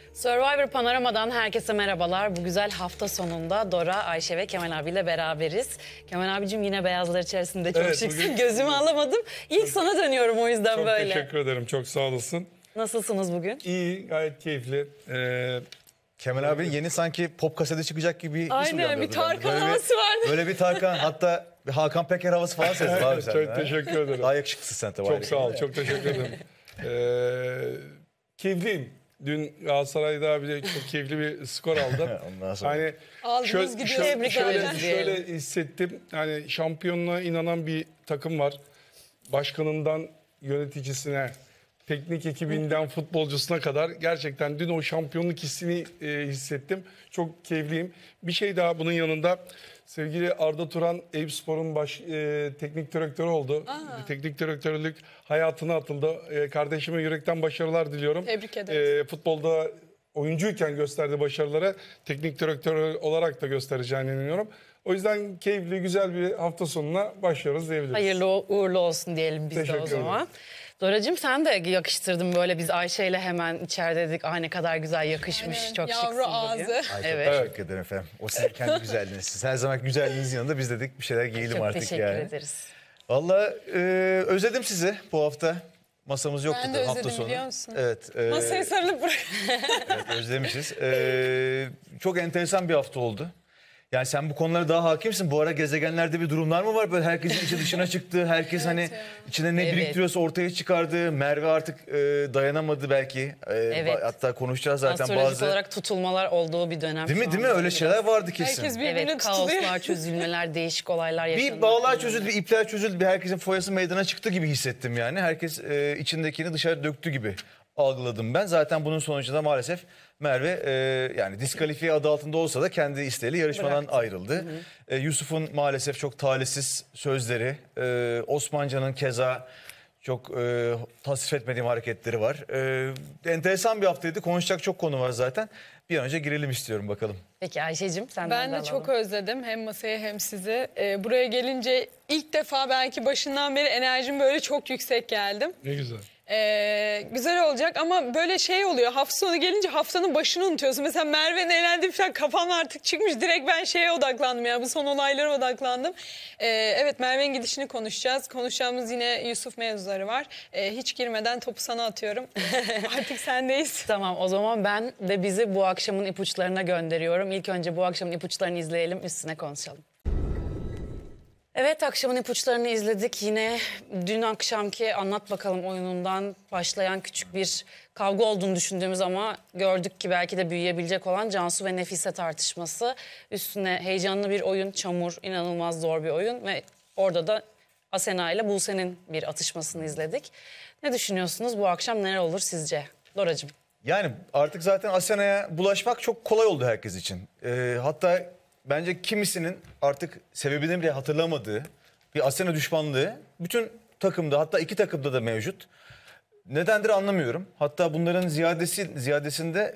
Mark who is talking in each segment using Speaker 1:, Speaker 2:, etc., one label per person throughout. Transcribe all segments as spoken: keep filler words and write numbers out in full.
Speaker 1: Survivor Panorama'dan herkese merhabalar. Bu güzel hafta sonunda Dora, Ayşe ve Kemal abiyle beraberiz. Kemal abicim yine beyazlar içerisinde çok
Speaker 2: evet,
Speaker 1: şıksın.
Speaker 2: Bugün...
Speaker 1: Gözümü alamadım. İlk çok, sana dönüyorum o yüzden
Speaker 2: çok
Speaker 1: böyle.
Speaker 2: Çok teşekkür ederim. Çok sağ olasın.
Speaker 1: Nasılsınız bugün?
Speaker 2: İyi, gayet keyifli. Ee,
Speaker 3: Kemal abinin yeni sanki pop kaseti çıkacak gibi bir
Speaker 1: Aynen, bir Tarkan havası vardı.
Speaker 3: Böyle bir Tarkan, hatta Hakan Peker havası falan sezdim abi
Speaker 2: evet,
Speaker 3: senden.
Speaker 2: Çok teşekkür ederim.
Speaker 3: Daha yakışıklısın sen tabii.
Speaker 2: Çok sağ ol, çok teşekkür ederim. Ee, keyifliyim. Dün Galatasaray'da bir de çok keyifli bir skor aldım.
Speaker 3: Ondan sonra.
Speaker 2: Hani
Speaker 1: Aldınız
Speaker 2: şöyle,
Speaker 1: gidiyor.
Speaker 2: şöyle, şöyle,
Speaker 1: Tebrik
Speaker 2: şöyle hissettim. Hani şampiyonluğa inanan bir takım var. Başkanından yöneticisine, teknik ekibinden futbolcusuna kadar gerçekten dün o şampiyonluk hissini e, hissettim. Çok keyifliyim. Bir şey daha bunun yanında sevgili Arda Turan Eyüpspor'un baş e, teknik direktörü oldu. Aa. Teknik direktörlük hayatına atıldı. E, kardeşime yürekten başarılar diliyorum.
Speaker 1: Tebrik ederiz.
Speaker 2: E, futbolda oyuncuyken gösterdiği başarıları teknik direktör olarak da göstereceğine inanıyorum. O yüzden keyifli, güzel bir hafta sonuna başlıyoruz diyebiliriz.
Speaker 1: Hayırlı uğurlu olsun diyelim biz
Speaker 2: Teşekkür
Speaker 1: de o zaman.
Speaker 2: ederim.
Speaker 1: Doracığım sen de yakıştırdın böyle, biz Ayşe ile hemen içeride dedik. Ay ne kadar güzel yakışmış.
Speaker 4: Aynen.
Speaker 1: Çok
Speaker 4: Yavru
Speaker 1: şıksın bugün.
Speaker 4: ağzı.
Speaker 3: Ay, çok
Speaker 1: Evet.
Speaker 3: teşekkür ederim efendim. O sizin kendi güzelliğiniz. Siz her zaman güzelliğinizin yanında biz dedik bir şeyler giyelim
Speaker 1: Çok
Speaker 3: artık
Speaker 1: teşekkür
Speaker 3: yani.
Speaker 1: ederiz.
Speaker 3: Vallahi e, özledim sizi bu hafta. Masamız yoktu
Speaker 4: Ben de
Speaker 3: hafta
Speaker 4: özledim,
Speaker 3: sonu.
Speaker 4: biliyor musun?
Speaker 3: Evet. E,
Speaker 4: Masayı sarılıp bırak.
Speaker 3: evet, özlemişiz. E, çok enteresan bir hafta oldu. Yani sen bu konulara daha hakimsin. Bu ara gezegenlerde bir durumlar mı var? Böyle herkesin içi dışına çıktı. Herkes
Speaker 4: Evet
Speaker 3: hani
Speaker 4: ya.
Speaker 3: içinde ne
Speaker 1: Evet.
Speaker 3: biriktiriyorsa ortaya çıkardı. Merve artık e, dayanamadı belki. E,
Speaker 1: Evet.
Speaker 3: Hatta konuşacağız zaten
Speaker 1: Astrolojik
Speaker 3: bazı.
Speaker 1: olarak tutulmalar olduğu bir dönem.
Speaker 3: Değil mi
Speaker 1: şu
Speaker 3: değil mi?
Speaker 1: anda
Speaker 3: Öyle
Speaker 1: biraz.
Speaker 3: şeyler vardı kesin.
Speaker 4: Herkes birbirine
Speaker 1: Evet,
Speaker 4: tutuluyor.
Speaker 1: kaoslar, çözülmeler, değişik olaylar yaşanıyor.
Speaker 3: Bir bağlar çözüldü, bir ipler çözüldü. Bir herkesin foyası meydana çıktı gibi hissettim yani. Herkes e, içindekini dışarı döktü gibi algıladım ben. Zaten bunun sonucunda maalesef Merve e, yani diskalifiye adı altında olsa da kendi isteğiyle yarışmadan
Speaker 1: Bıraktı.
Speaker 3: ayrıldı. Hı hı. E, Yusuf'un maalesef çok talihsiz sözleri, e, Osmancan'ın keza çok e, tasvip etmediğim hareketleri var. E, enteresan bir haftaydı. Konuşacak çok konu var zaten. Bir an önce girelim istiyorum bakalım.
Speaker 1: Peki Ayşe'cim sen
Speaker 4: Ben de çok özledim hem masayı hem sizi. Ee, buraya gelince ilk defa belki başından beri enerjim böyle çok yüksek geldim.
Speaker 2: Ne güzel.
Speaker 4: Ee, güzel olacak ama böyle şey oluyor, hafta sonu gelince haftanın başını unutuyorsun. Mesela Merve'nin eğlendiği falan kafam artık çıkmış, direkt ben şeye odaklandım, yani bu son olaylara odaklandım. Ee, evet, Merve'nin gidişini konuşacağız. Konuşacağımız yine Yusuf mevzuları var. Ee, hiç girmeden topu sana atıyorum. Artık sendeyiz.
Speaker 1: Tamam, o zaman ben de bizi bu akşamın ipuçlarına gönderiyorum. İlk önce bu akşamın ipuçlarını izleyelim, üstüne konuşalım. Evet, akşamın ipuçlarını izledik. Yine dün akşamki Anlat Bakalım oyunundan başlayan küçük bir kavga olduğunu düşündüğümüz ama gördük ki belki de büyüyebilecek olan Cansu ve Nefise tartışması. Üstüne heyecanlı bir oyun, çamur, inanılmaz zor bir oyun ve orada da Asena ile Buse'nin bir atışmasını izledik. Ne düşünüyorsunuz? Bu akşam neler olur sizce? Doracığım.
Speaker 3: Yani artık zaten Asena'ya bulaşmak çok kolay oldu herkes için. Ee, hatta bence kimisinin artık sebebini bile hatırlamadığı bir Asena düşmanlığı bütün takımda, hatta iki takımda da mevcut. Nedendir anlamıyorum. Hatta bunların ziyadesi ziyadesinde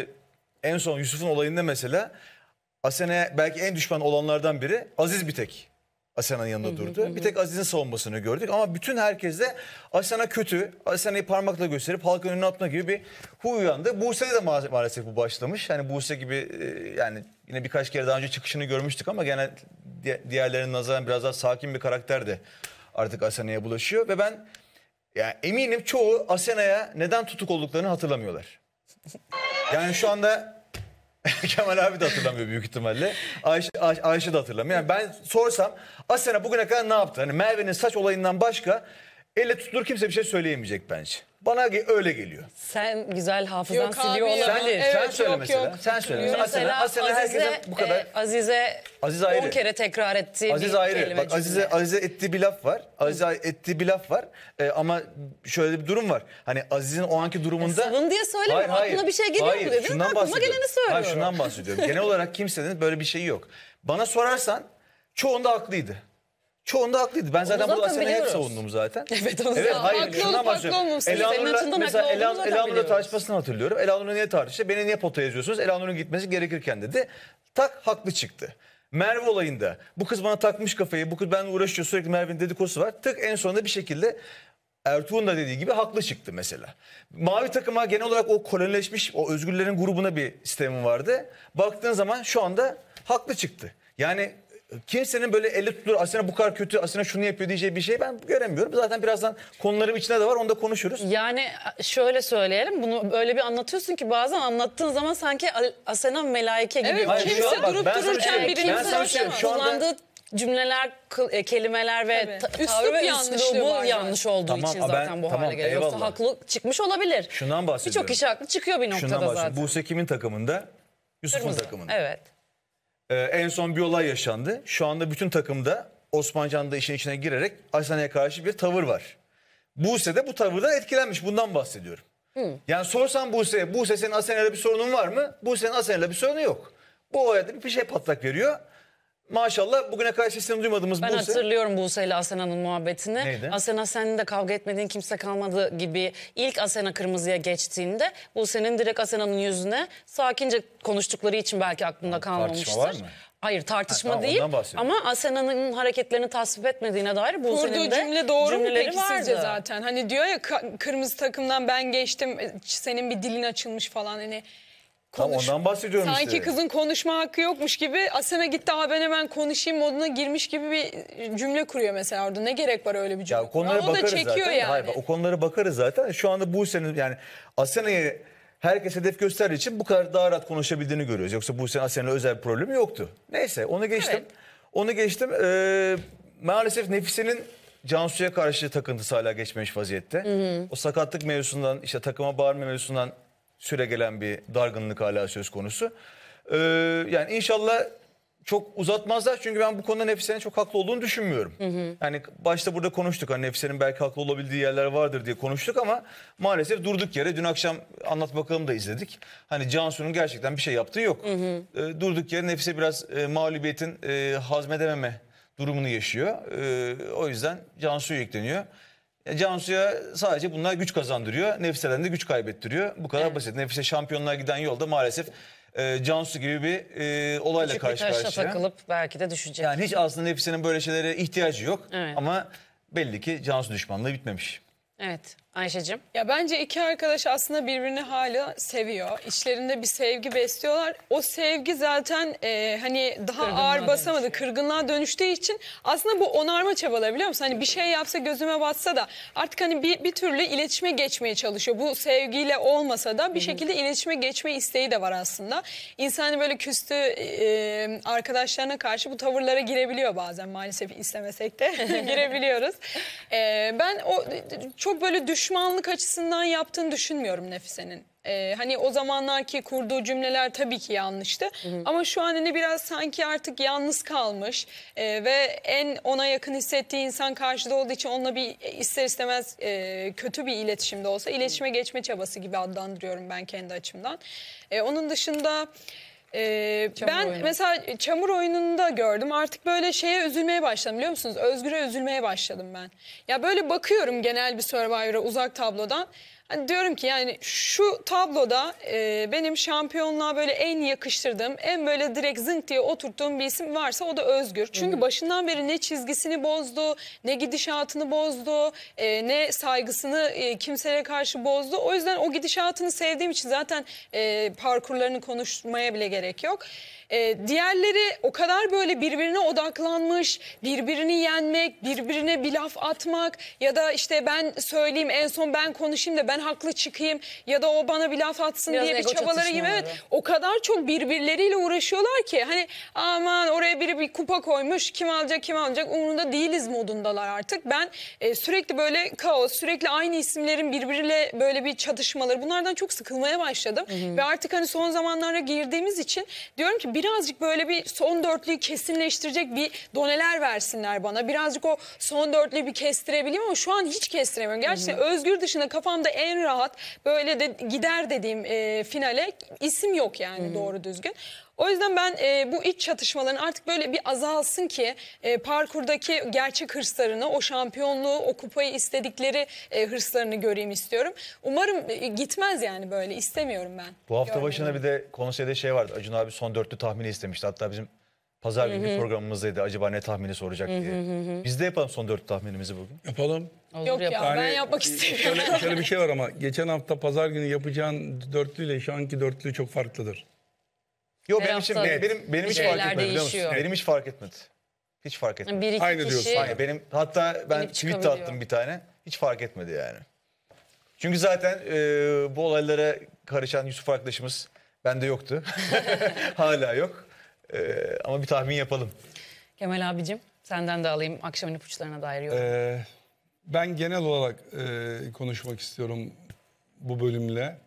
Speaker 3: e, en son Yusuf'un olayında mesela Asena'ya belki en düşman olanlardan biri Aziz bir tek. Asena'nın yanında durdu. Bir tek Aziz'in savunmasını gördük ama bütün herkes de Asena kötü, Asena'yı parmakla gösterip halkın önüne atma gibi bir huy uyandı. Buse'de de ma maalesef bu başlamış. Yani Buse gibi e, yani yine birkaç kere daha önce çıkışını görmüştük ama genel di diğerlerinin nazaran biraz daha sakin bir karakter de artık Asena'ya bulaşıyor ve ben yani eminim çoğu Asena'ya neden tutuk olduklarını hatırlamıyorlar. Yani şu anda Kemal abi de hatırlamıyor büyük ihtimalle. Ayşe, Ay Ayşe de hatırlamıyor. Yani ben sorsam Asena bugüne kadar ne yaptı? Hani Merve'nin saç olayından başka elle tutulur kimse bir şey söyleyemeyecek bence. Bana öyle geliyor.
Speaker 1: Sen güzel hafızan
Speaker 4: Yok abi
Speaker 1: siliyor
Speaker 4: ya.
Speaker 1: olabilir.
Speaker 3: Sen, sen
Speaker 4: Evet,
Speaker 3: söyle
Speaker 4: yok,
Speaker 3: mesela.
Speaker 4: yok.
Speaker 3: Sen söyle. Mesela
Speaker 1: Mesela
Speaker 3: Asena, Asena
Speaker 1: Azize,
Speaker 3: herkesin bu kadar...
Speaker 1: e, Azize,
Speaker 3: Aziz ayrı.
Speaker 1: on kere tekrar ettiği
Speaker 3: Aziz
Speaker 1: bir
Speaker 3: ayrı.
Speaker 1: kelime
Speaker 3: Bak Azize,
Speaker 1: cümle.
Speaker 3: Azize ettiği bir laf var. Azize ettiği bir laf var. Ee, ama şöyle bir durum var. Hani Aziz'in o anki durumunda...
Speaker 1: Savun diye söylemiyorum. Aklına bir şey geliyor
Speaker 3: hayır,
Speaker 1: mu dedin?
Speaker 3: şundan
Speaker 1: Aklıma
Speaker 3: bahsediyorum.
Speaker 1: geleni söylüyorum.
Speaker 3: Hayır, şundan bahsediyorum. Genel olarak kimsenin böyle bir şeyi yok. Bana sorarsan çoğunda haklıydı. Çoğunda haklıydı. Ben zaten,
Speaker 1: zaten
Speaker 3: bu Asena'yı hep
Speaker 1: biliyoruz.
Speaker 3: savundum zaten.
Speaker 1: Evet, onu
Speaker 3: Evet,
Speaker 1: zaten
Speaker 3: hayır,
Speaker 4: haklı
Speaker 3: şundan
Speaker 4: olup haklı
Speaker 3: bahsediyorum.
Speaker 4: olmamışsın.
Speaker 1: Senin
Speaker 3: Elanur'la
Speaker 1: açından
Speaker 3: mesela
Speaker 1: haklı olduğunu
Speaker 3: Elan,
Speaker 1: zaten
Speaker 3: Elanur'la
Speaker 1: biliyoruz.
Speaker 3: tartışmasını hatırlıyorum. Elanur'la niye tartıştı? Beni niye potaya yazıyorsunuz? Elanur'un gitmesi gerekirken dedi. Tak, haklı çıktı. Merve olayında bu kız bana takmış kafayı. Bu kız benimle uğraşıyor, sürekli Merve'nin dedikodusu var. Tık en sonunda bir şekilde Ertuğrul da dediği gibi haklı çıktı mesela. Mavi takıma genel olarak o kolonileşmiş, o özgürlerin grubuna bir sistemi vardı. Baktığın zaman şu anda haklı çıktı. Yani kimsenin böyle elle tutulur, Asena bu kadar kötü, Asena şunu yapıyor diyeceği bir şey ben göremiyorum. Zaten birazdan konularım içinde de var, onu da konuşuruz.
Speaker 1: Yani şöyle söyleyelim, bunu öyle bir anlatıyorsun ki bazen anlattığın zaman sanki Asena melaike gibi.
Speaker 4: Evet,
Speaker 3: Hayır,
Speaker 4: kimse
Speaker 3: şu an bak,
Speaker 4: durup
Speaker 3: ben sana
Speaker 4: dururken
Speaker 3: söyleyeyim,
Speaker 4: birini
Speaker 3: ben sana söyleyeyim, şu anda-
Speaker 1: kullandığı cümleler, kı- e, kelimeler ve
Speaker 4: Tabii.
Speaker 1: ta-
Speaker 4: Üslup
Speaker 1: tavrı ve
Speaker 4: yanlışlığı
Speaker 1: üslubu
Speaker 4: var
Speaker 1: yanlış
Speaker 4: zaten.
Speaker 1: olduğu
Speaker 3: Tamam,
Speaker 1: için
Speaker 3: ben-
Speaker 1: zaten bu
Speaker 3: tamam,
Speaker 1: hale geliyor. Yoksa
Speaker 3: eyvallah.
Speaker 1: haklı çıkmış olabilir.
Speaker 3: Şundan bahsediyorum.
Speaker 1: Birçok kişi haklı çıkıyor bir
Speaker 3: Şundan
Speaker 1: noktada
Speaker 3: bahsediyorum.
Speaker 1: zaten.
Speaker 3: Buse kimin takımında? Yusuf'un
Speaker 1: Kırmızı.
Speaker 3: takımında.
Speaker 1: Evet.
Speaker 3: Ee, en son bir olay yaşandı. Şu anda bütün takımda Osmancan da işin içine girerek Asena'ya karşı bir tavır var. Buse de bu tavırdan etkilenmiş. Bundan bahsediyorum. Yani sorsan Buse'ye, Buse senin Asena'yla bir sorunun var mı? Buse'nin Asena'yla bir sorunu yok. Bu olayda bir şey patlak veriyor. Maşallah bugüne kadar sesini duymadığımız
Speaker 1: Ben
Speaker 3: Buse.
Speaker 1: hatırlıyorum Buse ile Asena'nın muhabbetini.
Speaker 3: Neydi?
Speaker 1: Asena senin de kavga etmediğin kimse kalmadı gibi ilk Asena kırmızıya geçtiğinde Buse'nin direkt Asena'nın yüzüne sakince konuştukları için belki aklında kalmamıştır.
Speaker 3: var mı?
Speaker 1: Hayır tartışma
Speaker 3: Ha, tamam,
Speaker 1: değil
Speaker 3: ondan bahsediyorum.
Speaker 1: ama Asena'nın hareketlerini tasvip etmediğine dair Buse'nin
Speaker 4: Kurduğu
Speaker 1: de
Speaker 4: cümle doğru mu
Speaker 1: cümleleri
Speaker 4: peki
Speaker 1: vardı.
Speaker 4: sizce zaten? Hani diyor ya ka- kırmızı takımdan ben geçtim, senin bir dilin açılmış falan hani.
Speaker 3: Tam
Speaker 4: Konuş-
Speaker 3: ondan bahsediyorum
Speaker 4: Sanki
Speaker 3: işte.
Speaker 4: kızın konuşma hakkı yokmuş gibi Asena gitti ha ben hemen konuşayım moduna girmiş gibi bir cümle kuruyor mesela orada. Ne gerek var öyle bir cümle?
Speaker 3: Ya konulara
Speaker 4: Ama o da
Speaker 3: bakarız
Speaker 4: çekiyor
Speaker 3: zaten.
Speaker 4: yani.
Speaker 3: Hayır, bak, o konulara bakarız zaten. Şu anda Buse'nin yani Asena'yı herkes hedef gösterdiği için bu kadar daha rahat konuşabildiğini görüyoruz. Yoksa Buse'nin Asena'yla özel bir problemi yoktu. Neyse onu geçtim.
Speaker 1: Evet.
Speaker 3: Onu geçtim. Ee, maalesef Nefise'nin Cansu'ya karşı takıntısı hala geçmemiş vaziyette. O sakatlık mevzusundan işte takıma bağırma mevzusundan süre gelen bir dargınlık hala söz konusu. Ee, yani inşallah çok uzatmazlar çünkü ben bu konuda Nefise'nin çok haklı olduğunu düşünmüyorum. Yani başta burada konuştuk hani Nefise'nin belki haklı olabildiği yerler vardır diye konuştuk ama maalesef durduk yere dün akşam Anlat Bakalım da izledik. Hani Cansu'nun gerçekten bir şey yaptığı yok. Ee, durduk yere Nefise biraz e, mağlubiyetin e, hazmedememe durumunu yaşıyor. Ee, o yüzden Cansu'ya yükleniyor. Ya Cansu'ya sadece bunlar güç kazandırıyor. Nefise'den de güç kaybettiriyor. Bu kadar basit. Nefise şampiyonluğa giden yolda maalesef e, Cansu gibi bir e, olayla
Speaker 1: Küçük bir
Speaker 3: karşı
Speaker 1: taşla
Speaker 3: karşıya.
Speaker 1: takılıp belki de düşecek.
Speaker 3: Yani hiç aslında Nefise'nin böyle şeylere ihtiyacı yok.
Speaker 1: Evet.
Speaker 3: Ama belli ki Cansu düşmanlığı bitmemiş.
Speaker 1: Evet Ayşe'cim.
Speaker 4: Ya bence iki arkadaş aslında birbirini hala seviyor. İçlerinde bir sevgi besliyorlar. O sevgi zaten e, hani daha
Speaker 1: Kırgınlığa
Speaker 4: ağır basamadı.
Speaker 1: dönüşüyor.
Speaker 4: Kırgınlığa dönüştüğü için aslında bu onarma çabaları biliyor musun? Hani bir şey yapsa gözüme batsa da artık hani bir, bir türlü iletişime geçmeye çalışıyor. Bu sevgiyle olmasa da bir şekilde iletişime geçme isteği de var aslında. İnsan hani böyle küstü e, arkadaşlarına karşı bu tavırlara girebiliyor bazen maalesef istemesek de girebiliyoruz. E, ben o çok böyle düşmanlık açısından yaptığını düşünmüyorum Nefise'nin. Ee, hani o zamanlarki kurduğu cümleler tabii ki yanlıştı. Hı hı. Ama şu an hani biraz sanki artık yalnız kalmış e, ve en ona yakın hissettiği insan karşıda olduğu için onunla bir ister istemez e, kötü bir iletişimde olsa iletişime geçme çabası gibi adlandırıyorum ben kendi açımdan. E, onun dışında... Ee, ben
Speaker 1: oyunu.
Speaker 4: mesela çamur oyununda gördüm artık böyle şeye üzülmeye başladım biliyor musunuz? Özgür'e üzülmeye başladım ben. Ya böyle bakıyorum genel bir Survivor'a uzak tablodan. Hani diyorum ki yani şu tabloda e, benim şampiyonluğa böyle en yakıştırdığım, en böyle direkt zınk diye oturttuğum bir isim varsa o da Özgür. Çünkü Hı-hı. başından beri ne çizgisini bozdu, ne gidişatını bozdu, e, ne saygısını e, kimselere karşı bozdu. O yüzden o gidişatını sevdiğim için zaten e, parkurlarını konuşmaya bile gerek yok. Ee, diğerleri o kadar böyle birbirine odaklanmış, birbirini yenmek, birbirine bir laf atmak ya da işte ben söyleyeyim en son ben konuşayım da ben haklı çıkayım ya da o bana bir laf atsın
Speaker 1: Biraz
Speaker 4: diye bir
Speaker 1: ego
Speaker 4: çabaları gibi. Evet,
Speaker 1: çatışmaları.
Speaker 4: o kadar çok birbirleriyle uğraşıyorlar ki hani aman oraya biri bir kupa koymuş kim alacak kim alacak umurunda değiliz modundalar artık. Ben e, sürekli böyle kaos, sürekli aynı isimlerin birbiriyle böyle bir çatışmaları bunlardan çok sıkılmaya başladım. Hı hı. Ve artık hani son zamanlara girdiğimiz için diyorum ki birazcık böyle bir son dörtlüyü kesinleştirecek bir doneler versinler bana. Birazcık o son dörtlüyü bir kestirebileyim ama şu an hiç kestiremiyorum. Gerçekten hı hı. Özgür dışında kafamda en rahat böyle de gider dediğim e, finale isim yok yani hı hı. doğru düzgün. O yüzden ben e, bu iç çatışmaların artık böyle bir azalsın ki e, parkurdaki gerçek hırslarını, o şampiyonluğu, o kupayı istedikleri e, hırslarını göreyim istiyorum. Umarım e, gitmez yani böyle istemiyorum ben.
Speaker 3: Bu hafta
Speaker 4: Görmedim.
Speaker 3: başına bir de konseyde şey vardı. Acun abi son dörtlü tahmini istemişti. Hatta bizim Pazar günü programımızdaydı. Acaba ne tahmini soracak diye. Biz de yapalım son dört tahminimizi bugün.
Speaker 2: Yapalım.
Speaker 1: Olur
Speaker 4: Yok ya
Speaker 1: yapalım.
Speaker 4: ben yapmak istemiyorum.
Speaker 2: Şöyle, şöyle bir şey var ama geçen hafta pazar günü yapacağın dörtlüyle şu anki dörtlü çok farklıdır.
Speaker 3: Yok
Speaker 1: Her
Speaker 3: benim için
Speaker 1: hafta
Speaker 3: benim, benim, benim
Speaker 1: bir
Speaker 3: hiç fark
Speaker 1: şeyler
Speaker 3: etmedi biliyor musun?
Speaker 1: değişiyor.
Speaker 3: Benim hiç fark etmedi. Hiç fark etmedi.
Speaker 1: Bir iki
Speaker 2: Aynı
Speaker 1: kişi
Speaker 2: diyorsun.
Speaker 3: Aynen benim hatta ben
Speaker 1: Gelip
Speaker 3: tweet de
Speaker 1: çıkabiliyor.
Speaker 3: attım bir tane. Hiç fark etmedi yani. Çünkü zaten e, bu olaylara karışan Yusuf arkadaşımız bende yoktu. Hala yok. E, ama bir tahmin yapalım.
Speaker 1: Kemal abicim senden de alayım akşamın ipuçlarına dair yorum.
Speaker 2: Ee, ben genel olarak e, konuşmak istiyorum bu bölümle.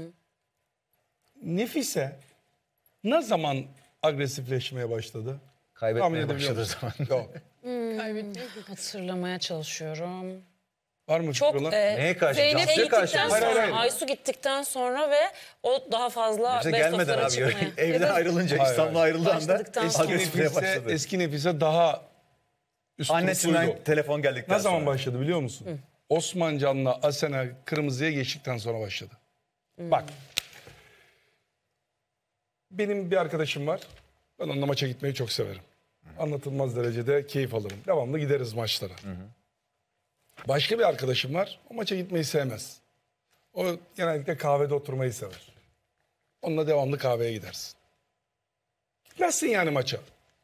Speaker 2: Nefise ne zaman agresifleşmeye başladı? Tahmin
Speaker 3: Kaybetmeye
Speaker 2: edebiliyor
Speaker 3: başladığı
Speaker 2: musun?
Speaker 3: zaman.
Speaker 2: Yok.
Speaker 4: Kaybettim.
Speaker 1: Hatırlamaya çalışıyorum.
Speaker 2: Var mı
Speaker 1: Çok
Speaker 2: fikri olan?
Speaker 1: e,
Speaker 3: Neye karşı?
Speaker 4: Zeynep
Speaker 3: Cansu'ya karşı.
Speaker 1: gittikten
Speaker 3: mı?
Speaker 2: Hayır,
Speaker 1: sonra,
Speaker 2: hayır, hayır.
Speaker 1: Aysu gittikten sonra ve o daha fazla
Speaker 3: Bize
Speaker 1: best
Speaker 3: gelmeden
Speaker 1: of'lara
Speaker 3: abi.
Speaker 1: çıkmaya.
Speaker 3: Evden ayrılınca,
Speaker 2: Hayır,
Speaker 3: İstanbul'a
Speaker 2: hayır.
Speaker 3: ayrıldığı anda
Speaker 1: Başladıktan
Speaker 3: eski
Speaker 1: sonra.
Speaker 3: agresifliğe
Speaker 2: Nefise,
Speaker 3: başladı.
Speaker 2: eski Nefise daha üstün
Speaker 3: Annesinden
Speaker 2: kurdu.
Speaker 3: telefon geldikten
Speaker 2: Ne zaman
Speaker 3: sonra.
Speaker 2: başladı biliyor musun? Osman Can'la Asena kırmızıya geçtikten sonra başladı. Bak. Benim bir arkadaşım var. Ben onunla maça gitmeyi çok severim. Anlatılmaz derecede keyif alırım. Devamlı gideriz maçlara. Başka bir arkadaşım var. O maça gitmeyi sevmez. O genellikle kahvede oturmayı sever. Onunla devamlı kahveye gidersin. Gitmezsin yani maça.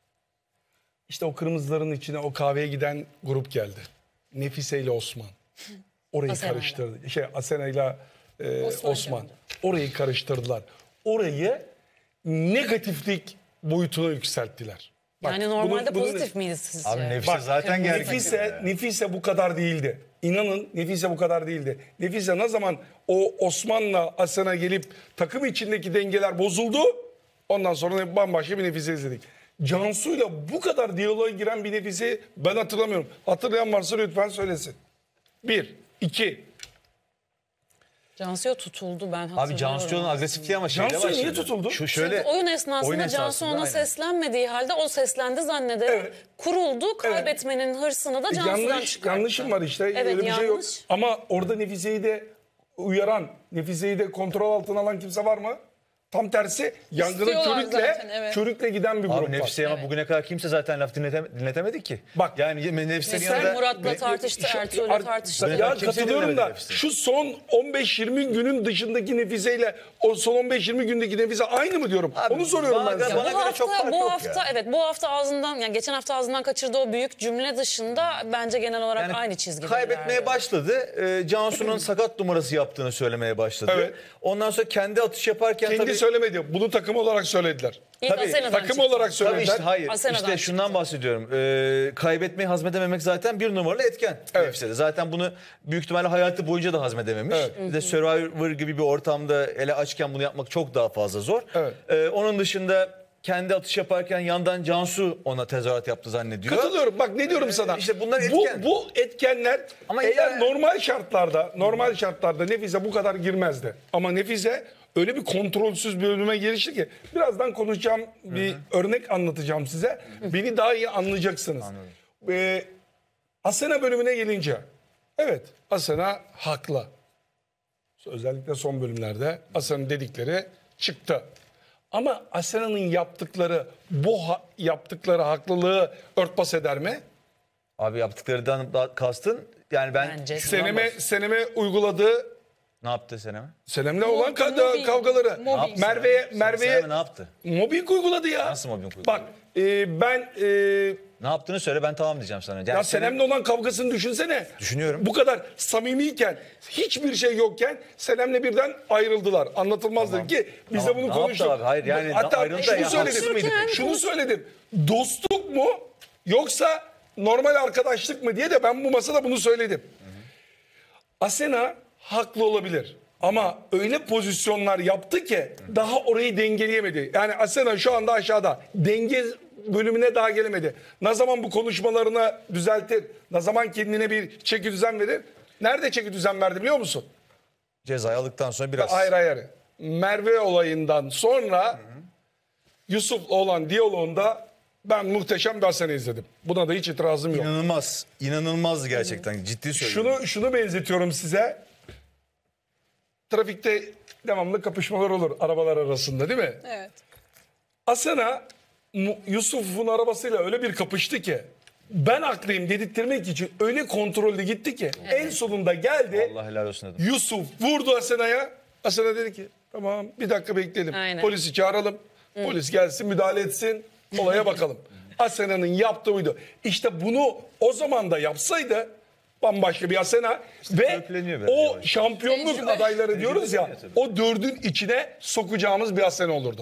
Speaker 2: İşte o kırmızıların içine o kahveye giden grup geldi. Nefise ile Osman. Orayı
Speaker 1: Asena'yla.
Speaker 2: karıştırdı. Şey Asena ile e,
Speaker 1: Osman
Speaker 2: Osman.
Speaker 1: geldi.
Speaker 2: Orayı karıştırdılar. Orayı negatiflik boyutuna yükselttiler. Bak,
Speaker 1: Yani normalde
Speaker 2: bunun- bunun-
Speaker 1: pozitif miydi sizce?
Speaker 3: Abi Nefise
Speaker 2: Bak,
Speaker 3: zaten gergin.
Speaker 2: Nefise, Nefise bu kadar değildi. İnanın Nefise bu kadar değildi. Nefise ne zaman o Osman'la Asena gelip takım içindeki dengeler bozuldu. Ondan sonra bambaşka bir Nefise izledik. Cansu'yla bu kadar diyaloğa giren bir Nefise ben hatırlamıyorum. Hatırlayan varsa lütfen söylesin. Bir, iki.
Speaker 1: Cansu'ya tutuldu ben hatırlıyorum.
Speaker 3: Abi Cansu'nun agresifliği ama şeyle
Speaker 2: Cansu
Speaker 3: başladı.
Speaker 2: niye tutuldu?
Speaker 3: Şu şöyle
Speaker 1: Çünkü oyun esnasında,
Speaker 3: oyun
Speaker 1: Cansu
Speaker 3: esnasında,
Speaker 1: ona
Speaker 3: aynen.
Speaker 1: seslenmediği halde o seslendi zannederek
Speaker 2: Evet.
Speaker 1: kuruldu. Kaybetmenin hırsını da Cansu'dan
Speaker 2: Yanlış,
Speaker 1: çıkarttı.
Speaker 2: yanlışım var işte.
Speaker 1: Evet,
Speaker 2: Öyle bir şey yok.
Speaker 1: yanlış.
Speaker 2: Ama orada Nefise'yi de uyaran, Nefise'yi de kontrol altına alan kimse var mı? Tam tersi yangına
Speaker 4: İstiyorlar
Speaker 2: körükle,
Speaker 4: zaten, evet.
Speaker 2: körükle giden bir grup
Speaker 3: Abi
Speaker 2: var.
Speaker 3: Nefise'ye ama bugüne kadar kimse zaten laf dinlete, dinletemedi ki.
Speaker 2: Bak.
Speaker 3: Yani Nefise'nin
Speaker 1: Sen
Speaker 3: yanında...
Speaker 1: Murat'la tartıştı,
Speaker 2: Şu-
Speaker 1: Ertuğrul'la
Speaker 2: Ar-
Speaker 1: tartıştı.
Speaker 2: Ya
Speaker 3: Kimse
Speaker 2: katılıyorum
Speaker 3: dinlemedi
Speaker 2: da
Speaker 3: Nefise'yi.
Speaker 2: şu son on beş yirmi günün dışındaki Nefise'yle o son on beş yirmi gündeki Nefise aynı mı diyorum?
Speaker 3: Abi,
Speaker 2: Onu soruyorum
Speaker 3: bana-
Speaker 2: ben sana.
Speaker 3: bana
Speaker 1: bu
Speaker 3: göre çok
Speaker 1: hafta
Speaker 3: fark
Speaker 1: bu
Speaker 3: yok
Speaker 1: hafta
Speaker 3: ya.
Speaker 1: evet bu hafta ağzından yani geçen hafta ağzından kaçırdığı o büyük cümle dışında bence genel olarak
Speaker 3: Yani
Speaker 1: aynı çizgide.
Speaker 3: kaybetmeye
Speaker 1: ilerliyor.
Speaker 3: başladı. Ee, Cansu'nun sakat numarası yaptığını söylemeye başladı.
Speaker 2: Evet.
Speaker 3: Ondan sonra kendi atış yaparken
Speaker 2: Kendi
Speaker 3: tabii...
Speaker 2: söylemedi. Bunu takım olarak söylediler.
Speaker 1: İlk
Speaker 3: Tabii,
Speaker 1: Asena'dan
Speaker 2: Takım
Speaker 1: çıktı.
Speaker 2: olarak
Speaker 3: Tabii
Speaker 2: söylediler.
Speaker 3: işte hayır.
Speaker 1: Asena'dan
Speaker 3: işte şundan bahsediyorum. Ee, kaybetmeyi hazmedememek zaten bir numaralı etken.
Speaker 2: Evet.
Speaker 3: Nefise'de. Zaten bunu büyük ihtimalle hayatı boyunca da hazmedememiş.
Speaker 2: Evet.
Speaker 3: Bir de Survivor gibi bir ortamda ele açken bunu yapmak çok daha fazla zor.
Speaker 2: Evet.
Speaker 3: Ee, onun dışında kendi atış yaparken yandan Cansu ona tezahürat yaptı zannediyor.
Speaker 2: Katılıyorum. Bak ne diyorum sana.
Speaker 3: işte bunlar
Speaker 2: bu,
Speaker 3: etken.
Speaker 2: bu etkenler
Speaker 3: Ama
Speaker 2: eğer
Speaker 3: illa-
Speaker 2: normal şartlarda normal şartlarda Nefise bu kadar girmezdi. Ama Nefise öyle bir kontrolsüz bir bölüme girişti ki birazdan konuşacağım bir örnek anlatacağım size. Beni daha iyi anlayacaksınız. Ee, Asena bölümüne gelince evet Asena haklı. Özellikle son bölümlerde Asena'nın dedikleri çıktı. Ama Asena'nın yaptıkları bu ha- yaptıkları haklılığı örtbas eder mi?
Speaker 3: Abi yaptıklarından da kastın yani ben
Speaker 1: Bence
Speaker 3: şundan
Speaker 2: Seneme
Speaker 3: bahs-
Speaker 2: seneme uyguladığı
Speaker 3: ne yaptı Seneme?
Speaker 2: Senem'le olan ka-
Speaker 4: mobbing.
Speaker 2: kavgaları.
Speaker 4: Mobbing.
Speaker 2: Merve'ye Merve'ye
Speaker 3: Seneme ne yaptı?
Speaker 2: mobbing uyguladı ya.
Speaker 3: Nasıl mobbing uyguladı?
Speaker 2: Bak e, ben e,
Speaker 3: Ne yaptığını söyle ben tamam diyeceğim sana. Yani
Speaker 2: ya
Speaker 3: Senem-
Speaker 2: Senem'le olan kavgasını düşünsene.
Speaker 3: Düşünüyorum.
Speaker 2: Bu kadar samimiyken, hiçbir şey yokken Senem'le birden ayrıldılar. Anlatılmazdır
Speaker 3: Tamam.
Speaker 2: ki biz
Speaker 3: Tamam,
Speaker 2: de bunu
Speaker 3: ne
Speaker 2: konuştuk.
Speaker 3: yaptı abi? Hayır, yani
Speaker 2: Hatta
Speaker 3: ayrıldı
Speaker 2: şunu
Speaker 3: ya,
Speaker 2: söyledim.
Speaker 3: haksız mıydık?
Speaker 2: Şunu söyledim. Dostluk mu yoksa normal arkadaşlık mı diye de ben bu masada bunu söyledim. Asena haklı olabilir. Ama öyle pozisyonlar yaptı ki daha orayı dengeleyemedi. Yani Asena şu anda aşağıda. Denge bölümüne daha gelemedi. Ne zaman bu konuşmalarını düzeltir? Ne zaman kendine bir çeki düzen verir? Nerede çeki düzen verdi biliyor musun?
Speaker 3: Cezayı aldıktan sonra biraz.
Speaker 2: Hayır hayır. Merve olayından sonra Yusuf'la olan diyaloğunda ben muhteşem bir Asena izledim. Buna da hiç itirazım yok.
Speaker 3: İnanılmaz. İnanılmaz gerçekten. Ciddi söylüyorum.
Speaker 2: Şunu şunu benzetiyorum size. Trafikte devamlı kapışmalar olur arabalar arasında değil mi?
Speaker 4: Evet.
Speaker 2: Asena Mu- Yusuf'un arabasıyla öyle bir kapıştı ki ben haklıyım dedirtmek için öyle kontrollü gitti ki en sonunda geldi.
Speaker 3: Allah helal olsun dedim.
Speaker 2: Yusuf vurdu Asena'ya. Asena dedi ki tamam bir dakika bekleyelim.
Speaker 1: Aynen.
Speaker 2: Polisi çağıralım. Polis gelsin müdahale etsin. Olaya bakalım. Asena'nın yaptığı buydu. İşte bunu o zaman da yapsaydı bambaşka bir Asena ve
Speaker 3: Törpüleniyor biraz
Speaker 2: o
Speaker 3: yavaş.
Speaker 2: şampiyonluk
Speaker 4: Tecrübe.
Speaker 2: adayları diyoruz ya
Speaker 3: Tecrübe tabii.
Speaker 2: o dördün içine sokacağımız bir Asena olurdu.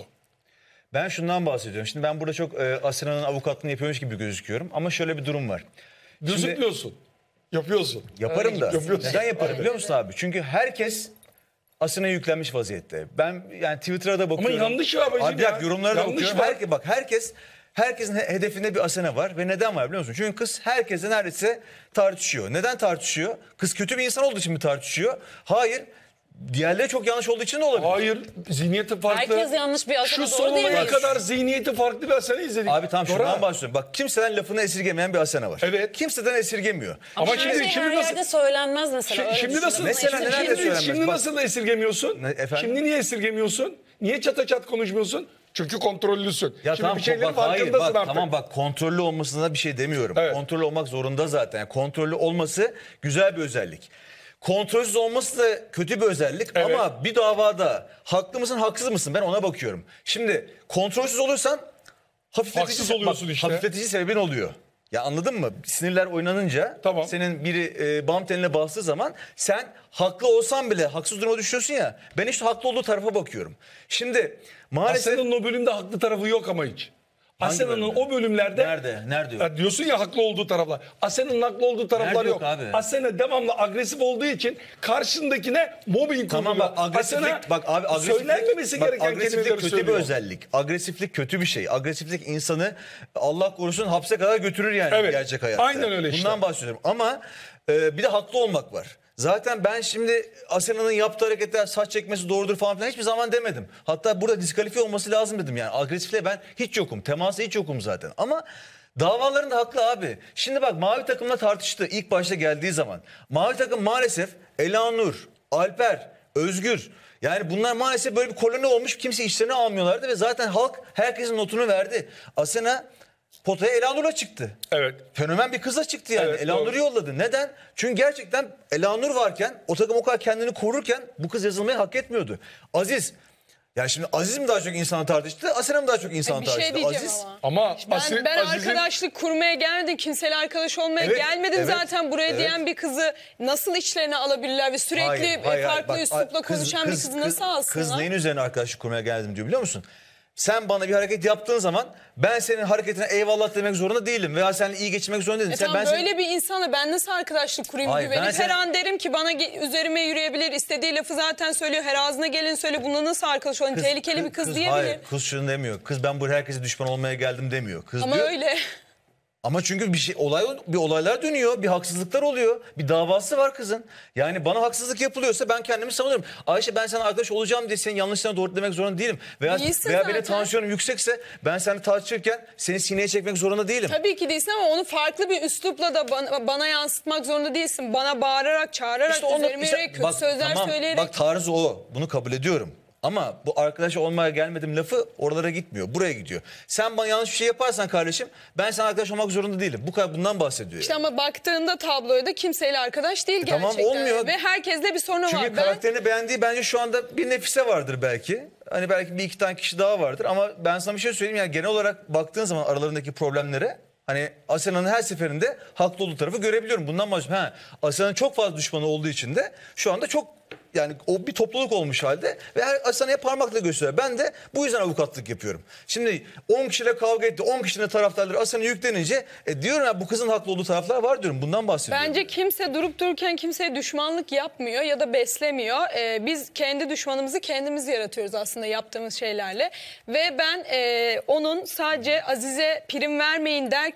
Speaker 3: Ben şundan bahsediyorum. Şimdi ben burada çok e, Asena'nın avukatlığını yapıyormuş gibi gözüküyorum. Ama şöyle bir durum var.
Speaker 2: Gözükmüyorsun. Yapıyorsun.
Speaker 3: Yaparım da.
Speaker 2: Yapıyorsun.
Speaker 3: Neden yaparım biliyor musun abi? Çünkü herkes Asena'ya yüklenmiş vaziyette. Ben yani Twitter'a da bakıyorum.
Speaker 2: yanlış ya babacığım
Speaker 3: Abi bir dakika,
Speaker 2: ya.
Speaker 3: yorumlara da
Speaker 2: Yanlış
Speaker 3: bakıyorum.
Speaker 2: var.
Speaker 3: Herke, bak herkes herkesin he- hedefinde bir Asena var ve neden var biliyor musun? Çünkü kız herkesle neredeyse tartışıyor. Neden tartışıyor? Kız kötü bir insan olduğu için mi tartışıyor? Hayır. Diğerleri çok yanlış olduğu için de olabilir.
Speaker 2: Hayır, zihniyeti farklı.
Speaker 1: Herkes yanlış bir Asena,
Speaker 2: Şu
Speaker 1: doğru
Speaker 2: son olaya
Speaker 1: diyemeyiz.
Speaker 2: kadar zihniyeti farklı bir Asena izledik.
Speaker 3: Abi tamam
Speaker 2: Dora.
Speaker 3: şundan bahsediyorum. Bak kimseden lafını esirgemeyen bir Asena var.
Speaker 2: Evet.
Speaker 3: Kimseden esirgemiyor.
Speaker 2: Ama
Speaker 1: Her
Speaker 2: şimdi,
Speaker 1: şey
Speaker 2: şimdi
Speaker 1: her
Speaker 2: nasıl?
Speaker 1: yerde söylenmez mesela.
Speaker 2: Şi-
Speaker 1: öyle
Speaker 2: şimdi
Speaker 1: düşünün.
Speaker 2: nasıl?
Speaker 3: Mesela
Speaker 2: şimdi,
Speaker 3: neler de
Speaker 2: şimdi,
Speaker 3: söylenmez.
Speaker 2: şimdi
Speaker 3: Bak-
Speaker 2: nasıl esirgemiyorsun?
Speaker 3: Ne, efendim?
Speaker 2: Şimdi niye esirgemiyorsun? Niye çata çat konuşmuyorsun? Çünkü kontrollüsün.
Speaker 3: Ya
Speaker 2: şimdi
Speaker 3: tamam
Speaker 2: bir şeylerin
Speaker 3: bak, hayır,
Speaker 2: farkındasın
Speaker 3: bak,
Speaker 2: artık.
Speaker 3: tamam bak kontrollü olmasına bir şey demiyorum.
Speaker 2: Evet.
Speaker 3: Kontrollü olmak zorunda zaten. Yani kontrollü olması güzel bir özellik. Kontrolsüz olması da kötü bir özellik
Speaker 2: Evet.
Speaker 3: ama bir davada haklı mısın haksız mısın ben ona bakıyorum. Şimdi kontrolsüz olursan hafifletici,
Speaker 2: Haksız oluyorsun
Speaker 3: bak,
Speaker 2: işte.
Speaker 3: hafifletici sebebin oluyor. Ya anladın mı? Sinirler oynanınca
Speaker 2: Tamam.
Speaker 3: senin biri e, bam teline bastığı zaman sen haklı olsan bile haksız duruma düşüyorsun ya. Ben işte haklı olduğu tarafa bakıyorum. Şimdi maalesef...
Speaker 2: Asena'nın o bölümde haklı tarafı yok ama hiç.
Speaker 3: Hangi
Speaker 2: Asena'nın
Speaker 3: bölümde?
Speaker 2: o bölümlerde...
Speaker 3: Nerede? Nerede yok?
Speaker 2: Ya diyorsun ya haklı olduğu taraflar. Asena'nın haklı olduğu taraflar
Speaker 3: Nerede
Speaker 2: yok.
Speaker 3: yok abi?
Speaker 2: Asena devamlı agresif olduğu için karşındakine mobbing
Speaker 3: Tamam
Speaker 2: uyguluyor.
Speaker 3: bak agresiflik
Speaker 2: Asena,
Speaker 3: bak abi agresiflik
Speaker 2: söylenmemesi
Speaker 3: bak,
Speaker 2: gereken
Speaker 3: agresiflik
Speaker 2: kelimeleri
Speaker 3: kötü
Speaker 2: söylüyor.
Speaker 3: bir özellik. Agresiflik kötü bir şey. Agresiflik insanı Allah korusun hapse kadar götürür yani
Speaker 2: Evet,
Speaker 3: gerçek hayatta.
Speaker 2: aynen öyle işte.
Speaker 3: Bundan bahsediyorum ama e, bir de haklı olmak var. Zaten ben şimdi Asena'nın yaptığı hareketler saç çekmesi doğrudur falan filan hiçbir zaman demedim. Hatta burada diskalifiye olması lazım dedim yani. Agresifle ben hiç yokum. Teması hiç yokum zaten. Ama davaların da haklı abi. Şimdi bak mavi takımla tartıştı ilk başta geldiği zaman. Mavi takım maalesef Elanur, Alper, Özgür. Yani bunlar maalesef böyle bir koloni olmuş. Kimse işlerini almıyorlardı ve zaten halk herkesin notunu verdi. Asena potaya Elanur'la çıktı.
Speaker 2: Evet.
Speaker 3: Fenomen bir kızla çıktı yani.
Speaker 2: Evet,
Speaker 3: Elanur'u
Speaker 2: doğru.
Speaker 3: yolladı. Neden? Çünkü gerçekten Elanur varken o takım o kadar kendini korurken bu kız yazılmayı hak etmiyordu. Aziz. Yani şimdi Aziz mi daha çok insanla tartıştı? Asena mı daha çok insanla
Speaker 4: Bir
Speaker 3: tartıştı?
Speaker 4: şey diyeceğim
Speaker 3: Aziz.
Speaker 4: ama.
Speaker 2: Ama
Speaker 4: Ben,
Speaker 2: Asi-
Speaker 4: ben
Speaker 2: Aziz'in-
Speaker 4: arkadaşlık kurmaya gelmedim. Kimseyle arkadaş olmaya
Speaker 3: Evet,
Speaker 4: gelmedim
Speaker 3: evet,
Speaker 4: zaten. Buraya
Speaker 3: evet.
Speaker 4: diyen bir kızı nasıl içlerine alabilirler ve sürekli
Speaker 3: Hayır,
Speaker 4: e,
Speaker 3: hayır, hayır.
Speaker 4: farklı
Speaker 3: Bak,
Speaker 4: üslupla
Speaker 3: kız-
Speaker 4: konuşan
Speaker 3: kız-
Speaker 4: bir kızı nasıl alsınlar?
Speaker 3: Kız neyin üzerine arkadaşlık kurmaya geldim diyor biliyor musun? Sen bana bir hareket yaptığın zaman ben senin hareketine eyvallah demek zorunda değilim veya seninle iyi geçinmek zorunda değilim.
Speaker 4: E
Speaker 3: Sen,
Speaker 4: tamam,
Speaker 3: ben
Speaker 4: böyle
Speaker 3: senin-
Speaker 4: bir insana ben nasıl arkadaşlık kurayım
Speaker 3: Hayır, ben
Speaker 4: güvenip
Speaker 3: sen-
Speaker 4: her an derim ki bana ge- üzerime yürüyebilir, istediği lafı zaten söylüyor, her ağzına gelin söyle, bununla nasıl arkadaş olayım,
Speaker 3: Kız-
Speaker 4: tehlikeli bir kız, diyebilir.
Speaker 3: Hayır kız şunu demiyor. Kız ben buraya herkese düşman olmaya geldim demiyor. Kız
Speaker 4: Ama
Speaker 3: diyor,
Speaker 4: öyle.
Speaker 3: Ama çünkü bir şey olay bir olaylar dönüyor, bir haksızlıklar oluyor, bir davası var kızın. Yani bana haksızlık yapılıyorsa ben kendimi savunurum. Ayşe ben sana arkadaş olacağım diye senin yanlışlarına doğru demek zorunda değilim. Veya
Speaker 4: Değilsin
Speaker 3: veya
Speaker 4: zaten.
Speaker 3: benim tansiyonum yüksekse ben seninle tartışırken seni sineye çekmek zorunda değilim.
Speaker 4: Tabii ki değilsin ama onu farklı bir üslupla da bana, bana yansıtmak zorunda değilsin. Bana bağırarak, çağırarak,
Speaker 3: İşte onu-
Speaker 4: üzerime
Speaker 3: işte
Speaker 4: yürüyerek, kötü
Speaker 3: bak,
Speaker 4: sözler
Speaker 3: tamam,
Speaker 4: söyleyerek.
Speaker 3: Bak tarzı o. Bunu kabul ediyorum. Ama bu arkadaş olmaya gelmedim lafı oralara gitmiyor. Buraya gidiyor. Sen bana yanlış bir şey yaparsan kardeşim ben sana arkadaş olmak zorunda değilim. Bu kadar bundan bahsediyor.
Speaker 4: İşte
Speaker 3: yani.
Speaker 4: ama baktığında tabloya da kimseyle arkadaş değil
Speaker 3: E tamam,
Speaker 4: gerçekten.
Speaker 3: olmuyor.
Speaker 4: Ve herkeste bir sorunu
Speaker 3: Çünkü
Speaker 4: var. Ben
Speaker 3: karakterini beğendiği bence şu anda bir Nefise vardır belki. Hani belki bir iki tane kişi daha vardır. Ama ben sana bir şey söyleyeyim. Yani genel olarak baktığın zaman aralarındaki problemlere hani Asena'nın her seferinde haklı olduğu tarafı görebiliyorum. Bundan bahsediyorum. Ha, Asena'nın çok fazla düşmanı olduğu için de şu anda çok yani o bir topluluk olmuş halde ve her Asena'ya parmakla gösteriyor. Ben de bu yüzden avukatlık yapıyorum. Şimdi on kişiyle kavga etti. on kişinin taraftarları Asena'ya yüklenince e, diyorum ya bu kızın haklı olduğu taraflar var diyorum. Bundan bahsediyorum.
Speaker 4: Bence kimse durup dururken kimseye düşmanlık yapmıyor ya da beslemiyor. Ee, biz kendi düşmanımızı kendimiz yaratıyoruz aslında yaptığımız şeylerle. Ve ben e, onun sadece Azize prim vermeyin derken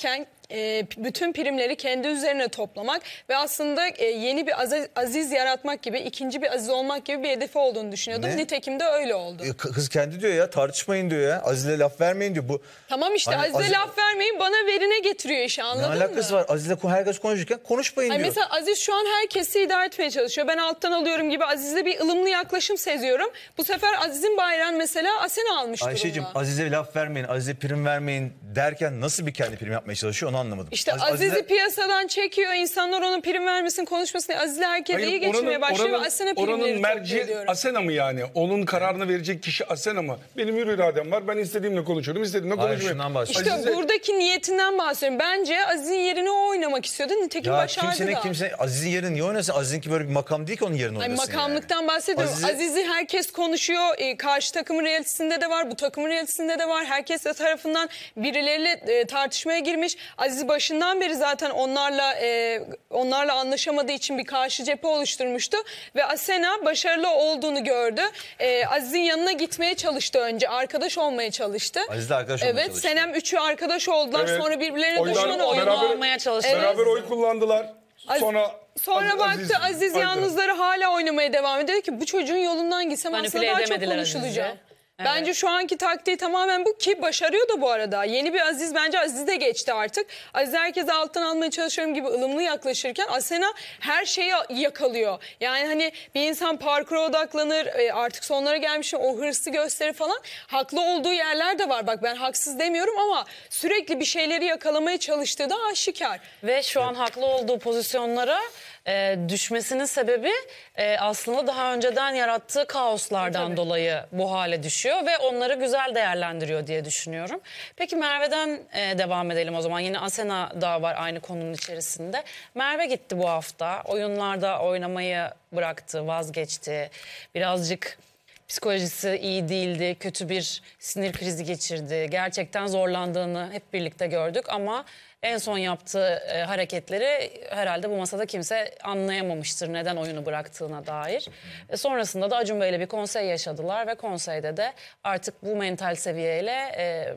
Speaker 4: e, bütün primleri kendi üzerine toplamak ve aslında e, yeni bir aziz, aziz yaratmak gibi, ikinci bir aziz olmak gibi bir hedefi olduğunu düşünüyordum.
Speaker 3: Ne?
Speaker 4: Nitekim de öyle oldu.
Speaker 3: E, Kız kendi diyor ya, tartışmayın diyor ya. Aziz'e laf vermeyin diyor. Bu
Speaker 4: Tamam işte
Speaker 3: Hani
Speaker 4: Aziz'e
Speaker 3: Aziz-
Speaker 4: laf vermeyin, bana verine getiriyor işi,
Speaker 3: ne
Speaker 4: anladın mı?
Speaker 3: alakası var? Aziz'le herkes konuşurken konuşmayın
Speaker 4: Ay
Speaker 3: diyor.
Speaker 4: mesela Aziz şu an herkesi idare etmeye çalışıyor. Ben alttan alıyorum gibi Aziz'le bir ılımlı yaklaşım seziyorum. Bu sefer Aziz'in bayrağını mesela Asena almış
Speaker 3: Ayşe'cim
Speaker 4: durumda.
Speaker 3: Aziz'e laf vermeyin, Aziz'e prim vermeyin derken nasıl bir kendi prim yapmaya çalışıyor onu anlamadım.
Speaker 4: İşte
Speaker 3: Az-
Speaker 4: Aziz'i
Speaker 3: Aziz'e-
Speaker 4: piyasadan çekiyor, insanlar ona prim vermesin, konuşmasın. Aziz'le herkes iyi geçinmeye başlıyor ve Asena primleri
Speaker 2: oranın
Speaker 4: topluyor
Speaker 2: merci
Speaker 4: diyorum.
Speaker 2: Asena mı yani? Onun kararını verecek kişi Asena mı? Benim hür iradem var. Ben istediğimle konuşuyorum, istediğimle
Speaker 3: Hayır,
Speaker 2: konuşmuyorum.
Speaker 3: şundan bahsediyorum.
Speaker 4: İşte
Speaker 2: Aziz'e-
Speaker 4: buradaki niyetinden bahsediyorum. Bence Aziz'in yerine o oynamak istiyordu. Nitekim
Speaker 3: Ya
Speaker 4: başardı
Speaker 3: kimsenin
Speaker 4: da.
Speaker 3: kimse Aziz'in yerine niye oynasın? Aziz'inki böyle bir makam değil ki onun yerine
Speaker 4: Ay,
Speaker 3: oynasın.
Speaker 4: makamlıktan
Speaker 3: yani.
Speaker 4: bahsediyorum.
Speaker 3: Aziz'i-
Speaker 4: Aziz'i herkes konuşuyor. Ee, karşı takımın realitesinde de var. Bu takımın realitesinde de var. Herkes de tarafından birileriyle e, tartışmaya girmiş. Aziz başından beri zaten onlarla e, onlarla anlaşamadığı için bir karşı cephe oluşturmuştu. Ve Asena başarılı olduğunu gördü. E, Aziz'in yanına gitmeye çalıştı önce. Arkadaş olmaya çalıştı.
Speaker 3: Aziz'le arkadaş olmaya
Speaker 4: Evet,
Speaker 3: çalıştı.
Speaker 4: Senem üçü arkadaş oldular.
Speaker 2: Evet.
Speaker 4: Sonra birbirlerine
Speaker 2: Oylar-
Speaker 4: düşman
Speaker 2: o
Speaker 4: oldular.
Speaker 2: beraber-
Speaker 1: olmaya çalıştı.
Speaker 2: Beraber oy kullandılar.
Speaker 4: Az-
Speaker 2: Sonra
Speaker 4: Sonra
Speaker 2: Az-
Speaker 4: baktı Aziz,
Speaker 2: Aynen.
Speaker 4: yalnızları hala oynamaya devam ediyor. Dedi ki bu çocuğun yolundan gitsem aslında
Speaker 1: Manipüle
Speaker 4: daha çok
Speaker 1: edemediler
Speaker 4: konuşulacağım.
Speaker 1: Aziz'i. Evet.
Speaker 4: Bence şu anki taktiği tamamen bu, ki başarıyor da bu arada. Yeni bir Aziz, bence Aziz de geçti artık. Aziz herkese alttan almaya çalışıyorum gibi ılımlı yaklaşırken Asena her şeyi yakalıyor. Yani hani bir insan parkura odaklanır, e, artık sonlara gelmişim, o hırsı gösterir falan. Haklı olduğu yerler de var. Bak ben haksız demiyorum ama sürekli bir şeyleri yakalamaya çalıştığı da aşikar.
Speaker 1: Ve şu an haklı olduğu pozisyonlara e, düşmesinin sebebi e, aslında daha önceden yarattığı kaoslardan
Speaker 4: Tabii.
Speaker 1: dolayı bu hale düşüyor ve onları güzel değerlendiriyor diye düşünüyorum. Peki Merve'den e, devam edelim o zaman. Yine Asena da var aynı konunun içerisinde. Merve gitti bu hafta. Oyunlarda oynamayı bıraktı, vazgeçti. Birazcık psikolojisi iyi değildi, kötü bir sinir krizi geçirdi. Gerçekten zorlandığını hep birlikte gördük ama en son yaptığı e, hareketleri herhalde bu masada kimse anlayamamıştır neden oyunu bıraktığına dair. E, sonrasında da Acun Bey'le bir konsey yaşadılar ve konseyde de artık bu mental seviyeyle e,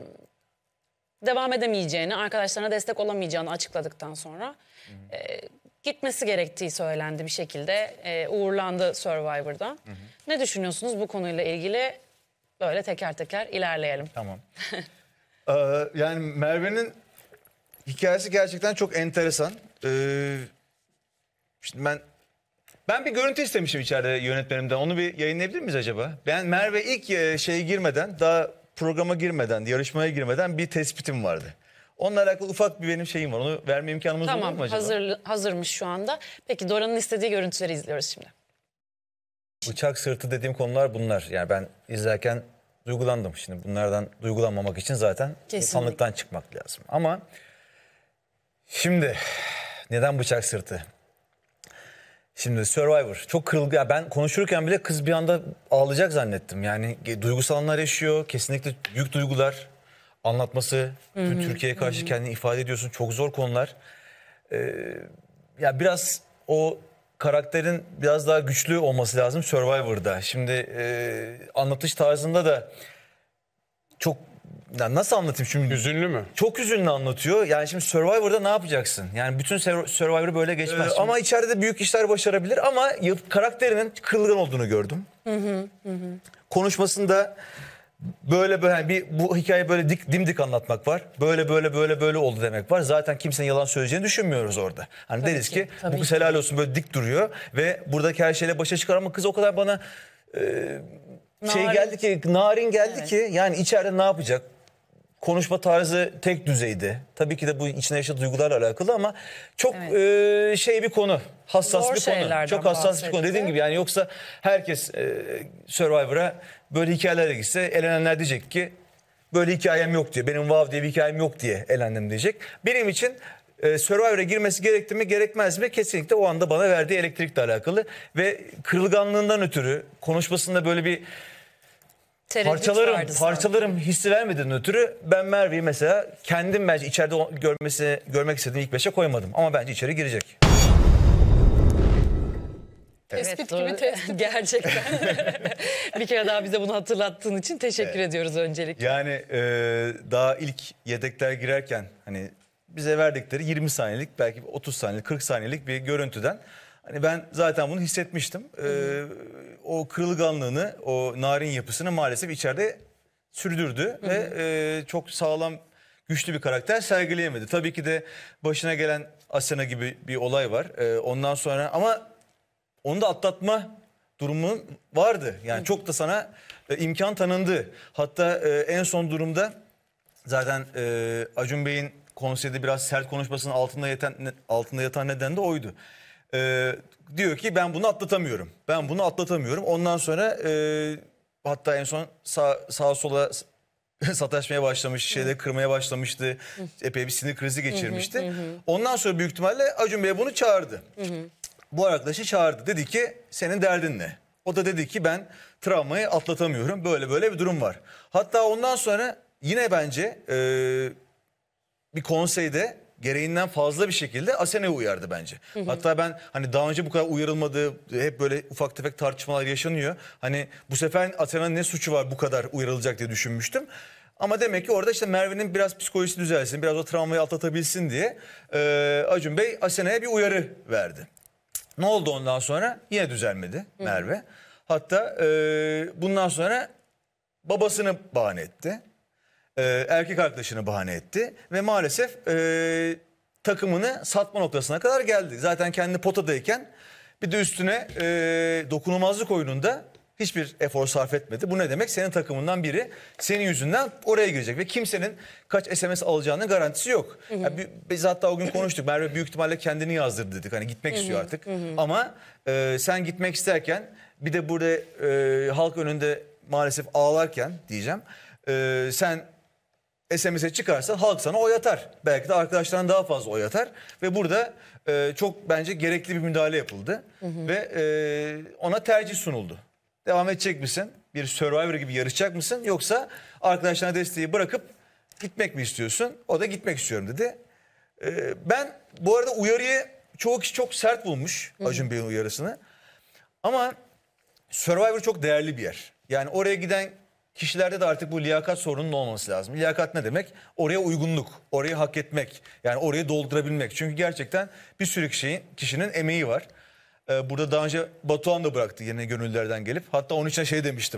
Speaker 1: devam edemeyeceğini, arkadaşlarına destek olamayacağını açıkladıktan sonra e, gitmesi gerektiği söylendi bir şekilde. E, uğurlandı Survivor'da. Hı hı. Ne düşünüyorsunuz bu konuyla ilgili? Böyle teker teker ilerleyelim.
Speaker 3: Tamam. ee, yani Merve'nin hikayesi gerçekten çok enteresan. Ee, şimdi ben ben bir görüntü istemişim içeride yönetmenimden. Onu bir yayınlayabilir miyiz acaba? Ben Merve ilk e, şeye girmeden, daha programa girmeden, yarışmaya girmeden bir tespitim vardı. Onunla alakalı ufak bir benim şeyim var. Onu verme imkanımız olur mu
Speaker 1: Tamam,
Speaker 3: acaba?
Speaker 1: hazır, hazırmış şu anda. Peki Dora'nın istediği görüntüleri izliyoruz şimdi.
Speaker 3: Bıçak sırtı dediğim konular bunlar. Yani ben izlerken duygulandım. Şimdi bunlardan duygulanmamak için zaten
Speaker 1: Kesinlikle.
Speaker 3: insanlıktan çıkmak lazım. Ama şimdi neden bıçak sırtı? Şimdi Survivor çok kırılgan. Ya ben konuşurken bile kız bir anda ağlayacak zannettim. Yani duygusal anlar yaşıyor. Kesinlikle büyük duygular. Anlatması, Türkiye'ye karşı kendini ifade ediyorsun. Çok zor konular. Ee, ya biraz o karakterin biraz daha güçlü olması lazım Survivor'da. Şimdi e, anlatış tarzında da çok, ya nasıl anlatayım şimdi?
Speaker 2: Hüzünlü mü?
Speaker 3: Çok hüzünlü anlatıyor. Yani şimdi Survivor'da ne yapacaksın? Yani bütün Survivor'ı böyle geçmez. Ee, ama içeride de büyük işler başarabilir. Ama karakterinin kırılgan olduğunu gördüm. Hı hı, hı. Konuşmasında böyle böyle yani bir bu hikaye böyle dik dimdik anlatmak var. Böyle böyle böyle böyle oldu demek var. Zaten kimsenin yalan söyleyeceğini düşünmüyoruz orada. Hani
Speaker 1: Tabii
Speaker 3: deriz
Speaker 1: ki,
Speaker 3: ki
Speaker 1: tabii
Speaker 3: bu kız helal olsun böyle dik duruyor ve buradaki her şeyle başa çıkar ama kız o kadar bana e, şey
Speaker 1: Narin.
Speaker 3: geldi ki narin geldi
Speaker 1: Evet.
Speaker 3: ki yani içeride ne yapacak? Konuşma tarzı tek düzeydi. Tabii ki de bu içine yaşadığı duygularla alakalı ama çok e, şey bir konu. Hassas
Speaker 1: Zor
Speaker 3: bir konu.
Speaker 1: şeylerden
Speaker 3: Çok hassas bir konu.
Speaker 1: bahsetti.
Speaker 3: Dediğim gibi yani yoksa herkes e, Survivor'a böyle hikayelerle gitse elenenler diyecek ki böyle hikayem yok diye. Benim wow diye bir hikayem yok diye elendim diyecek. Benim için e, Survivor'a girmesi gerekti mi gerekmez mi? Kesinlikle o anda bana verdiği elektrikle alakalı. Ve kırılganlığından ötürü konuşmasında böyle bir
Speaker 1: Tereddüt
Speaker 3: Parçalarım,
Speaker 1: vardı sanki.
Speaker 3: parçalarım hissi vermediğinden ötürü ben Merve'yi mesela kendim bence içeride o- görmesi, görmek istediğim ilk beşe koymadım. Ama bence içeri girecek.
Speaker 4: Tespit
Speaker 1: doğru.
Speaker 4: gibi tespit.
Speaker 1: Gerçekten. Bir kere daha bize bunu hatırlattığın için teşekkür ediyoruz öncelikle.
Speaker 3: Yani e, daha ilk yedekler girerken hani bize verdikleri yirmi saniyelik belki otuz saniyelik kırk saniyelik bir görüntüden hani ben zaten bunu hissetmiştim. Ee, o kırılganlığını, o narin yapısını maalesef içeride sürdürdü hı hı. ve e, çok sağlam, güçlü bir karakter sergileyemedi. Tabii ki de başına gelen Asena gibi bir olay var. Ee, ondan sonra ama onu da atlatma durumu vardı. Yani hı. çok da sana e, imkan tanındı. Hatta e, en son durumda zaten e, Acun Bey'in konseyde biraz sert konuşmasının altında yatan altında yatan neden de oydu. Ee, diyor ki ben bunu atlatamıyorum. Ben bunu atlatamıyorum. Ondan sonra e, hatta en son sağ, sağa sola sataşmaya başlamış, şeyleri kırmaya başlamıştı. Epey bir sinir krizi geçirmişti. Ondan sonra büyük ihtimalle Acun Bey bunu çağırdı. Bu arkadaşı çağırdı. Dedi ki senin derdin ne? O da dedi ki ben travmayı atlatamıyorum. Böyle böyle bir durum var. Hatta ondan sonra yine bence e, bir konseyde gereğinden fazla bir şekilde Asena'yı uyardı bence. Hı hı. Hatta ben hani daha önce bu kadar uyarılmadığı, hep böyle ufak tefek tartışmalar yaşanıyor. Hani bu sefer Asena'nın ne suçu var bu kadar uyarılacak diye düşünmüştüm. Ama demek ki orada işte Merve'nin biraz psikolojisi düzelsin, biraz o travmayı atlatabilsin diye e, Acun Bey Asena'ya bir uyarı verdi. Ne oldu ondan sonra? Yine düzelmedi hı hı. Merve. Hatta e, bundan sonra babasını bahane etti. Ee, erkek arkadaşını bahane etti ve maalesef e, takımını satma noktasına kadar geldi. Zaten kendi potadayken bir de üstüne e, dokunulmazlık oyununda hiçbir efor sarf etmedi. Bu ne demek? Senin takımından biri senin yüzünden oraya girecek ve kimsenin kaç S M S alacağının garantisi yok. Hı hı. Yani biz hatta o gün konuştuk. Merve büyük ihtimalle kendini yazdırdı dedik. Hani gitmek hı hı. istiyor artık. Hı hı. Ama e, sen gitmek isterken bir de burada e, halk önünde maalesef ağlarken diyeceğim. E, sen S M S'e çıkarsa halk sana oy atar. Belki de arkadaşlarından daha fazla oy atar. Ve burada e, çok bence gerekli bir müdahale yapıldı. Hı hı. Ve e, ona tercih sunuldu. Devam edecek misin? Bir Survivor gibi yarışacak mısın? Yoksa arkadaşlarına desteği bırakıp gitmek mi istiyorsun? O da gitmek istiyorum dedi. E, ben bu arada uyarıyı çoğu kişi çok sert bulmuş. Hı hı. Acun Bey'in uyarısını. Ama Survivor çok değerli bir yer. Yani oraya giden kişilerde de artık bu liyakat sorununun olması lazım. Liyakat ne demek? Oraya uygunluk, orayı hak etmek. Yani orayı doldurabilmek. Çünkü gerçekten bir sürü kişinin, kişinin emeği var. Ee, burada daha önce Batuhan da bıraktı yine gönüllülerden gelip. Hatta onun için şey demiştim.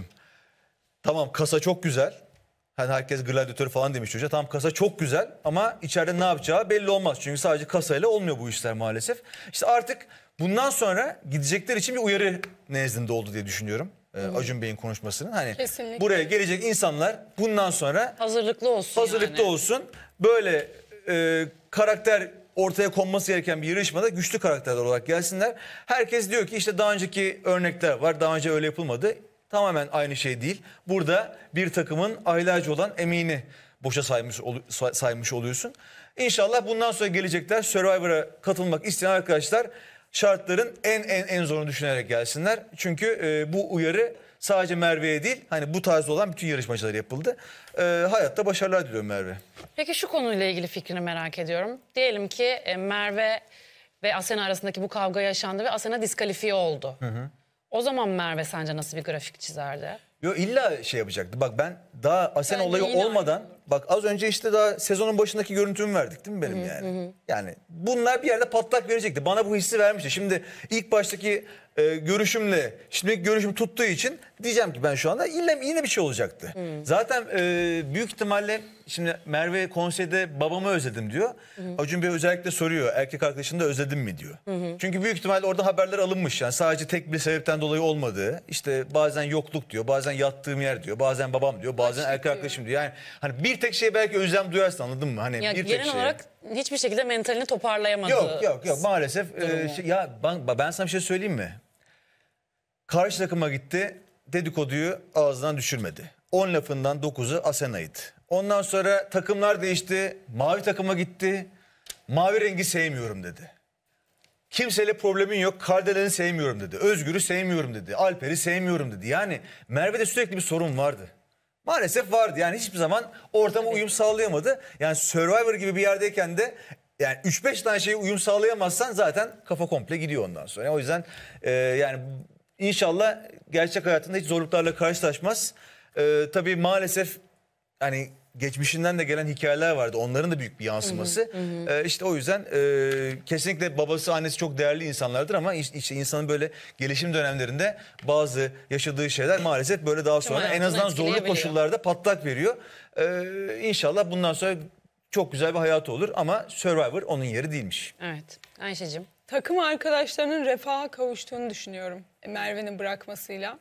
Speaker 3: Tamam kasa çok güzel. Hani herkes gladyatör falan demiş hoca. Tamam kasa çok güzel ama içeride ne yapacağı belli olmaz. Çünkü sadece kasayla olmuyor bu işler maalesef. İşte artık bundan sonra gidecekler için bir uyarı nezdinde oldu diye düşünüyorum. Hı. Acun Bey'in konuşmasının hani kesinlikle. Buraya gelecek insanlar bundan sonra
Speaker 1: hazırlıklı olsun.
Speaker 3: Hazırlıklı yani. olsun. Böyle e, karakter ortaya konması gereken bir yarışmada güçlü karakterler olarak gelsinler. Herkes diyor ki işte daha önceki örnekler var. Daha önce öyle yapılmadı. Tamamen aynı şey değil. Burada bir takımın aylarca olan emeğini boşa saymış, saymış oluyorsun. İnşallah bundan sonra gelecekler Survivor'a katılmak isteyen arkadaşlar şartların en en en zorunu düşünerek gelsinler. Çünkü e, bu uyarı sadece Merve'ye değil hani bu tarzda olan bütün yarışmacılara yapıldı. E, hayatta başarılar diliyorum Merve.
Speaker 1: Peki şu konuyla ilgili fikrini merak ediyorum. Diyelim ki e, Merve ve Asena arasındaki bu kavga yaşandı ve Asena diskalifiye oldu. Hı hı. O zaman Merve sence nasıl bir grafik çizerdi?
Speaker 3: Yo illa şey yapacaktı. Bak ben daha Asena olayı olmadan bak az önce işte daha sezonun başındaki görüntümü verdik değil mi benim hı, yani? Hı. Yani bunlar bir yerde patlak verecekti. Bana bu hissi vermişti. Şimdi ilk baştaki e, görüşümle şimdiki görüşüm tuttuğu için diyeceğim ki ben şu anda yine, yine bir şey olacaktı. Hı. Zaten e, büyük ihtimalle şimdi Merve konseyde babamı özledim diyor. Hı. Acun Bey özellikle soruyor erkek arkadaşını da özledin mi diyor. Hı hı. Çünkü büyük ihtimalle orada haberler alınmış. Yani sadece tek bir sebepten dolayı olmadığı. İşte bazen yokluk diyor, bazen yattığım yer diyor, bazen babam diyor, bazen Açık erkek diyor. arkadaşım diyor. Yani hani bir tek şey belki özlem duyarsın anladın mı? Hani
Speaker 1: ya
Speaker 3: bir
Speaker 1: genel
Speaker 3: tek şey.
Speaker 1: olarak hiçbir şekilde mentalini toparlayamadı.
Speaker 3: Yok yok yok maalesef e, şey, ya ben, ben sana bir şey söyleyeyim mi? Karşı takıma gitti, dedikoduyu ağzından düşürmedi. on lafından dokuzu Asena'ydı. Ondan sonra takımlar değişti, mavi takıma gitti. Mavi rengi sevmiyorum dedi. Kimseyle problemin yok, Kardelen'i sevmiyorum dedi. Özgür'ü sevmiyorum dedi. Alper'i sevmiyorum dedi. Yani Merve'de sürekli bir sorun vardı. Maalesef vardı. Yani hiçbir zaman ortama uyum sağlayamadı. Yani Survivor gibi bir yerdeyken de yani üç beş tane şeye uyum sağlayamazsan zaten kafa komple gidiyor ondan sonra. Yani o yüzden e, yani İnşallah gerçek hayatında hiç zorluklarla karşılaşmaz. Ee, tabii maalesef hani geçmişinden de gelen hikayeler vardı. Onların da büyük bir yansıması. Hı hı. Ee, işte o yüzden e, kesinlikle babası, annesi çok değerli insanlardır ama işte insanın böyle gelişim dönemlerinde bazı yaşadığı şeyler maalesef böyle daha sonra en azından zorlu koşullarda patlak veriyor. Ee, İnşallah bundan sonra çok güzel bir hayatı olur ama Survivor onun yeri değilmiş.
Speaker 1: Evet. Ayşe'cim.
Speaker 4: Takım arkadaşlarının refaha kavuştuğunu düşünüyorum Merve'nin bırakmasıyla.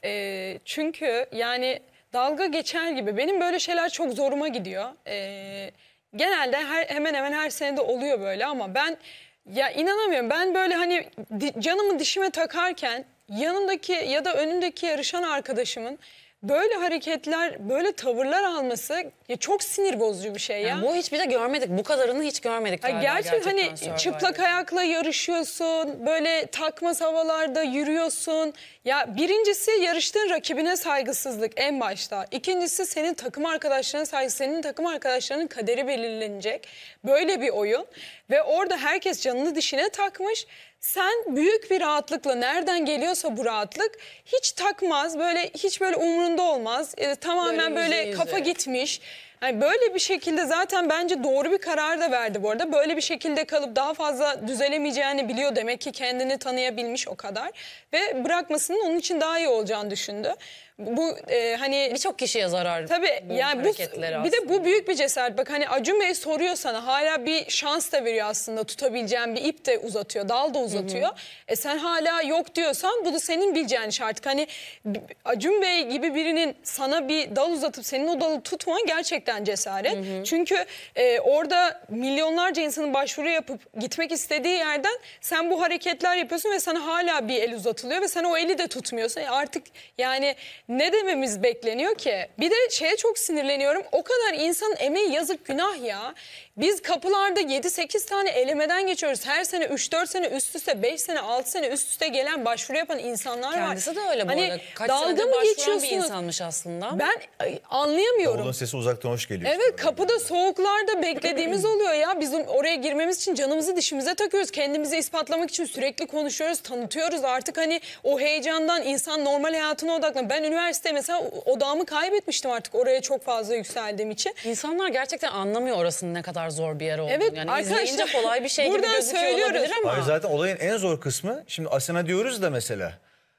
Speaker 4: Ee, çünkü yani dalga geçer gibi benim böyle şeyler çok zoruma gidiyor. Ee, genelde her, hemen hemen her senede oluyor böyle ama ben ya inanamıyorum. Ben böyle hani di, canımı dişime takarken yanındaki ya da önündeki yarışan arkadaşımın böyle hareketler, böyle tavırlar alması ya çok sinir bozucu bir şey ya.
Speaker 1: Yani bu hiçbir de görmedik. Bu kadarını hiç görmedik.
Speaker 4: Ha, gerçekten hani çıplak ayakla yarışıyorsun, böyle takmaz havalarda yürüyorsun. Ya birincisi yarıştığın rakibine saygısızlık en başta. İkincisi senin takım arkadaşlarına saygı, senin takım arkadaşlarının kaderi belirlenecek. Böyle bir oyun ve orada herkes canını dişine takmış. Sen büyük bir rahatlıkla nereden geliyorsa bu rahatlık hiç takmaz, böyle hiç böyle umurunda olmaz. E, tamamen böyle, böyle kafa gitmiş. Yani böyle bir şekilde zaten bence doğru bir karar da verdi bu arada. Böyle bir şekilde kalıp daha fazla düzelemeyeceğini biliyor demek ki, kendini tanıyabilmiş o kadar. Ve bırakmasının onun için daha iyi olacağını düşündü. Bu e, hani
Speaker 1: birçok kişiye zarar.
Speaker 4: Tabii
Speaker 1: bu
Speaker 4: yani bu bir de bu büyük bir cesaret. Bak hani Acun Bey soruyor sana, hala bir şans da veriyor aslında, tutabileceğin bir ip de uzatıyor, dal da uzatıyor. Hı hı. E sen hala yok diyorsan bu da senin bileceğin iş artık. Hani Acun Bey gibi birinin sana bir dal uzatıp senin o dalı tutman gerçekten cesaret. Hı hı. Çünkü e, orada milyonlarca insanın başvuru yapıp gitmek istediği yerden sen bu hareketler yapıyorsun ve sana hala bir el uzatılıyor ve sen o eli de tutmuyorsun. E artık yani ne dememiz bekleniyor ki? Bir de şeye çok sinirleniyorum. O kadar insanın emeği, yazık, günah ya. Biz kapılarda yedi sekiz tane elemeden geçiyoruz. Her sene üç dört sene üst üste, beş sene altı sene üst üste gelen, başvuru yapan insanlar
Speaker 1: Kendisi
Speaker 4: var.
Speaker 1: Kendisi de öyle bu
Speaker 4: hani
Speaker 1: arada. Kaç
Speaker 4: dalga mı geçiyorsunuz?
Speaker 1: Bir insanmış aslında.
Speaker 4: Ben anlayamıyorum.
Speaker 3: Davulun sesi uzaktan hoş geliyor.
Speaker 4: Evet, işte kapıda soğuklarda beklediğimiz oluyor ya. Bizim oraya girmemiz için canımızı dişimize takıyoruz. Kendimizi ispatlamak için sürekli konuşuyoruz, tanıtıyoruz. Artık hani o heyecandan insan normal hayatına odaklanıyor. Ben üniversite mesela odağımı kaybetmiştim artık oraya çok fazla yükseldiğim için.
Speaker 1: İnsanlar gerçekten anlamıyor orasının ne kadar zor bir yer olduğunu.
Speaker 4: Evet,
Speaker 1: yani izleyince kolay bir şey gibi gözüküyor olabilir ama.
Speaker 3: Hayır, zaten olayın en zor kısmı, şimdi Asena diyoruz da mesela.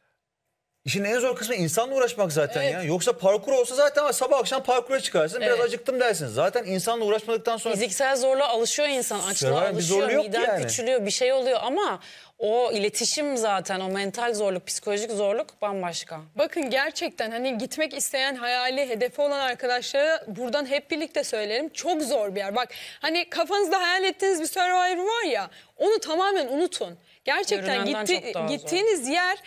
Speaker 3: İşin en zor kısmı insanla uğraşmak zaten, evet. Ya. Yoksa parkur olsa zaten sabah akşam parkura çıkarsın, evet. Biraz acıktım dersin. Zaten insanla uğraşmadıktan sonra...
Speaker 1: Fiziksel zorluğa alışıyor insan, açlığa alışıyor, miden yani. Küçülüyor, bir şey oluyor ama... O iletişim zaten, o mental zorluk, psikolojik zorluk bambaşka.
Speaker 4: Bakın gerçekten hani gitmek isteyen, hayali, hedefi olan arkadaşlara buradan hep birlikte söyleyelim. Çok zor bir yer. Bak hani kafanızda hayal ettiğiniz bir Survivor var ya, onu tamamen unutun. Gerçekten gitti, gittiğiniz zor. yer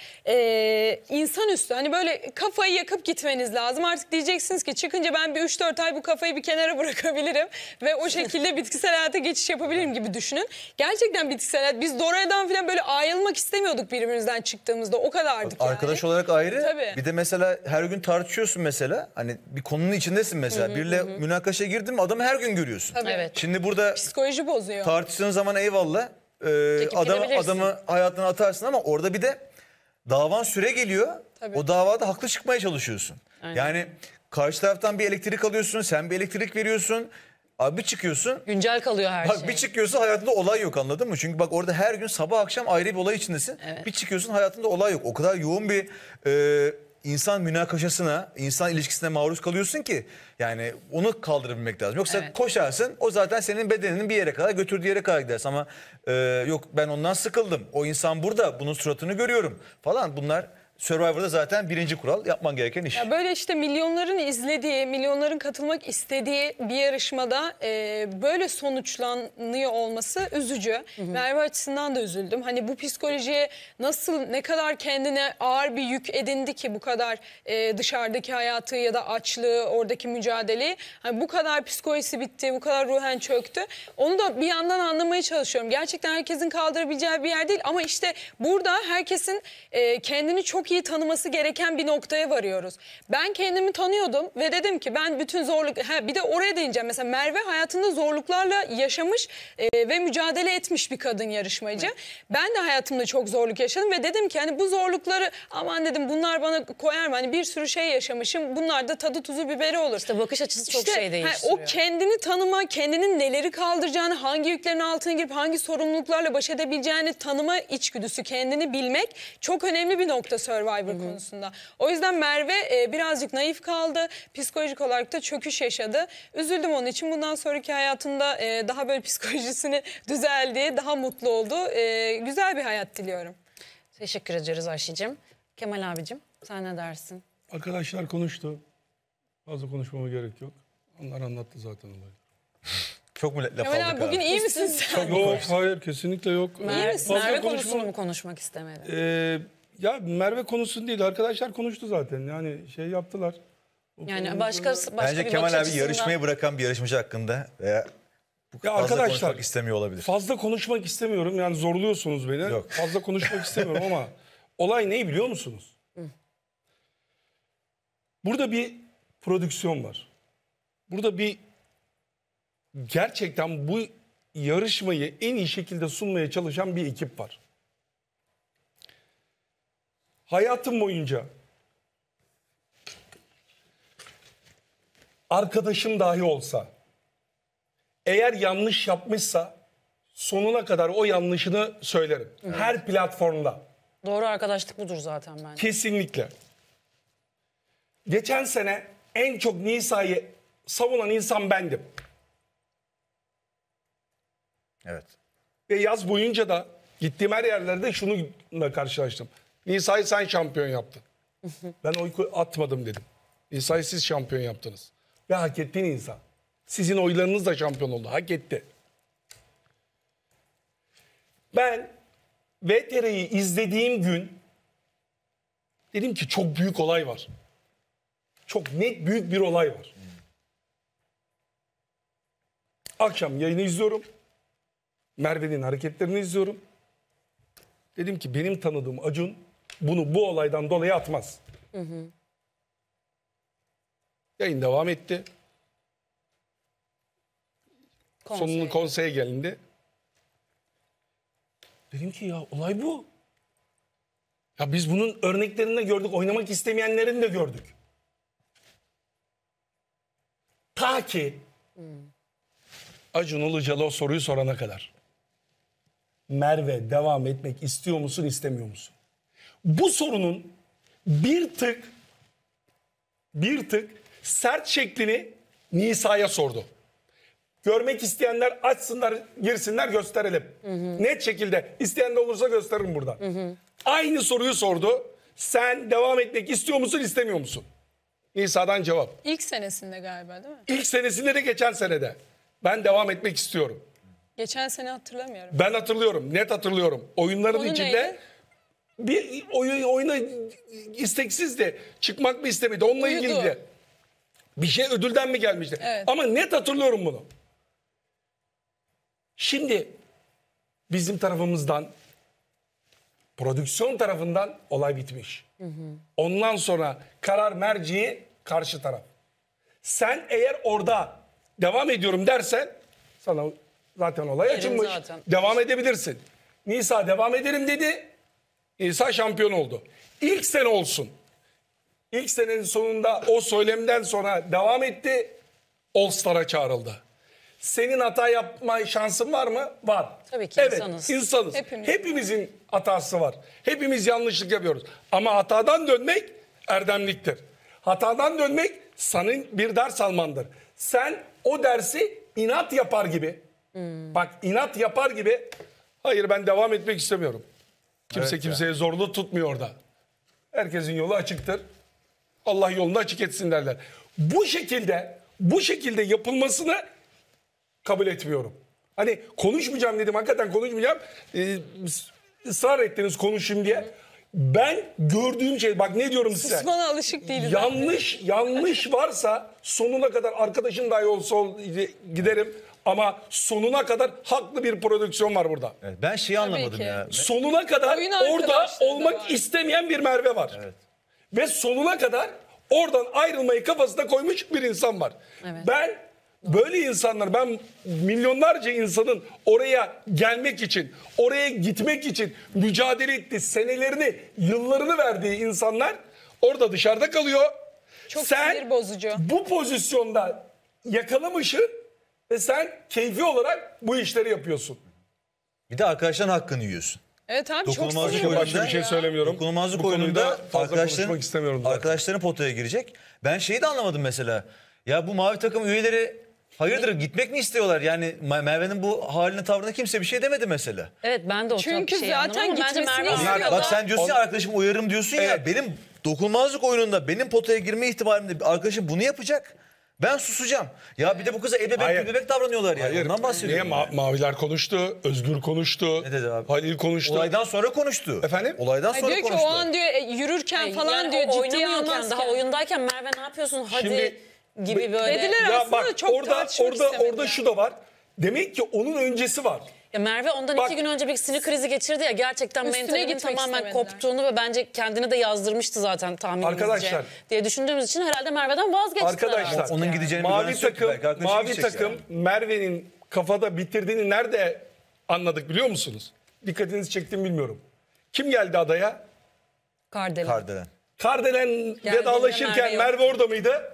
Speaker 4: e, insanüstü. Hani böyle kafayı yakıp gitmeniz lazım. Artık diyeceksiniz ki çıkınca ben bir üç dört ay bu kafayı bir kenara bırakabilirim. Ve o şekilde bitkisel hayata geçiş yapabilirim gibi düşünün. Gerçekten bitkisel hayat. Biz Dora'dan falan böyle ayrılmak istemiyorduk birbirimizden çıktığımızda. O kadardık yani.
Speaker 3: Arkadaş olarak ayrı.
Speaker 4: Tabii.
Speaker 3: Bir de mesela her gün tartışıyorsun mesela. Hani bir konunun içindesin mesela. Hı hı, Biriyle hı. münakaşaya girdin mi adamı her gün görüyorsun.
Speaker 4: Tabii.
Speaker 1: Evet.
Speaker 3: Şimdi burada
Speaker 4: psikoloji bozuyor.
Speaker 3: Tartıştığın zaman eyvallah. Ee, adam, adamı hayatına atarsın ama orada bir de davan süre geliyor. Tabii. O davada haklı çıkmaya çalışıyorsun. Aynen. Yani karşı taraftan bir elektrik alıyorsun, sen bir elektrik veriyorsun. Abi bir çıkıyorsun.
Speaker 1: Güncel kalıyor her
Speaker 3: bak,
Speaker 1: şey.
Speaker 3: Bir çıkıyorsun hayatında olay yok, anladın mı? Çünkü bak orada her gün sabah akşam ayrı bir olay içindesin. Evet. Bir çıkıyorsun hayatında olay yok. O kadar yoğun bir e, insan münakaşasına, insan ilişkisine maruz kalıyorsun ki yani onu kaldırabilmek lazım. Yoksa evet. koşarsın, o zaten senin bedeninin bir yere kadar götürdüğü yere kadar gidersin ama e, yok ben ondan sıkıldım. O insan burada, bunun suratını görüyorum falan, bunlar Survivor'da zaten birinci kural, yapman gereken iş.
Speaker 4: Ya böyle işte milyonların izlediği, milyonların katılmak istediği bir yarışmada e, böyle sonuçlanıyor olması üzücü. Hı hı. Merve açısından da üzüldüm. Hani bu psikolojiye nasıl, ne kadar kendine ağır bir yük edindi ki bu kadar e, dışarıdaki hayatı ya da açlığı, oradaki mücadeleyi. Hani bu kadar psikolojisi bitti, bu kadar ruhen çöktü. Onu da bir yandan anlamaya çalışıyorum. Gerçekten herkesin kaldırabileceği bir yer değil ama işte burada herkesin e, kendini çok çok iyi tanıması gereken bir noktaya varıyoruz. Ben kendimi tanıyordum ve dedim ki ben bütün zorluk... Ha, bir de oraya değineceğim. Mesela Merve hayatında zorluklarla yaşamış e, ve mücadele etmiş bir kadın yarışmacı. Evet. Ben de hayatımda çok zorluk yaşadım ve dedim ki hani bu zorlukları aman dedim bunlar bana koyar mı? Hani bir sürü şey yaşamışım. Bunlar da tadı tuzu biberi olur.
Speaker 1: İşte bakış açısı çok
Speaker 4: işte,
Speaker 1: şey değiştiriyor.
Speaker 4: O kendini tanıma, kendinin neleri kaldıracağını, hangi yüklerin altına girip hangi sorumluluklarla baş edebileceğini tanıma içgüdüsü, kendini bilmek çok önemli bir nokta Survivor Hı-hı. konusunda. O yüzden Merve e, birazcık naif kaldı. Psikolojik olarak da çöküş yaşadı. Üzüldüm onun için. Bundan sonraki hayatında e, daha böyle psikolojisini düzeldi, daha mutlu oldu. E, güzel bir hayat diliyorum.
Speaker 1: Teşekkür ederiz Ayşe'cim. Kemal abicim sen ne dersin?
Speaker 2: Arkadaşlar konuştu. Fazla konuşmama gerek yok. Onlar anlattı zaten olayı.
Speaker 3: Çok mu laf
Speaker 4: Kemal
Speaker 3: aldık
Speaker 4: abi bugün
Speaker 3: abi?
Speaker 4: iyi misin sen?
Speaker 2: Yok hayır kesinlikle yok.
Speaker 1: Mer
Speaker 2: Fazla
Speaker 1: Merve
Speaker 2: konuşma-
Speaker 1: konusunu mu konuşmak istemedi?
Speaker 2: Ee, ya Merve konusunu değil. Arkadaşlar konuştu zaten. Yani şey yaptılar. O
Speaker 1: Yani
Speaker 2: konuyu-
Speaker 1: başka başka
Speaker 3: Bence
Speaker 1: bir
Speaker 3: Kemal
Speaker 1: bakış
Speaker 3: abi
Speaker 1: açısından...
Speaker 3: yarışmayı bırakan bir yarışmacı hakkında veya bu
Speaker 2: Ya
Speaker 3: fazla
Speaker 2: arkadaşlar,
Speaker 3: konuşmak istemiyor olabilir.
Speaker 2: Fazla konuşmak istemiyorum. Yani zorluyorsunuz beni.
Speaker 3: Yok.
Speaker 2: Fazla konuşmak istemiyorum ama olay ne biliyor musunuz? Burada bir prodüksiyon var. Burada bir gerçekten bu yarışmayı en iyi şekilde sunmaya çalışan bir ekip var. Hayatım boyunca arkadaşım dahi olsa eğer yanlış yapmışsa sonuna kadar o yanlışını söylerim. Evet. Her platformda.
Speaker 1: Doğru arkadaşlık budur zaten bence.
Speaker 2: Kesinlikle. Geçen sene en çok Nisa'yı savunan insan bendim.
Speaker 3: Evet.
Speaker 2: Ve yaz boyunca da gittiğim her yerlerde şununla karşılaştım. Nisa'yı sen şampiyon yaptın. Ben oy atmadım dedim. Nisa'yı siz şampiyon yaptınız. Ve hak etti Nisa. Sizin oylarınız da şampiyon oldu. Hak etti. Ben V T R'yi izlediğim gün dedim ki çok büyük olay var. Çok net büyük bir olay var. Akşam yayını izliyorum. Merve'nin hareketlerini izliyorum. Dedim ki benim tanıdığım Acun bunu bu olaydan dolayı atmaz. Hı hı. Yayın devam etti. Konsey. Sonunun konseye gelindi. Dedim ki ya olay bu. Ya biz bunun örneklerini de gördük. Oynamak istemeyenlerini de gördük. Ta ki hmm. Acun Ilıcalı o soruyu sorana kadar. Merve devam etmek istiyor musun, istemiyor musun? Bu sorunun bir tık bir tık sert şeklini Nisa'ya sordu. Görmek isteyenler açsınlar, girsinler, gösterelim. Hı hı. Net şekilde isteyen de olursa gösteririm buradan. Hı hı. Aynı soruyu sordu. Sen devam etmek istiyor musun, istemiyor musun? Nisa'dan cevap.
Speaker 4: İlk senesinde galiba değil mi?
Speaker 2: İlk senesinde de geçen senede. Ben devam etmek istiyorum.
Speaker 4: Geçen sene hatırlamıyorum.
Speaker 2: Ben hatırlıyorum, net hatırlıyorum. Oyunların
Speaker 4: Konu
Speaker 2: içinde
Speaker 4: neydi?
Speaker 2: bir oyun oyuna isteksizdi. Çıkmak mı istemedi, onunla
Speaker 4: Uyudu.
Speaker 2: ilgili. Bir şey ödülden mi gelmişti?
Speaker 4: Evet.
Speaker 2: Ama net hatırlıyorum bunu. Şimdi bizim tarafımızdan, prodüksiyon tarafından olay bitmiş. Hı hı. Ondan sonra karar merci karşı taraf. Sen eğer orada devam ediyorum dersen sana zaten olay
Speaker 1: Yerim
Speaker 2: açılmış.
Speaker 1: zaten.
Speaker 2: Devam edebilirsin. Nisa devam ederim dedi. Nisa şampiyon oldu. İlk sene olsun. İlk senenin sonunda o söylemden sonra devam etti. All Star'a çağrıldı. Senin hata yapma şansın var mı? Var.
Speaker 1: Tabii ki
Speaker 2: evet,
Speaker 1: insanız.
Speaker 2: insanız.
Speaker 4: Hepimiz.
Speaker 2: Hepimizin hatası var. Hepimiz yanlışlık yapıyoruz. Ama hatadan dönmek erdemliktir. Hatadan dönmek senin bir ders almandır. Sen o dersi inat yapar gibi, hmm. bak inat yapar gibi, hayır ben devam etmek istemiyorum. Kimse evet kimseye ya. zorlu tutmuyor orada. Herkesin yolu açıktır. Allah yolunu açık etsin derler. Bu şekilde, bu şekilde yapılmasını kabul etmiyorum. Hani konuşmayacağım dedim, hakikaten konuşmayacağım. Ee, ısrar ettiniz konuşayım diye. Ben gördüğüm şey, bak ne diyorum size.
Speaker 4: Susmana alışık değiliz.
Speaker 2: Yanlış, yanlış varsa sonuna kadar arkadaşım dahi olsa ol, giderim. Ama sonuna kadar haklı bir prodüksiyon var burada.
Speaker 3: Evet, ben şeyi anlamadım
Speaker 4: ki.
Speaker 3: ya.
Speaker 2: Sonuna kadar
Speaker 4: Oyun
Speaker 2: orada
Speaker 4: arkadaşları da
Speaker 2: olmak
Speaker 4: var.
Speaker 2: istemeyen bir Merve var. Ve sonuna kadar oradan ayrılmayı kafasına koymuş bir insan var.
Speaker 1: Evet.
Speaker 2: Ben böyle insanlar, ben milyonlarca insanın oraya gelmek için, oraya gitmek için mücadele etti, senelerini, yıllarını verdiği insanlar orada dışarıda kalıyor.
Speaker 4: Çok
Speaker 2: sen
Speaker 4: sinir bozucu.
Speaker 2: bu pozisyonda yakalamışsın ve sen keyfi olarak bu işleri yapıyorsun.
Speaker 3: Bir de arkadaşların hakkını yiyorsun.
Speaker 4: Evet abi çok
Speaker 3: Dokunulmazlık
Speaker 4: sinir
Speaker 3: oyununda-
Speaker 4: bozucu
Speaker 2: Başka bir şey
Speaker 4: ya.
Speaker 2: söylemiyorum.
Speaker 3: Dokunulmazlık
Speaker 2: Bu konuda
Speaker 3: oyununda
Speaker 2: fazla
Speaker 3: arkadaşların,
Speaker 2: konuşmak istemiyorum zaten.
Speaker 3: arkadaşların potaya girecek. Ben şeyi de anlamadım mesela. Ya bu mavi takım üyeleri hayırdır gitmek mi istiyorlar? Yani Merve'nin bu haline tavrına kimse bir şey demedi mesela.
Speaker 1: Evet ben de o
Speaker 4: Çünkü
Speaker 1: çok şey
Speaker 4: zaten
Speaker 1: anlamadım ama bence
Speaker 4: gitmesini
Speaker 1: Merve
Speaker 4: istiyor.
Speaker 1: Onlar-
Speaker 3: Bak sen diyorsun ya arkadaşım uyarım diyorsun ya.
Speaker 2: Evet.
Speaker 3: Benim dokunulmazlık oyununda benim potaya girme ihtimalimde arkadaşım bunu yapacak. Ben susacağım. Ya bir de bu kıza el bebek
Speaker 2: Hayır.
Speaker 3: gül bebek davranıyorlar yani.
Speaker 2: Hayır.
Speaker 3: Ondan
Speaker 2: Niye
Speaker 3: bahsediyorum.
Speaker 2: Ma-
Speaker 3: yani.
Speaker 2: Maviler konuştu, Özgür konuştu,
Speaker 3: Ne dedi abi?
Speaker 2: Halil konuştu.
Speaker 3: Olaydan sonra konuştu.
Speaker 2: Efendim?
Speaker 3: Olaydan
Speaker 4: Ay
Speaker 3: sonra
Speaker 4: diyor ki
Speaker 3: konuştu.
Speaker 4: o an diyor e, yürürken falan
Speaker 1: Yani
Speaker 4: diyor
Speaker 1: o
Speaker 4: ciddiye
Speaker 1: oynamıyorken,
Speaker 4: almazken.
Speaker 1: daha oyundayken Merve ne yapıyorsun hadi
Speaker 2: Şimdi-
Speaker 1: gibi böyle.
Speaker 4: Dediler
Speaker 2: Ya
Speaker 4: aslında
Speaker 2: bak
Speaker 4: çok
Speaker 2: orada
Speaker 4: tartışmak
Speaker 2: orada
Speaker 4: istemediler.
Speaker 2: orada şu da var. Demek ki onun öncesi var.
Speaker 1: Ya Merve ondan
Speaker 2: Bak-
Speaker 1: iki gün önce bir sinir krizi geçirdi ya, gerçekten
Speaker 4: Üstüne
Speaker 1: mentalinin
Speaker 4: gitmek
Speaker 1: tamamen
Speaker 4: istemediler.
Speaker 1: koptuğunu ve bence kendini de yazdırmıştı zaten tahminimizce
Speaker 2: Arkadaşlar-
Speaker 1: diye düşündüğümüz için herhalde Merve'den vazgeçtiler.
Speaker 2: Arkadaşlar
Speaker 1: artık
Speaker 3: onun
Speaker 1: yani.
Speaker 3: gideceğini bir
Speaker 2: Mavi
Speaker 3: garantisi yok ki.
Speaker 2: takım,
Speaker 3: Belki arkadaşı
Speaker 2: mavi
Speaker 3: gidecek
Speaker 2: takım
Speaker 3: yani.
Speaker 2: Merve'nin kafada bitirdiğini nerede anladık biliyor musunuz? Dikkatinizi çektim bilmiyorum. Kim geldi adaya?
Speaker 1: Kardelen.
Speaker 3: Kardelen.
Speaker 2: Kardelen
Speaker 1: Geldiğinde
Speaker 2: vedalaşırken
Speaker 1: Merve
Speaker 2: Merve,
Speaker 1: yok.
Speaker 2: orada mıydı?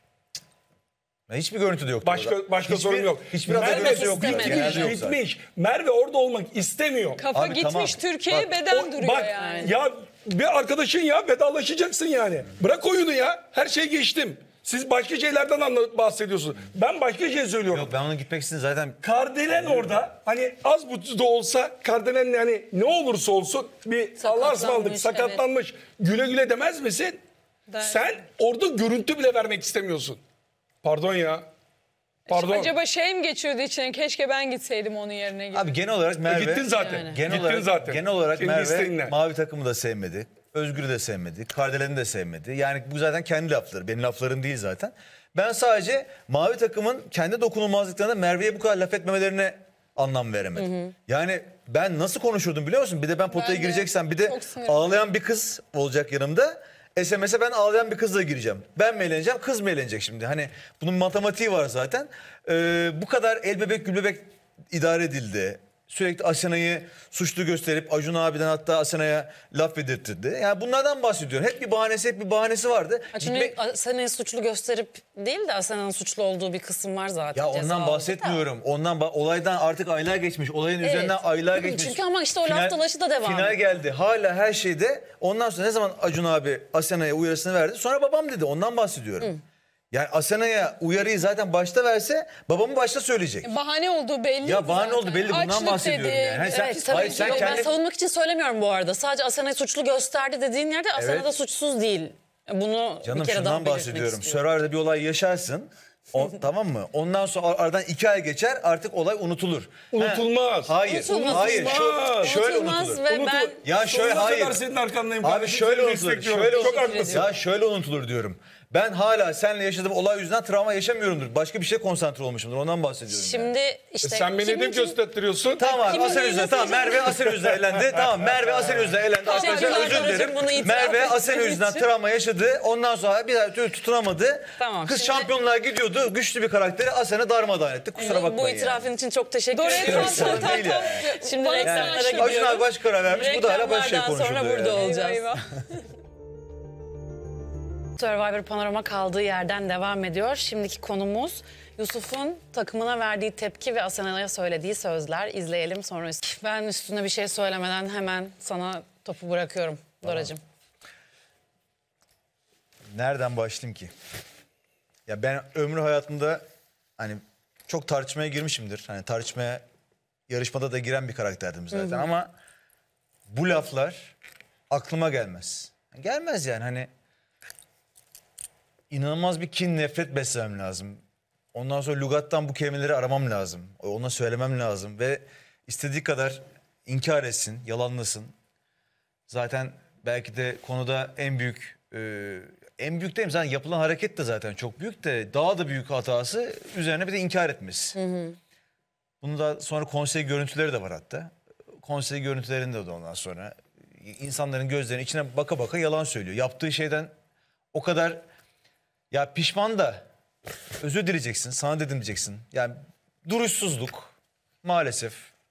Speaker 3: Hiçbir görüntü de yok.
Speaker 2: Başka başka
Speaker 3: hiçbir,
Speaker 2: sorun yok.
Speaker 3: Hiçbir aday
Speaker 2: Merve
Speaker 3: görüntüsü yok.
Speaker 1: istemedi.
Speaker 3: Genelde
Speaker 2: bitmiş,
Speaker 3: yok zaten.
Speaker 2: bitmiş. Merve orada olmak istemiyor.
Speaker 4: Kafa
Speaker 3: Abi
Speaker 4: gitmiş
Speaker 3: tamam.
Speaker 4: Türkiye'ye
Speaker 3: Bak,
Speaker 4: beden
Speaker 2: O-
Speaker 4: duruyor
Speaker 2: bak
Speaker 4: yani.
Speaker 2: ya bir arkadaşın ya vedalaşacaksın yani. Bırak oyunu ya. Her şeyi geçtim. Siz başka şeylerden anla- bahsediyorsunuz. Ben başka şey söylüyorum.
Speaker 3: Yok ben onun gitmek için zaten
Speaker 2: Kardelen orada hani az buçuk da olsa Kardelen yani ne olursa olsun bir Allah'a ısmarladık
Speaker 1: Sakatlanmış,
Speaker 2: sakatlanmış. Güle güle demez misin?
Speaker 4: Der.
Speaker 2: Sen orada görüntü bile vermek istemiyorsun. Pardon ya. Pardon.
Speaker 4: Acaba şey mi geçiyordu içine? Keşke ben gitseydim onun yerine gibi.
Speaker 3: abi genel olarak Merve
Speaker 2: Gittin zaten.
Speaker 1: Yani.
Speaker 3: genel
Speaker 2: Gittin
Speaker 3: olarak
Speaker 2: zaten.
Speaker 3: genel olarak
Speaker 2: Kendi
Speaker 3: Merve
Speaker 2: isteğinle.
Speaker 3: mavi takımı da sevmedi. Özgür'ü de sevmedi. Kardelen'i de sevmedi. Yani bu zaten kendi lafları. Benim laflarım değil zaten. Ben sadece mavi takımın kendi dokunulmazlıklarına Merve'ye bu kadar laf etmemelerine anlam veremedim. Yani ben nasıl konuşurdum biliyor musun? Bir de ben potaya
Speaker 4: Ben de
Speaker 3: gireceksem bir de
Speaker 4: çok sinirlendim.
Speaker 3: ağlayan bir kız olacak yanımda. S M S'e ben ağlayan bir kızla gireceğim. Ben mi eğleneceğim, kız mı eğlenecek şimdi? Hani bunun matematiği var zaten. Ee, bu kadar el bebek gül bebek idare edildi. Sürekli Asena'yı suçlu gösterip Acun abiden hatta Asena'ya laf yedirtirdi. Yani bunlardan bahsediyorum. Hep bir bahanesi, hep bir bahanesi vardı.
Speaker 1: Çünkü
Speaker 3: Gitmek-
Speaker 1: Asena'yı suçlu gösterip değil de Asena'nın suçlu olduğu bir kısım var zaten.
Speaker 3: Ya
Speaker 1: ceza
Speaker 3: ondan
Speaker 1: aldı da.
Speaker 3: bahsetmiyorum. Ondan ba- olaydan artık aylar geçmiş. Olayın
Speaker 1: Evet.
Speaker 3: üzerinden aylar
Speaker 1: Hı,
Speaker 3: geçmiş.
Speaker 1: çünkü ama işte o laf dalaşı da devam
Speaker 3: Final
Speaker 1: ediyor.
Speaker 3: geldi. Hala her şeyde. Ondan sonra ne zaman Acun abi Asena'ya uyarısını verdi? Sonra babam dedi. Ondan bahsediyorum. Yani Asena'ya uyarıyı zaten başta verse babamı başta söyleyecek.
Speaker 4: Bahane olduğu belli.
Speaker 3: Ya bahane oldu belli, bundan
Speaker 4: Açlık
Speaker 3: bahsediyorum
Speaker 4: dedi.
Speaker 3: yani. Hani sen-
Speaker 1: Evet tabii
Speaker 3: Hayır,
Speaker 1: ki.
Speaker 3: sen
Speaker 1: Yok, Ben
Speaker 3: kendi-
Speaker 1: savunmak için söylemiyorum bu arada. Sadece Asena'yı suçlu gösterdi dediğin yerde Asena
Speaker 3: Evet.
Speaker 1: da suçsuz değil. Bunu
Speaker 3: Canım
Speaker 1: bir kere daha
Speaker 3: şundan
Speaker 1: belirtmek
Speaker 3: bahsediyorum.
Speaker 1: istiyorum.
Speaker 3: Survivor'da bir olay yaşarsın. O, tamam mı? Ondan sonra aradan iki ay geçer artık olay unutulur.
Speaker 2: Unutulmaz.
Speaker 3: Ha, hayır.
Speaker 1: Unutulmaz.
Speaker 3: Hayır. Şu, şöyle
Speaker 1: Unutulmaz
Speaker 3: unutulur.
Speaker 1: ve
Speaker 2: Unutulur.
Speaker 1: ben
Speaker 3: Ya şöyle
Speaker 2: Sonuna
Speaker 3: hayır.
Speaker 2: kadar senin arkandayım
Speaker 3: Abi
Speaker 2: kardeşim.
Speaker 3: şöyle
Speaker 2: Seni
Speaker 3: unutulur.
Speaker 2: destekliyorum.
Speaker 3: Şöyle
Speaker 2: Çok
Speaker 3: unutulur.
Speaker 2: haklısın.
Speaker 3: Ya şöyle unutulur diyorum. Ben hala seninle yaşadığım olay yüzünden travma yaşamıyorumdur. Başka bir şey konsantre olmuşumdur. Ondan bahsediyorum. yani.
Speaker 1: şimdi işte
Speaker 2: E Sen beni
Speaker 1: kimin
Speaker 2: hedef
Speaker 1: kim-
Speaker 2: gösteriyorsun.
Speaker 3: Tamam abi
Speaker 1: Kimin
Speaker 3: Asel Özden.
Speaker 1: yüzünden-
Speaker 3: Tamam Merve Asel Özden elendi. Tamam Merve Asel Özden elendi. Arkadaşlar
Speaker 1: Tamam,
Speaker 3: özür
Speaker 1: Özgürcüğüm
Speaker 3: dilerim.
Speaker 1: bunu itiraf
Speaker 3: Merve
Speaker 1: ettiğin
Speaker 3: Asel Özden
Speaker 1: için.
Speaker 3: travma yaşadı. Ondan sonra bir daha türlü tutunamadı.
Speaker 1: Tamam,
Speaker 3: Kız
Speaker 1: şimdi-
Speaker 3: şampiyonluğa gidiyordu. Güçlü bir karakteri Asen'e darmadağın etti. Kusura
Speaker 1: bu,
Speaker 3: bakmayın
Speaker 1: bu
Speaker 3: yani.
Speaker 1: itirafın için çok teşekkür
Speaker 4: Oraya
Speaker 1: ediyorum.
Speaker 4: tam tam tam
Speaker 3: Değil
Speaker 4: tam.
Speaker 3: yani.
Speaker 1: Şimdi
Speaker 4: Bana
Speaker 1: reklamlara
Speaker 4: sana
Speaker 1: gidiyorum.
Speaker 3: Acun abi başka karar vermiş. Bu da hala başka şey
Speaker 1: Reklamlardan sonra
Speaker 3: konuşuldu.
Speaker 1: burada
Speaker 3: yani.
Speaker 1: olacağız.
Speaker 4: Eyvah.
Speaker 1: Survivor Panorama kaldığı yerden devam ediyor. Şimdiki konumuz Yusuf'un takımına verdiği tepki ve Asena'ya söylediği sözler. İzleyelim sonra. üst- Ben üstüne bir şey söylemeden hemen sana topu bırakıyorum Doracığım.
Speaker 3: Nereden başlayayım ki? Ya ben ömrü hayatımda hani çok tartışmaya girmişimdir. Hani tartışmaya yarışmada da giren bir karakterdim zaten ama bu laflar aklıma gelmez. Gelmez yani hani inanılmaz bir kin nefret beslemem lazım. Ondan sonra lügattan bu kelimeleri aramam lazım. Ona söylemem lazım ve istediği kadar inkar etsin, yalanlasın. Zaten belki de konuda en büyük e, en büyük değil mi? Zaten yapılan hareket de zaten çok büyük de daha da büyük hatası üzerine bir de inkar etmesi. Bunu da sonra konsey görüntüleri de var hatta. Konsey görüntülerinde de ondan sonra insanların gözlerinin içine baka baka yalan söylüyor. Yaptığı şeyden o kadar ya pişman da özür dileyeceksin, sana dedim diyeceksin. Yani duruşsuzluk maalesef.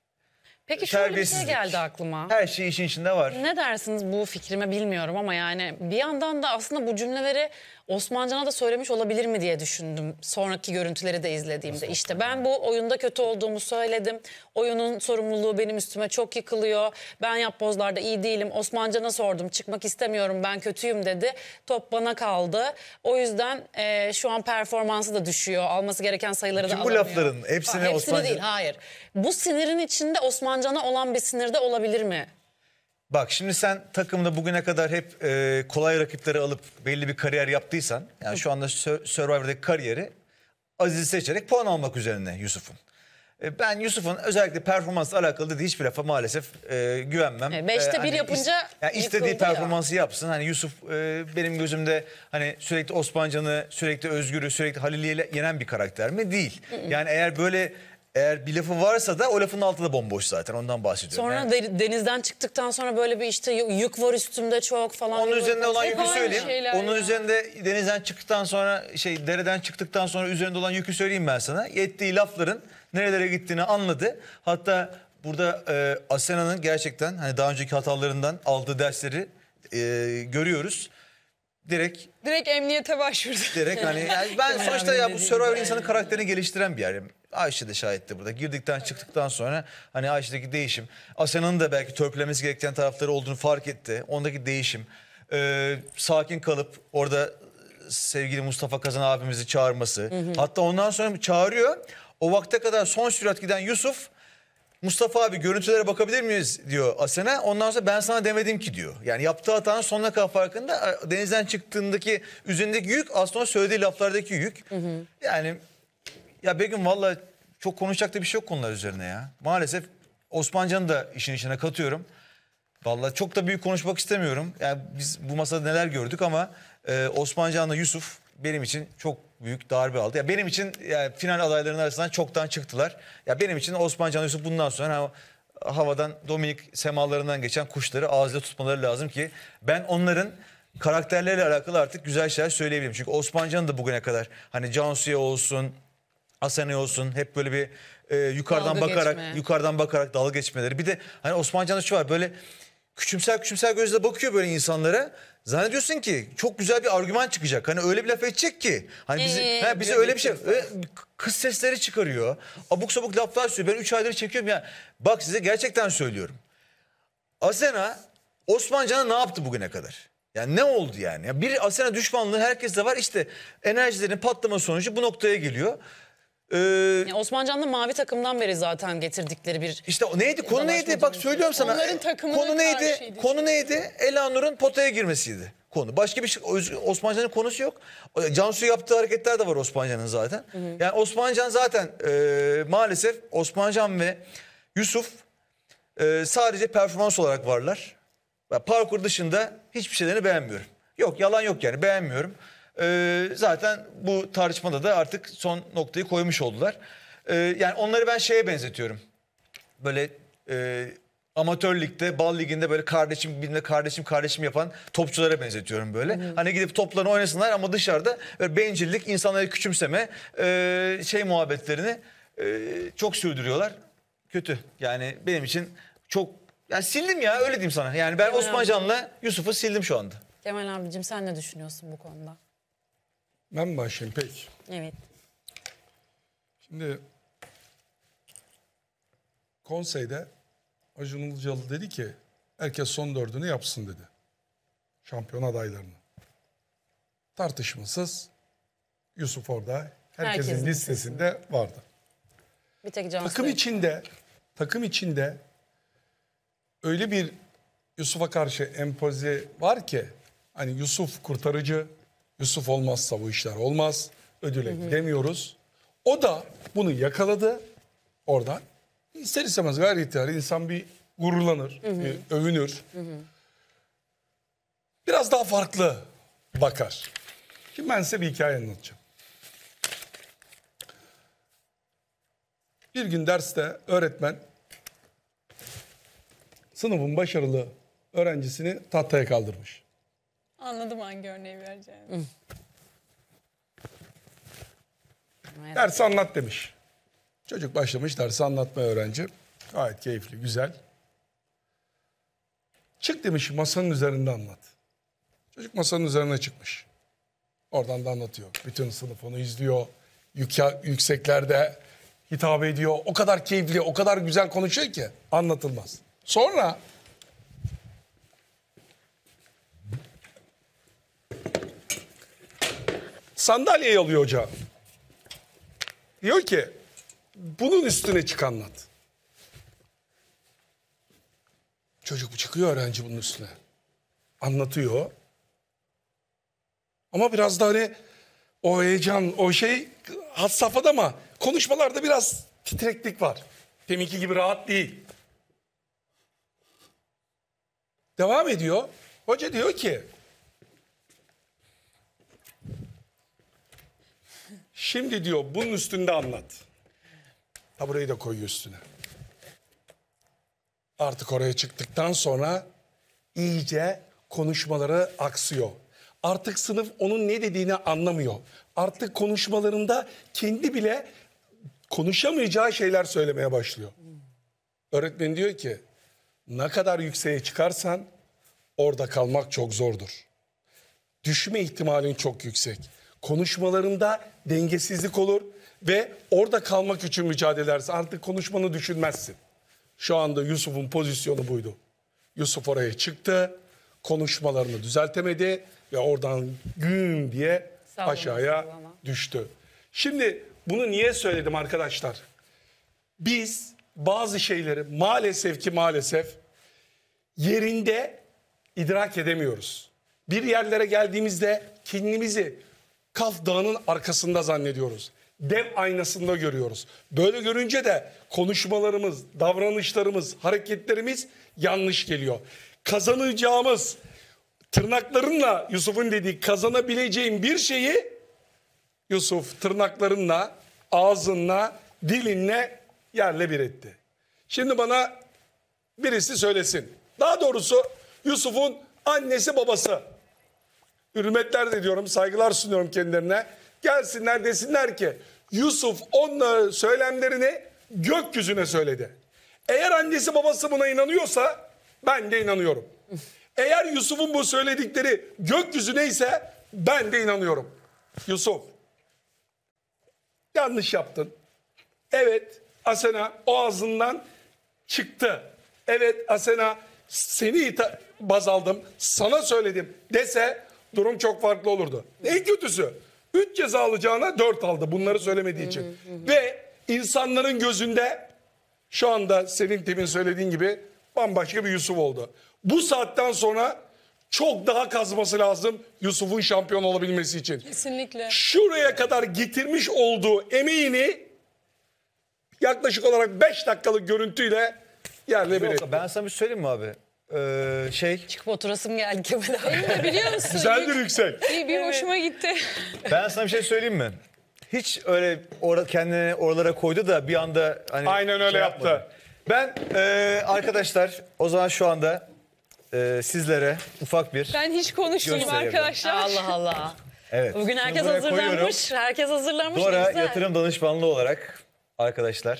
Speaker 1: Peki şöyle bir şey
Speaker 3: Terbiyesizlik.
Speaker 1: geldi aklıma.
Speaker 3: Her şey işin içinde var.
Speaker 1: Ne dersiniz bu fikrime bilmiyorum ama yani bir yandan da aslında bu cümleleri Osmancan'a da söylemiş olabilir mi diye düşündüm. Sonraki görüntüleri de izlediğimde. İşte ben bu oyunda kötü olduğumu söyledim. Oyunun sorumluluğu benim üstüme çok yıkılıyor. Ben yapbozlarda iyi değilim. Osmancan'a sordum, çıkmak istemiyorum, ben kötüyüm dedi. Top bana kaldı. O yüzden e, şu an performansı da düşüyor. Alması gereken sayıları da
Speaker 3: Tüm bu
Speaker 1: alamıyor.
Speaker 3: lafların hepsini
Speaker 1: Ha, hepsini
Speaker 3: Osmancan-
Speaker 1: değil, hayır. Bu sinirin içinde Osmancan'a olan bir sinir de olabilir mi?
Speaker 3: Bak şimdi sen takımda bugüne kadar hep e, kolay rakipleri alıp belli bir kariyer yaptıysan, yani şu anda Sur- Survivor'daki kariyeri Aziz'i seçerek puan almak üzerine Yusuf'un. E, ben Yusuf'un özellikle performansla alakalı dediği hiçbir lafa maalesef e, güvenmem.
Speaker 1: E, beşte bir
Speaker 3: is-
Speaker 1: yapınca
Speaker 3: yani istediği
Speaker 1: yıkıldı ya.
Speaker 3: performansı yapsın. Hani Yusuf e, benim gözümde hani sürekli Osmancan'ı, sürekli Özgür'ü, sürekli Halil'i yenen bir karakter mi? Değil. Yani eğer böyle eğer bir lafı varsa da o lafın altı da bomboş zaten, ondan bahsediyorum.
Speaker 1: Sonra
Speaker 3: Yani-
Speaker 1: de- denizden çıktıktan sonra böyle bir işte yük var üstümde çok falan.
Speaker 3: Onun
Speaker 1: diye
Speaker 3: üzerinde
Speaker 1: böyle
Speaker 3: olan
Speaker 1: konuşuyor.
Speaker 3: yükü
Speaker 4: aynı
Speaker 3: söyleyeyim.
Speaker 4: şeyler
Speaker 3: Onun
Speaker 4: ya.
Speaker 3: üzerinde denizden çıktıktan sonra şey dereden çıktıktan sonra üzerinde olan yükü söyleyeyim ben sana. Yettiği lafların nerelere gittiğini anladı. Hatta burada e, Asena'nın gerçekten hani daha önceki hatalarından aldığı dersleri e, görüyoruz. Direkt
Speaker 4: Direkt emniyete başvurdu.
Speaker 3: direkt hani yani ben
Speaker 1: Kemal
Speaker 3: sonuçta
Speaker 1: abinin
Speaker 3: ya bu
Speaker 1: dediği
Speaker 3: Survivor
Speaker 1: gibi.
Speaker 3: insanın karakterini geliştiren bir yer. Ayşe de şahitti burada. Girdikten çıktıktan sonra hani Ayşe'deki değişim. Asena'nın da belki törpülemesi gereken tarafları olduğunu fark etti. Ondaki değişim. Ee, sakin kalıp orada sevgili Mustafa Kazan abimizi çağırması. Hatta ondan sonra çağırıyor. O vakte kadar son sürat giden Yusuf, Mustafa abi görüntülere bakabilir miyiz diyor Asena. Ondan sonra ben sana demedim ki diyor. Yani yaptığı hatanın sonuna kadar farkında. Denizden çıktığındaki üzerindeki yük aslında söylediği laflardaki yük. Yani ya Begüm valla çok konuşacak da bir şey yok konular üzerine ya. Maalesef Osmancan'ı da işin içine katıyorum. Valla çok da büyük konuşmak istemiyorum. Yani biz bu masada neler gördük ama e, Osmancan'la Yusuf benim için çok büyük darbe aldı. Ya benim için yani final adaylarının arasından çoktan çıktılar. Ya benim için Osmancan Yusuf bundan sonra ha, havadan Dominik semalarından geçen kuşları ağzıyla tutmaları lazım ki ben onların karakterleriyle alakalı artık güzel şeyler söyleyebilirim. Çünkü Osmancan da bugüne kadar hani Cansu'ya olsun, Asena'ya olsun hep böyle bir e, yukarıdan
Speaker 1: Dalga
Speaker 3: bakarak
Speaker 1: geçme.
Speaker 3: yukarıdan bakarak dalga geçmeleri. Bir de hani Osmancan'da şu var, böyle küçümser küçümser gözle bakıyor böyle insanlara. Zannediyorsun ki çok güzel bir argüman çıkacak. Hani öyle bir laf edecek ki. Hani bizi,
Speaker 1: Ee,
Speaker 3: ha, bize
Speaker 1: diyor,
Speaker 3: öyle bir şey. öyle kız sesleri çıkarıyor. Abuk sabuk laflar söylüyor. Ben üç aydır çekiyorum ya. Bak size gerçekten söylüyorum. Asena Osmancan'a ne yaptı bugüne kadar? Yani ne oldu yani? Ya bir Asena düşmanlığı herkeste var. İşte enerjilerin patlama sonucu bu noktaya geliyor. Ee,
Speaker 1: Yani Osmancan'da mavi takımdan beri zaten getirdikleri bir...
Speaker 3: İşte o neydi? Konu neydi?
Speaker 1: Savaşma
Speaker 3: Bak
Speaker 1: dönüşü.
Speaker 3: söylüyorum sana.
Speaker 4: Onların takımına
Speaker 3: Konu neydi?
Speaker 4: karşıydı.
Speaker 3: Konu neydi? Elanur'un potaya girmesiydi. Konu. Başka bir şey. Osmancan'ın konusu yok. Cansu yaptığı hareketler de var Osmancan'ın zaten. Hı hı. Yani Osmancan zaten e, maalesef Osmancan ve Yusuf e, sadece performans olarak varlar. Ben parkur dışında hiçbir şeylerini beğenmiyorum. Yok, yalan yok yani, beğenmiyorum. Ee, zaten bu tartışmada da artık son noktayı koymuş oldular. Ee, yani onları ben şeye benzetiyorum. Böyle e, amatör ligde, bal liginde böyle kardeşim birbirine kardeşim kardeşim yapan topçulara benzetiyorum böyle. Hı hı. Hani gidip toplarını oynasınlar ama dışarıda böyle bencillik, insanları küçümseme e, şey muhabbetlerini e, çok sürdürüyorlar. Kötü. Yani benim için çok, yani sildim ya, öyle diyeyim sana. Yani ben
Speaker 1: Kemal
Speaker 3: Osmancan'la Yusuf'u sildim şu anda.
Speaker 1: Kemal abicim sen ne düşünüyorsun bu konuda?
Speaker 2: Ben mi başlayayım peki?
Speaker 1: Evet.
Speaker 2: Şimdi konseyde Acun Ilıcalı dedi ki herkes son dördünü yapsın dedi. Şampiyon adaylarını. Tartışmasız Yusuf orada herkesin,
Speaker 1: Herkesin
Speaker 2: listesinde vardı.
Speaker 1: Bir tek Cansu.
Speaker 2: Takım içinde takım içinde öyle bir Yusuf'a karşı empoze var ki hani Yusuf kurtarıcı, Yusuf olmazsa bu işler olmaz. Ödüle gidemiyoruz. O da bunu yakaladı oradan. İster istemez gayri ihtiyari insan bir gururlanır, bir övünür. Hı hı. Biraz daha farklı bakar. Şimdi ben size bir hikaye anlatacağım. Bir gün derste öğretmen sınıfın başarılı öğrencisini tahtaya kaldırmış.
Speaker 4: Anladım hangi örneği vereceğimi.
Speaker 2: Dersi anlat demiş. Çocuk başlamış dersi anlatmaya öğrenci. Gayet keyifli, güzel. Çık demiş masanın üzerinde anlat. Çocuk masanın üzerine çıkmış. Oradan da anlatıyor. Bütün sınıf onu izliyor. Yük- yükseklerde hitap ediyor. O kadar keyifli, o kadar güzel konuşuyor ki anlatılmaz. Sonra sandalyeyi alıyor hoca. Diyor ki bunun üstüne çık anlat. Çocuk çıkıyor öğrenci bunun üstüne. Anlatıyor. Ama biraz da hani o heyecan, o şey had safhada ama konuşmalarda biraz titreklik var. Deminki gibi rahat değil. Devam ediyor. Hoca diyor ki şimdi diyor bunun üstünde anlat. Ha burayı da koyuyor üstüne. Artık oraya çıktıktan sonra iyice konuşmaları aksıyor. Artık sınıf onun ne dediğini anlamıyor. Artık konuşmalarında kendi bile konuşamayacağı şeyler söylemeye başlıyor. Öğretmen diyor ki ne kadar yükseğe çıkarsan orada kalmak çok zordur. Düşme ihtimalin çok yüksek. Konuşmalarında dengesizlik olur ve orada kalmak için mücadele edersin. Artık konuşmanı düşünmezsin. Şu anda Yusuf'un pozisyonu buydu. Yusuf oraya çıktı, konuşmalarını düzeltemedi ve oradan güm diye
Speaker 1: Sallama,
Speaker 2: aşağıya
Speaker 1: sallama.
Speaker 2: düştü. Şimdi bunu niye söyledim arkadaşlar? Biz bazı şeyleri maalesef ki maalesef yerinde idrak edemiyoruz. Bir yerlere geldiğimizde kendimizi Kaf Dağı'nın arkasında zannediyoruz. Dev aynasında görüyoruz. Böyle görünce de konuşmalarımız, davranışlarımız, hareketlerimiz yanlış geliyor. Kazanacağımız, tırnaklarınla Yusuf'un dediği kazanabileceğin bir şeyi Yusuf tırnaklarınla, ağzınla, dilinle yerle bir etti. Şimdi bana birisi söylesin. Daha doğrusu Yusuf'un annesi babası. Hürmetler de diyorum, saygılar sunuyorum kendilerine. Gelsinler desinler ki Yusuf onların söylemlerini gökyüzüne söyledi. Eğer annesi babası buna inanıyorsa ben de inanıyorum. Eğer Yusuf'un bu söyledikleri gökyüzüne ise ben de inanıyorum. Yusuf, yanlış yaptın. Evet, Asena o ağzından çıktı. Evet Asena seni ita- baz aldım, sana söyledim dese durum çok farklı olurdu. En kötüsü üç ceza alacağına dört aldı bunları söylemediği için. Ve insanların gözünde şu anda senin temin söylediğin gibi bambaşka bir Yusuf oldu. Bu saatten sonra çok daha kazması lazım Yusuf'un şampiyon olabilmesi için.
Speaker 4: Kesinlikle.
Speaker 2: Şuraya kadar getirmiş olduğu emeğini yaklaşık olarak beş dakikalık görüntüyle yerle bir etti.
Speaker 3: Yok, ben sana bir söyleyeyim mi abi? Ee, şey,
Speaker 1: Çıkıp oturasım geldi Kemal abi.
Speaker 4: Biliyor musun?
Speaker 2: Güzeldir Yüksel.
Speaker 4: Bir, bir hoşuma gitti.
Speaker 3: ben sana bir şey söyleyeyim mi? Hiç öyle or kendini oralara koydu da bir anda hani
Speaker 2: Aynen öyle
Speaker 3: şey
Speaker 2: yaptı.
Speaker 3: yapmadı. Ben e, arkadaşlar o zaman şu anda e, sizlere ufak bir
Speaker 4: Ben hiç konuşmayayım
Speaker 3: Gösterelim.
Speaker 4: arkadaşlar.
Speaker 1: Allah Allah.
Speaker 3: evet.
Speaker 1: Bugün herkes
Speaker 3: Şunu buraya koyuyorum.
Speaker 1: hazırlanmış. Herkes hazırlanmış.
Speaker 3: Dora
Speaker 1: Ne güzel.
Speaker 3: yatırım danışmanlığı olarak arkadaşlar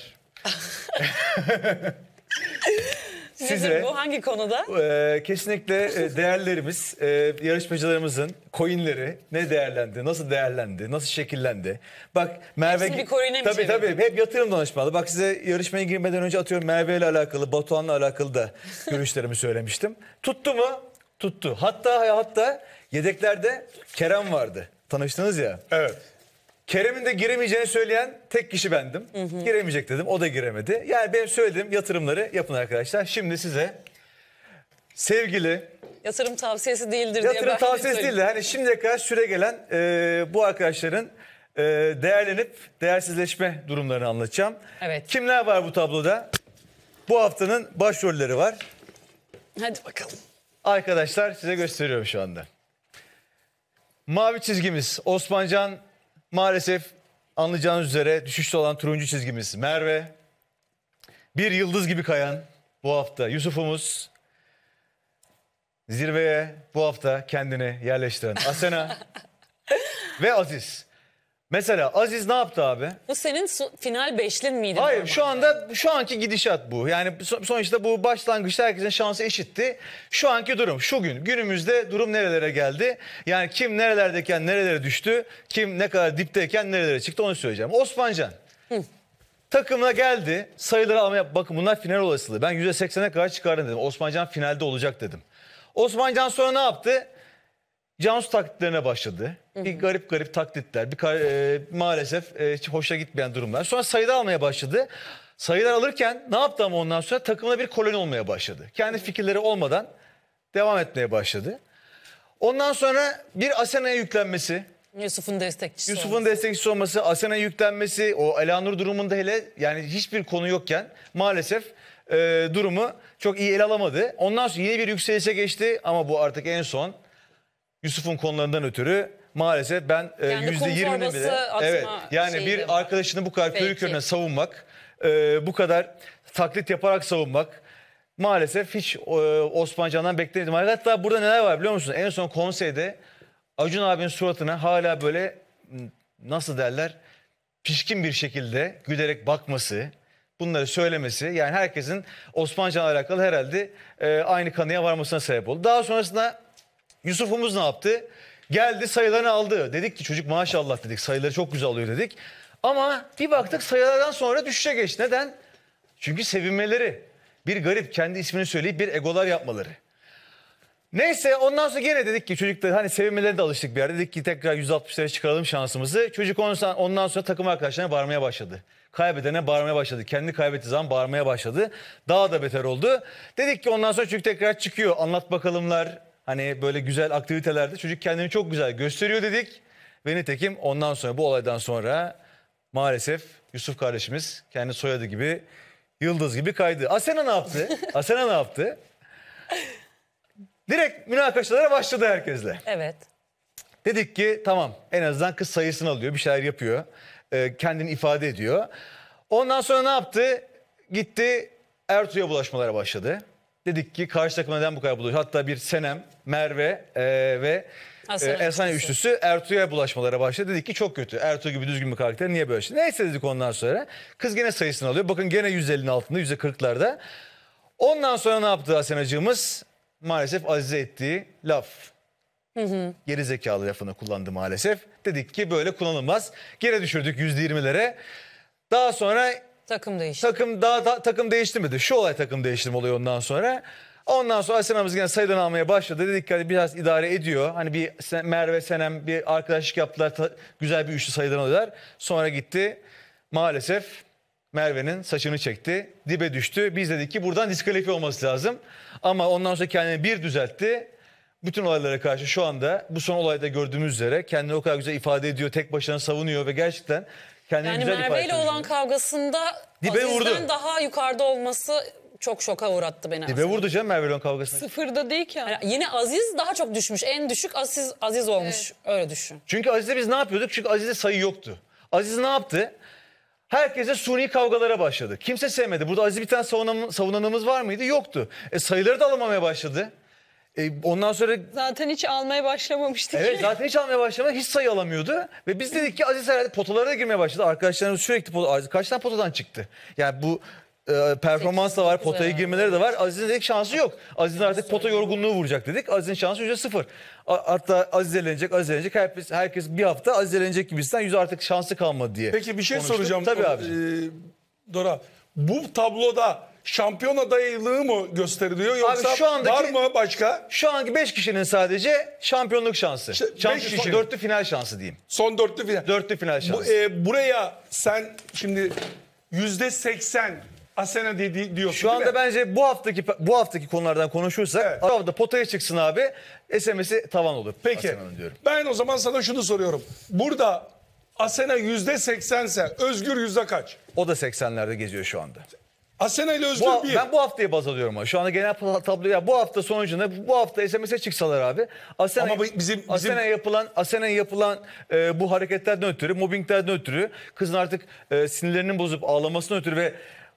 Speaker 1: Nedir
Speaker 3: size
Speaker 1: bu? Hangi konuda?
Speaker 3: e, kesinlikle e, değerlerimiz, e, yarışmacılarımızın coinleri ne değerlendi, nasıl değerlendi, nasıl şekillendi. Bak Merve...
Speaker 1: Hepsini bir coin'e mi
Speaker 3: Tabii tabii
Speaker 1: çevirdin?
Speaker 3: hep yatırım danışmanlığı. Bak size yarışmaya girmeden önce atıyorum Merve ile alakalı, Batuhan'la alakalı da görüşlerimi söylemiştim. Tuttu mu? Tuttu. Hatta hatta yedeklerde Kerem vardı. Tanıştınız ya.
Speaker 2: Evet.
Speaker 3: Kerem'in de giremeyeceğini söyleyen tek kişi bendim. Giremeyecek dedim. O da giremedi. Yani benim söylediğim yatırımları yapın arkadaşlar. Şimdi size sevgili
Speaker 1: Yatırım tavsiyesi değildir diye
Speaker 3: yatırım
Speaker 1: ben de
Speaker 3: tavsiyesi
Speaker 1: söyleyeyim.
Speaker 3: değil de hani şimdiye kadar süre gelen e, bu arkadaşların e, değerlenip değersizleşme durumlarını anlatacağım.
Speaker 1: Evet.
Speaker 3: Kimler var bu tabloda? Bu haftanın başrolleri var.
Speaker 1: Hadi bakalım.
Speaker 3: Arkadaşlar size gösteriyorum şu anda. Mavi çizgimiz Osmancan, maalesef anlayacağınız üzere düşüşte olan turuncu çizgimiz Merve. bir yıldız gibi kayan bu hafta Yusuf'umuz, zirveye bu hafta kendini yerleştiren Asena ve Aziz. Mesela Aziz ne yaptı abi?
Speaker 1: Bu senin so- final beşlin miydi?
Speaker 3: Hayır
Speaker 1: normalde?
Speaker 3: şu anda şu anki gidişat bu. Yani so- sonuçta bu başlangıçta herkesin şansı eşitti. Şu anki durum şu gün. Günümüzde durum nerelere geldi? Yani kim nerelerdeyken nerelere düştü? Kim ne kadar dipteyken nerelere çıktı onu söyleyeceğim. Osmancan. Hı. Takımına geldi. Sayıları almaya bakın bunlar final olasılığı. Ben yüzde seksene kadar çıkardım dedim. Osmancan finalde olacak dedim. Osmancan sonra ne yaptı? Cansu taklitlerine başladı. Hı hı. Bir garip garip taklitler, bir e, maalesef e, hiç hoşa gitmeyen durumlar. Sonra sayılar almaya başladı. Sayılar alırken ne yaptı ama ondan sonra takımına bir koloni olmaya başladı. Kendi fikirleri olmadan devam etmeye başladı. Ondan sonra bir Asena'ya yüklenmesi.
Speaker 1: Yusuf'un destekçisi
Speaker 3: Yusuf'un
Speaker 1: olması.
Speaker 3: destekçisi olması, Asena'ya yüklenmesi, o Elanur durumunda hele yani hiçbir konu yokken maalesef e, durumu çok iyi ele alamadı. Ondan sonra yeni bir yükselişe geçti ama bu artık en son Yusuf'un konularından ötürü maalesef ben yüzde yirminin bile evet yani bir arkadaşını bu kadar körü körüne savunmak, e, bu kadar taklit yaparak savunmak maalesef hiç e, Osmancan'dan beklemedim. Hatta burada neler var biliyor musun? En son konseyde Acun abinin suratına hala böyle nasıl derler pişkin bir şekilde gülerek bakması, bunları söylemesi yani herkesin Osmancan'la alakalı herhalde e, aynı kanıya varmasına sebep oldu. Daha sonrasında Yusuf'umuz ne yaptı? Geldi sayılarını aldı. Dedik ki çocuk maşallah dedik sayıları çok güzel alıyor dedik. Ama bir baktık sayılardan sonra düşüşe geçti. Neden? Çünkü sevinmeleri. Bir garip kendi ismini söyleyip bir egolar yapmaları. Neyse ondan sonra gene dedik ki çocuklar hani sevinmeleri de alıştık bir yerde. Dedik ki tekrar yüz altmışlara çıkaralım şansımızı. Çocuk ondan sonra takım arkadaşlarına bağırmaya başladı. Kaybedene bağırmaya başladı. Kendi kaybettiği zaman bağırmaya başladı. Daha da beter oldu. Dedik ki ondan sonra çocuk tekrar çıkıyor. Anlat bakalımlar. Hani böyle güzel aktivitelerde çocuk kendini çok güzel gösteriyor dedik. Ve nitekim ondan sonra bu olaydan sonra maalesef Yusuf kardeşimiz kendi soyadı gibi yıldız gibi kaydı. Asena ne yaptı? Asena ne yaptı? Direkt münakaşalara başladı herkesle.
Speaker 1: Evet.
Speaker 3: Dedik ki tamam en azından kız sayısını alıyor bir şeyler yapıyor. E, kendini ifade ediyor. Ondan sonra ne yaptı? Gitti Ertuğ'a bulaşmalara başladı. Dedik ki karşı takım neden bu kadar buluyor? Hatta bir Senem, Merve e, ve e, Esane üçlüsü Ertuğ'a bulaşmalara başladı. Dedik ki çok kötü. Ertuğ gibi düzgün bir karakter niye böyle şey? Neyse dedik ondan sonra. Kız gene sayısını alıyor. Bakın gene yüz ellinin altında yüzde kırklarda. Ondan sonra ne yaptı Asenacığımız? Maalesef Azize ettiği laf. Hı hı. Geri zekalı lafını kullandı maalesef. Dedik ki böyle kullanılmaz. Geri düşürdük yüzde yirmilere. Daha sonra
Speaker 1: takım değişti.
Speaker 3: Takım daha da, takım değiştirmedi. Şu olay takım değiştirme olayı ondan sonra. Ondan sonra Asena'mız yine sayıdan almaya başladı. Dedik ki hadi biraz idare ediyor. Hani bir Merve, Senem bir arkadaşlık yaptılar. Ta, güzel bir üçlü sayıdan alıyorlar. Sonra gitti. Maalesef Merve'nin saçını çekti. Dibe düştü. Biz dedik ki buradan diskalifiye olması lazım. Ama ondan sonra kendini bir düzeltti. Bütün olaylara karşı şu anda bu son olayda gördüğümüz üzere kendini o kadar güzel ifade ediyor. Tek başına savunuyor ve gerçekten kendini
Speaker 1: yani
Speaker 3: güzel ifade ediyor.
Speaker 1: Yani Merve ile olan kavgasında
Speaker 3: dibe
Speaker 1: Aziz'den
Speaker 3: vurdu.
Speaker 1: daha yukarıda olması çok şoka uğrattı beni.
Speaker 3: Dibe
Speaker 1: aslında.
Speaker 3: vurdu canım Merve ile olan kavgasında.
Speaker 4: Sıfırda değil ki.
Speaker 1: Yani yine Aziz daha çok düşmüş. En düşük Aziz, Aziz olmuş. Evet. Öyle düşün.
Speaker 3: Çünkü Aziz'de biz ne yapıyorduk? Çünkü Aziz'de sayı yoktu. Aziz ne yaptı? Herkese suni kavgalara başladı. Kimse sevmedi. Burada Aziz bir tane savunan, savunanımız var mıydı? Yoktu. E, sayıları da alamamaya başladı. E, ondan sonra...
Speaker 4: Zaten hiç almaya başlamamıştık.
Speaker 3: Evet zaten hiç almaya başlamadı. Hiç sayı alamıyordu. Ve biz dedik ki Aziz herhalde potalara da girmeye başladı. Arkadaşlarımız sürekli pot- kaç tane potadan çıktı. Yani bu e, performans da var. Potaya girmeleri de var. Aziz'in dedik şansı yok. Aziz'in artık pota yorgunluğu vuracak dedik. Aziz'in şansı yüzde sıfır. Hatta Aziz elenecek, Aziz elenecek. Herkes, herkes bir hafta Aziz elenecek gibisinden yüzü artık şansı kalmadı diye.
Speaker 2: Peki bir şey
Speaker 3: konuştuk.
Speaker 2: soracağım.
Speaker 3: Tabii abi.
Speaker 2: Ee, Dora, bu tabloda şampiyon adaylığı mı gösteriliyor yoksa
Speaker 3: Abi şu andaki,
Speaker 2: var mı başka?
Speaker 3: Şu anki beş kişinin sadece şampiyonluk şansı.
Speaker 2: İşte
Speaker 3: Şampiyon,
Speaker 2: beş kişinin.
Speaker 3: dörtlü final şansı diyeyim.
Speaker 2: Son dörtlü final.
Speaker 3: Dörtlü final şansı.
Speaker 2: Bu, e, buraya sen şimdi yüzde seksen Asena dedi, diyorsun
Speaker 3: Şu anda
Speaker 2: değil mi?
Speaker 3: bence bu haftaki bu haftaki konulardan konuşursak
Speaker 2: Evet.
Speaker 3: hafta potaya çıksın abi. S M S'i tavan olur.
Speaker 2: Peki
Speaker 3: diyorum.
Speaker 2: ben o zaman sana şunu soruyorum. Burada Asena yüzde seksense Özgür yüzde kaç?
Speaker 3: O da seksenlerde geziyor şu anda.
Speaker 2: Asena ile Özgür
Speaker 3: Bu,
Speaker 2: bir.
Speaker 3: ben bu haftayı baz alıyorum ama şu anda genel tabloya bu hafta sonucunda bu hafta S M S'e çıksalar abi. Asena,
Speaker 2: Ama bu- bizim- bizim-
Speaker 3: Asena'ya yapılan Asena'ya yapılan e, bu hareketlerden ötürü, mobbinglerden ötürü kızın artık e, sinirlerinin bozup ağlamasından ötürü ve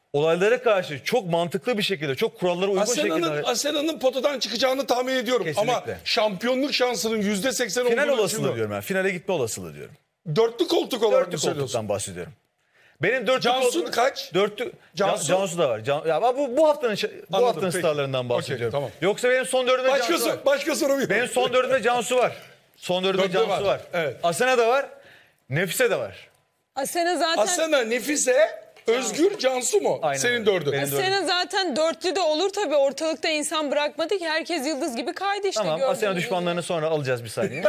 Speaker 3: olaylara karşı çok mantıklı bir şekilde, çok kurallara uygun
Speaker 2: Asena'nın,
Speaker 3: şekilde...
Speaker 2: Asena'nın potadan çıkacağını tahmin ediyorum.
Speaker 3: Kesinlikle.
Speaker 2: Ama şampiyonluk şansının yüzde seksen olduğunu
Speaker 3: Final olasılığı
Speaker 2: düşünüyorum.
Speaker 3: diyorum ben. Finale gitme olasılığı diyorum.
Speaker 2: Dörtlü koltuk olarak mı
Speaker 3: Dörtlü
Speaker 2: söylüyorsun?
Speaker 3: koltuktan bahsediyorum. Benim dörtlü
Speaker 2: Cansu
Speaker 3: koltuğum-
Speaker 2: kaç?
Speaker 3: Dörtlü
Speaker 2: Cansu?
Speaker 3: Can, Cansu da var. Can, ya bu bu haftanın bu
Speaker 2: Anladım,
Speaker 3: haftanın
Speaker 2: peki.
Speaker 3: starlarından bahsediyorum.
Speaker 2: Okey, tamam.
Speaker 3: Yoksa benim son dördümde
Speaker 2: Başka,
Speaker 3: Cansu var.
Speaker 2: sor, başka sorum yok.
Speaker 3: Benim son dördümde Cansu var. Son dördümde
Speaker 2: Dörtte
Speaker 3: Cansu
Speaker 2: var,
Speaker 3: var.
Speaker 2: evet.
Speaker 3: Asena da var. Nefise de var.
Speaker 4: Asena zaten...
Speaker 2: Asena, Nefise, Özgür, Cansu mu?
Speaker 3: Aynen
Speaker 2: Senin
Speaker 3: öyle.
Speaker 2: dördün.
Speaker 3: Benim dördüm.
Speaker 4: Asena zaten dörtlü de olur tabii. Ortalıkta insan bırakmadı ki. Herkes yıldız gibi kaydı işte.
Speaker 3: Tamam,
Speaker 4: gördüğünüz
Speaker 3: Asena
Speaker 4: gibi.
Speaker 3: düşmanlarını sonra alacağız bir saniye.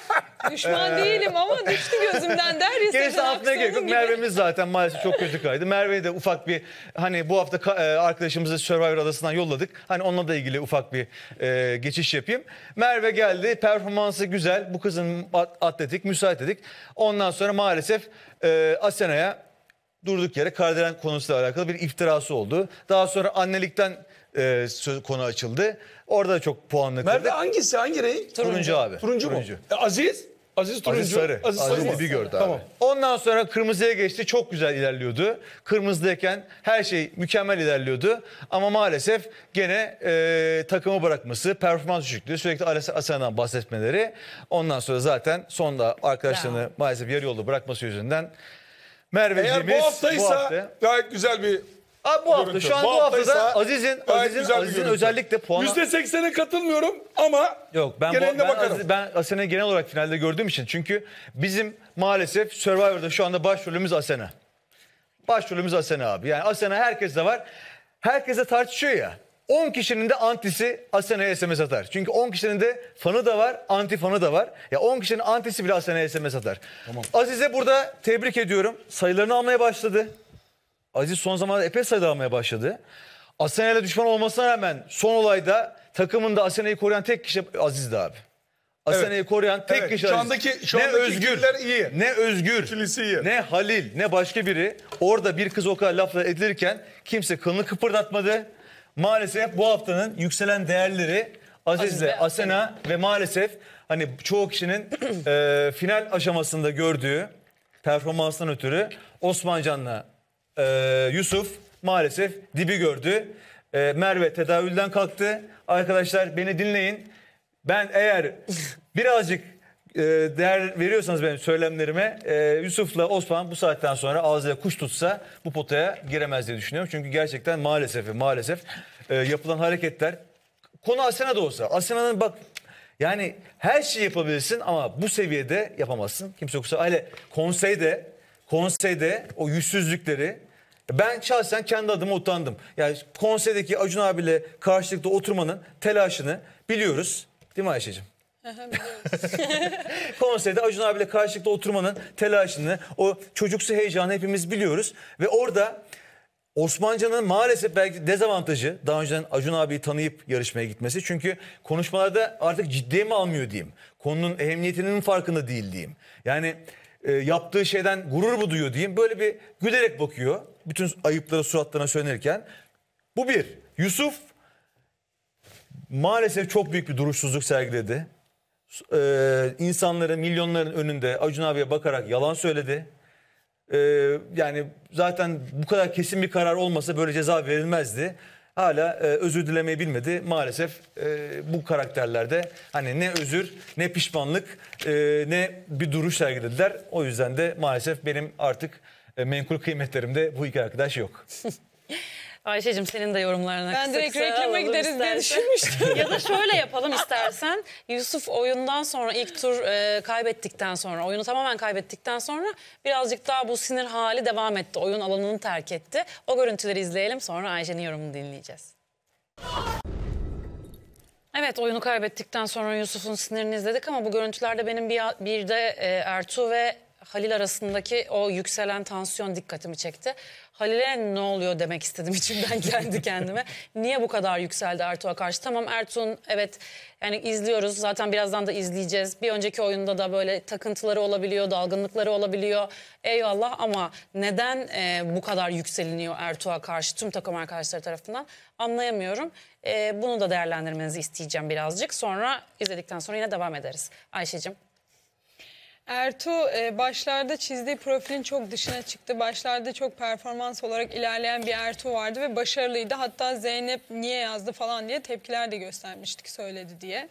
Speaker 4: Düşman değilim ama düştü gözümden der ya.
Speaker 3: Gerisi
Speaker 4: Sezen
Speaker 3: altına gerek yok.
Speaker 4: Aksu'nun gibi.
Speaker 3: Merve'miz zaten maalesef çok kötü kaydı. Merve'yi de ufak bir hani bu hafta ka- e, arkadaşımızı Survivor adasından yolladık. Hani onunla da ilgili ufak bir e, geçiş yapayım. Merve geldi. Performansı güzel. Bu kızın at- atletik, müsait dedik. Ondan sonra maalesef e, Asena'ya durduk yere Kardelen konusuyla alakalı bir iftirası oldu. Daha sonra annelikten e, söz, konu açıldı. Orada da çok puanlı
Speaker 2: Merve
Speaker 3: kırdık.
Speaker 2: hangisi? Hangi renk?
Speaker 3: Turuncu abi.
Speaker 2: Turuncu,
Speaker 3: Turuncu.
Speaker 2: mu? E, Aziz? Aziz turuncu.
Speaker 3: Aziz sarı.
Speaker 2: Aziz
Speaker 3: Aziz
Speaker 2: sarı mı?
Speaker 3: dibi gördü abi.
Speaker 2: Tamam.
Speaker 3: Ondan sonra kırmızıya geçti. Çok güzel ilerliyordu. Kırmızıdayken her şey mükemmel ilerliyordu. Ama maalesef gene e, takımı bırakması, performans düşüklüğü, sürekli As- Asena'dan bahsetmeleri. Ondan sonra zaten sonda arkadaşlarını
Speaker 1: Ya.
Speaker 3: maalesef yarı yolda bırakması yüzünden
Speaker 2: Eğer
Speaker 3: Merveciğimiz
Speaker 2: bu haftaysa
Speaker 3: bu hafta...
Speaker 2: gayet güzel bir
Speaker 3: Abi bu hafta
Speaker 2: görüntü.
Speaker 3: şu an
Speaker 2: Bu
Speaker 3: bu, haftada
Speaker 2: haftaysa
Speaker 3: Aziz'in
Speaker 2: gayet
Speaker 3: Aziz'in,
Speaker 2: güzel bir
Speaker 3: Aziz'in
Speaker 2: görüntü.
Speaker 3: özellikle puanı...
Speaker 2: yüzde seksene katılmıyorum ama
Speaker 3: Yok ben bu,
Speaker 2: geneline
Speaker 3: ben,
Speaker 2: bakarım.
Speaker 3: Aziz- ben Asena'yı genel olarak finalde gördüğüm için, çünkü bizim maalesef Survivor'da şu anda başrolümüz Asena. Başrolümüz Asena abi. Yani Asena herkeste var. Herkese tartışıyor ya. on kişinin de antisi Asena'ya S M S atar. Çünkü on kişinin de fanı da var, anti fanı da var. Ya on kişinin antisi bile Asena'ya S M S atar. Tamam. Aziz'e burada tebrik ediyorum. Sayılarını almaya başladı. Aziz son zamanlarda epey sayıda almaya başladı. Asena'yla düşman olmasına rağmen son olayda takımında Asena'yı koruyan tek kişi Aziz'di abi. Asena'yı
Speaker 2: Evet.
Speaker 3: koruyan tek
Speaker 2: Evet,
Speaker 3: kişi
Speaker 2: şu
Speaker 3: Aziz.
Speaker 2: andaki- şu
Speaker 3: ne
Speaker 2: andaki
Speaker 3: Özgür,
Speaker 2: ikililer iyi.
Speaker 3: ne Özgür,
Speaker 2: İkilisi iyi.
Speaker 3: ne Halil, ne başka biri orada bir kız o kadar lafla edilirken kimse kılını kıpırdatmadı. Maalesef bu haftanın yükselen değerleri Aziz'le
Speaker 1: Aziz ve
Speaker 3: Asena ve maalesef hani çoğu kişinin e, final aşamasında gördüğü performanstan ötürü Osmancan'la e, Yusuf maalesef dibi gördü. E, Merve tedavülden kalktı. Arkadaşlar beni dinleyin. Ben eğer birazcık e, değer veriyorsanız benim söylemlerime, e, Yusuf'la Osman bu saatten sonra ağzıyla kuş tutsa bu potaya giremez diye düşünüyorum. Çünkü gerçekten maalesef ve maalesef e, yapılan hareketler, konu Asena da olsa, Asena'nın bak yani her şeyi yapabilirsin ama bu seviyede yapamazsın. Kimse kusura, hele konseyde konseyde o yüzsüzlükleri, ben şahsen kendi adıma utandım. Yani konseydeki Acun abiyle karşılıklı oturmanın telaşını biliyoruz. Değil mi Ayşe'cim? Konseyde Acun abiyle karşılıklı oturmanın telaşını, o çocuksu heyecanı hepimiz biliyoruz. Ve orada Osmancan'ın maalesef belki dezavantajı daha önceden Acun abiyi tanıyıp yarışmaya gitmesi. Çünkü konuşmalarda artık ciddiye mi almıyor diyeyim. Konunun ehemmiyetinin farkında değil diyeyim. Yani e, yaptığı şeyden gurur mu duyuyor diyeyim. Böyle bir gülerek bakıyor. Bütün ayıpları suratlarına söylenirken. Bu bir. Yusuf maalesef çok büyük bir duruşsuzluk sergiledi. Ee, insanların, milyonların önünde Acun abiye bakarak yalan söyledi. Ee, yani zaten bu kadar kesin bir karar olmasa böyle ceza verilmezdi. Hala e, özür dilemeyi bilmedi. Maalesef e, bu karakterlerde hani ne özür, ne pişmanlık, e, ne bir duruş sergilediler. O yüzden de maalesef benim artık e, menkul kıymetlerimde bu iki arkadaş yok.
Speaker 1: Ayşe'cim senin de yorumlarına
Speaker 4: Ben
Speaker 1: kısa
Speaker 4: direkt
Speaker 1: kısa
Speaker 4: reklama
Speaker 1: alalım
Speaker 4: gideriz diye
Speaker 1: istersen.
Speaker 4: düşünmüştüm.
Speaker 1: Ya da şöyle yapalım istersen. Yusuf oyundan sonra, ilk tur e, kaybettikten sonra, oyunu tamamen kaybettikten sonra birazcık daha bu sinir hali devam etti. Oyun alanını terk etti. O görüntüleri izleyelim, sonra Ayşe'nin yorumunu dinleyeceğiz. Evet, oyunu kaybettikten sonra Yusuf'un sinirini izledik ama bu görüntülerde benim bir, bir de e, Ertuğ ve Halil arasındaki o yükselen tansiyon dikkatimi çekti. Halil'e ne oluyor demek istedim içimden kendi kendime. Niye bu kadar yükseldi Ertuğ'a karşı? Tamam, Ertuğ'un evet yani izliyoruz, zaten birazdan da izleyeceğiz. Bir önceki oyunda da böyle takıntıları olabiliyor, dalgınlıkları olabiliyor. Eyvallah, ama neden e, bu kadar yükseliniyor Ertuğ'a karşı tüm takım arkadaşları tarafından anlayamıyorum. E, bunu da değerlendirmenizi isteyeceğim birazcık. Sonra izledikten sonra yine devam ederiz. Ayşe'cim.
Speaker 4: Ertuğ e, başlarda çizdiği profilin çok dışına çıktı. Başlarda çok performans olarak ilerleyen bir Ertuğ vardı ve başarılıydı. Hatta Zeynep niye yazdı falan diye tepkiler de göstermiştik, söyledi diye.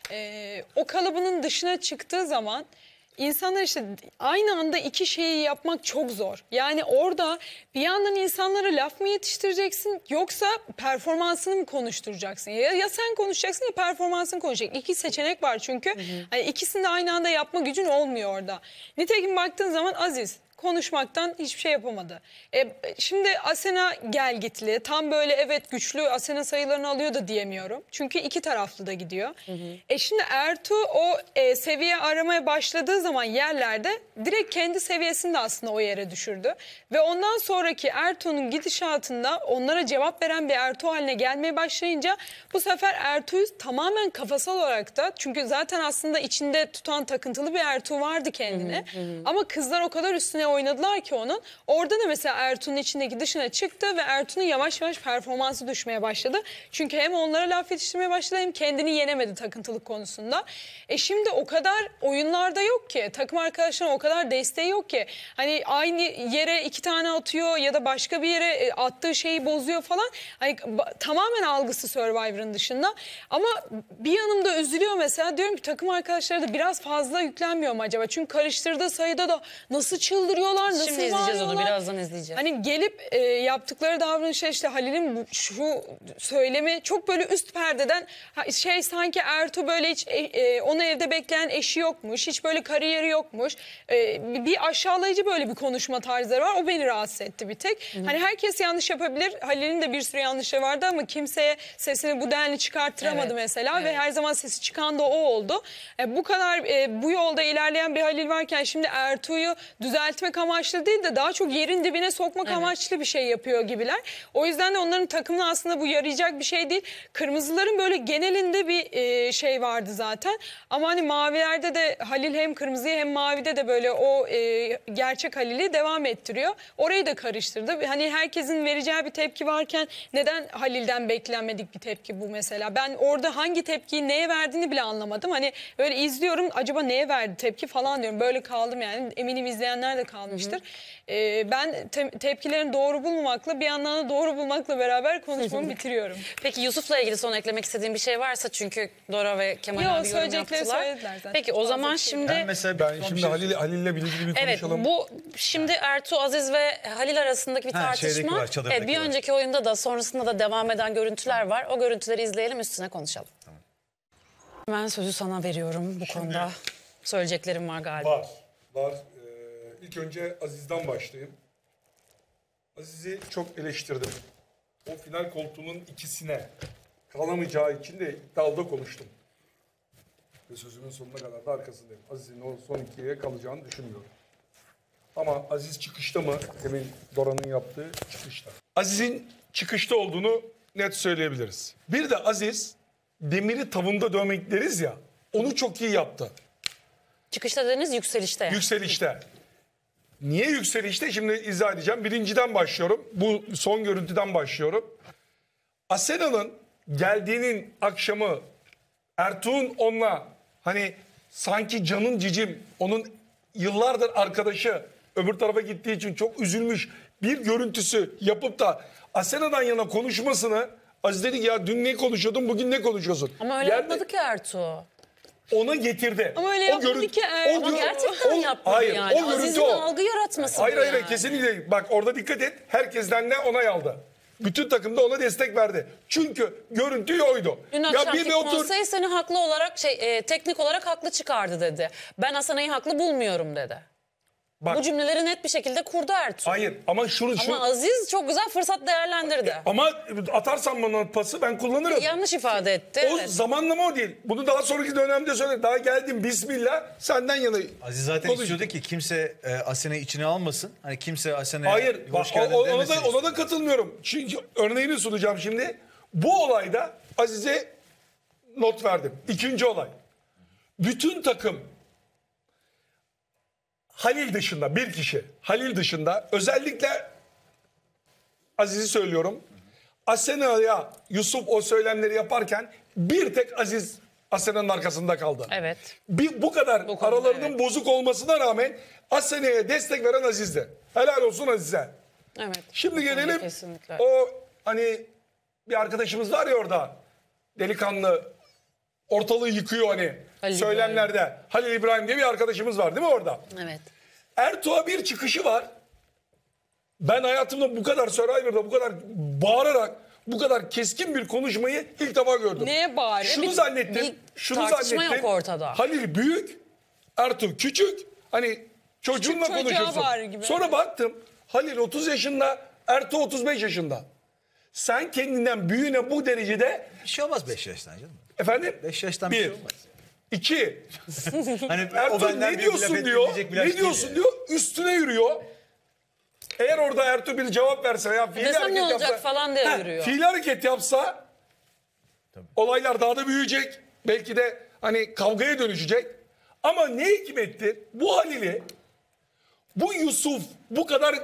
Speaker 4: E, o kalıbının dışına çıktığı zaman İnsanlar işte aynı anda iki şeyi yapmak çok zor. Yani orada bir yandan insanlara laf mı yetiştireceksin yoksa performansını mı konuşturacaksın? Ya, ya sen konuşacaksın ya performansını konuşacak. İki seçenek var çünkü. Hı hı. Hani ikisini de aynı anda yapma gücün olmuyor orada. Nitekim baktığın zaman Aziz konuşmaktan hiçbir şey yapamadı. E, şimdi Asena gelgitli, tam böyle evet güçlü Asena sayılarını alıyor da diyemiyorum. Çünkü iki taraflı da gidiyor. Hı hı. E şimdi Ertuğ o e, seviye aramaya başladığı zaman yerlerde direkt kendi seviyesini de aslında o yere düşürdü. Ve ondan sonraki Ertuğ'un gidişatında onlara cevap veren bir Ertuğ haline gelmeye başlayınca bu sefer Ertuğ'u tamamen kafasal olarak da, çünkü zaten aslında içinde tutan takıntılı bir Ertuğ vardı kendine. Hı hı hı. Ama kızlar o kadar üstüne oynadılar ki onun. Orada da mesela Ertuğ'un içindeki dışına çıktı ve Ertuğ'un yavaş yavaş performansı düşmeye başladı. Çünkü hem onlara laf yetiştirmeye başladı hem kendini yenemedi takıntılık konusunda. E şimdi o kadar oyunlarda yok ki. Takım arkadaşlarına o kadar desteği yok ki. Hani aynı yere iki tane atıyor ya da başka bir yere attığı şeyi bozuyor falan. Hani tamamen algısı Survivor'ın dışında. Ama bir yanımda üzülüyor mesela. Diyorum ki takım arkadaşları da biraz fazla yüklenmiyor mu acaba? Çünkü karıştırdığı sayıda da nasıl çıldırıyorlar, nasıl
Speaker 1: Şimdi izleyeceğiz onu,
Speaker 4: bağırıyorlar.
Speaker 1: birazdan izleyeceğiz.
Speaker 4: Hani gelip e, yaptıkları davranışlar, işte Halil'in şu söylemi çok böyle üst perdeden şey, sanki Ertuğ böyle hiç e, e, onu evde bekleyen eşi yokmuş, hiç böyle kariyeri yokmuş. E, bir aşağılayıcı böyle bir konuşma tarzları var. O beni rahatsız etti bir tek. Hı hı. Hani herkes yanlış yapabilir. Halil'in de bir sürü yanlışları vardı ama kimseye sesini bu denli çıkarttıramadı evet, mesela evet. Ve her zaman sesi çıkan da o oldu. E, bu kadar e, bu yolda ilerleyen bir Halil varken şimdi Ertuğ'u düzeltmek amaçlı değil de daha çok yerin dibine sokmak evet. amaçlı bir şey yapıyor gibiler. O yüzden de onların takımına aslında bu yarayacak bir şey değil. Kırmızıların böyle genelinde bir e, şey vardı zaten. Ama hani mavilerde de Halil hem kırmızıya hem mavide de böyle o e, gerçek Halil'i devam ettiriyor. Orayı da karıştırdı. Hani herkesin vereceği bir tepki varken neden Halil'den beklenmedik bir tepki bu mesela? Ben orada hangi tepkiyi neye verdiğini bile anlamadım. Hani öyle izliyorum, acaba neye verdi tepki falan diyorum. Böyle kaldım yani. Eminim izleyenler de kalmıştır. Hı hı. Ee, ben te tepkilerini doğru bulmamakla bir yandan da doğru bulmakla beraber konuşmamı bitiriyorum.
Speaker 1: Peki Yusuf'la ilgili son eklemek istediğim bir şey varsa, çünkü Dora ve Kemal Yo, abi yorum yaptılar.
Speaker 4: Zaten.
Speaker 1: Peki o zaman şimdi...
Speaker 3: Ben mesela ben
Speaker 2: şimdi şey Halil Halil'le bilgili bir
Speaker 1: evet,
Speaker 2: konuşalım.
Speaker 1: Bu şimdi Ertuğ, Aziz ve Halil arasındaki bir ha, tartışma. Var, evet, bir var. Önceki oyunda da sonrasında da devam eden görüntüler var. O görüntüleri izleyelim, üstüne konuşalım. Tamam. Ben sözü sana veriyorum bu şimdi, konuda. Söyleyeceklerim var galiba.
Speaker 2: Var. Var. Ee, ilk önce Aziz'den başlayayım. Aziz'i çok eleştirdim. O final koltuğunun ikisine kalamayacağı için de iddialı konuştum. Ve sözümün sonuna kadar da arkasındayım. Aziz'in o son ikiye kalacağını düşünmüyorum. Ama Aziz çıkışta mı? Demin Dora'nın yaptığı çıkışta. Aziz'in çıkışta olduğunu net söyleyebiliriz. Bir de Aziz demiri tavında dövmek deriz ya, onu çok iyi yaptı.
Speaker 1: Çıkışta dediniz, yükselişte. Yani.
Speaker 2: Yükselişte. Niye yükselişte? Şimdi izah edeceğim. Birinciden başlıyorum. Bu son görüntüden başlıyorum. Asena'nın geldiğinin akşamı Ertuğ'un onunla hani sanki canın cicim, onun yıllardır arkadaşı, öbür tarafa gittiği için çok üzülmüş bir görüntüsü yapıp da Asena'dan yana konuşmasını, Aziz dedi ki ya dün ne konuşuyordun, bugün ne konuşuyorsun?
Speaker 1: Ama öyle Yerde... yapmadı ki Ertuğ.
Speaker 2: Ona getirdi.
Speaker 4: Ama öyle yapmadı görüntü... ki Ertuğ.
Speaker 1: Ama gerçekten o... yapmadı
Speaker 2: hayır,
Speaker 1: yani.
Speaker 2: O
Speaker 1: Aziz'in
Speaker 2: o.
Speaker 1: algı yaratması
Speaker 2: hayır,
Speaker 1: bu
Speaker 2: hayır,
Speaker 1: yani.
Speaker 2: Kesinlikle. Bak orada dikkat et. Herkesten de onay aldı. Bütün takım da ona destek verdi. Çünkü görüntü oydu.
Speaker 1: Dün akşamki konsey seni haklı olarak, şey, e, teknik olarak haklı çıkardı dedi. Ben Asena'yı haklı bulmuyorum dedi. Bak, bu cümleleri net bir şekilde kurdu Ertuğ.
Speaker 2: Hayır ama şunu... Şu,
Speaker 1: ama Aziz çok güzel fırsat değerlendirdi.
Speaker 2: Ama atarsan bana pası ben kullanırım.
Speaker 1: Yanlış ifade etti.
Speaker 2: O
Speaker 1: evet.
Speaker 2: zamanlama o değil. Bunu daha sonraki dönemde söyle. Daha geldim bismillah senden yana.
Speaker 3: Aziz zaten konuş. istiyordu ki kimse e, Asena'yı içine almasın. Hani kimse Asena'ya
Speaker 2: Hayır,
Speaker 3: hoş
Speaker 2: bak,
Speaker 3: geldin
Speaker 2: o,
Speaker 3: demesin.
Speaker 2: ona da, ona da katılmıyorum. Çünkü örneğini sunacağım şimdi. Bu olayda Aziz'e not verdim. İkinci olay. Bütün takım Halil dışında bir kişi, Halil dışında özellikle Aziz'i söylüyorum. Asena'ya Yusuf o söylemleri yaparken bir tek Aziz Asena'nın arkasında kaldı.
Speaker 1: Evet.
Speaker 2: Bir, bu kadar
Speaker 1: Bu konuda
Speaker 2: aralarının
Speaker 1: evet.
Speaker 2: bozuk olmasına rağmen Asena'ya destek veren Aziz'di. Helal olsun Aziz'e.
Speaker 1: Evet.
Speaker 2: Şimdi
Speaker 1: Bu konuda
Speaker 2: gelelim
Speaker 1: kesinlikle.
Speaker 2: o hani bir arkadaşımız var ya orada. Delikanlı ortalığı yıkıyor hani
Speaker 1: Halil
Speaker 2: söylemlerde.
Speaker 1: İbrahim.
Speaker 2: Halil İbrahim diye bir arkadaşımız var değil mi orada?
Speaker 1: Evet.
Speaker 2: Ertuğ'a bir çıkışı var. Ben hayatımda bu kadar Survivor'da bu kadar bağırarak bu kadar keskin bir konuşmayı ilk defa gördüm.
Speaker 4: Neye bağırıyor?
Speaker 2: Şunu
Speaker 4: Bir-
Speaker 2: zannettim.
Speaker 1: bir
Speaker 2: şunu
Speaker 1: tartışma
Speaker 2: zannettim.
Speaker 1: yok ortada.
Speaker 2: Halil büyük, Ertuğ küçük. Hani çocuğunla
Speaker 4: çocuğa
Speaker 2: konuşuyorsun.
Speaker 4: bağırır gibi.
Speaker 2: Sonra baktım Halil otuz yaşında, Ertuğ otuz beş yaşında. Sen kendinden büyüğüne bu derecede
Speaker 3: Bir şey olmaz beş yaştan canım.
Speaker 2: efendim
Speaker 3: beş yaştan bir şey
Speaker 2: bir,
Speaker 3: olmaz.
Speaker 2: iki,
Speaker 3: Hani o
Speaker 2: Ertuğ
Speaker 3: benden
Speaker 2: ne
Speaker 3: büyük laf
Speaker 2: diyorsun diyor,
Speaker 3: etmeyecek bir yaş
Speaker 2: ne
Speaker 3: değil
Speaker 2: diyorsun
Speaker 3: yani.
Speaker 2: diyor, üstüne yürüyor. Eğer orada Ertuğ bir cevap verse ya fiili
Speaker 1: Desem
Speaker 2: hareket
Speaker 1: ne olacak
Speaker 2: yapsa,
Speaker 1: falan diye
Speaker 2: Heh,
Speaker 1: yürüyor.
Speaker 2: fiili hareket yapsa olaylar daha da büyüyecek. Belki de hani kavgaya dönüşecek. Ama ne hikmettir bu Halil'i, bu Yusuf bu kadar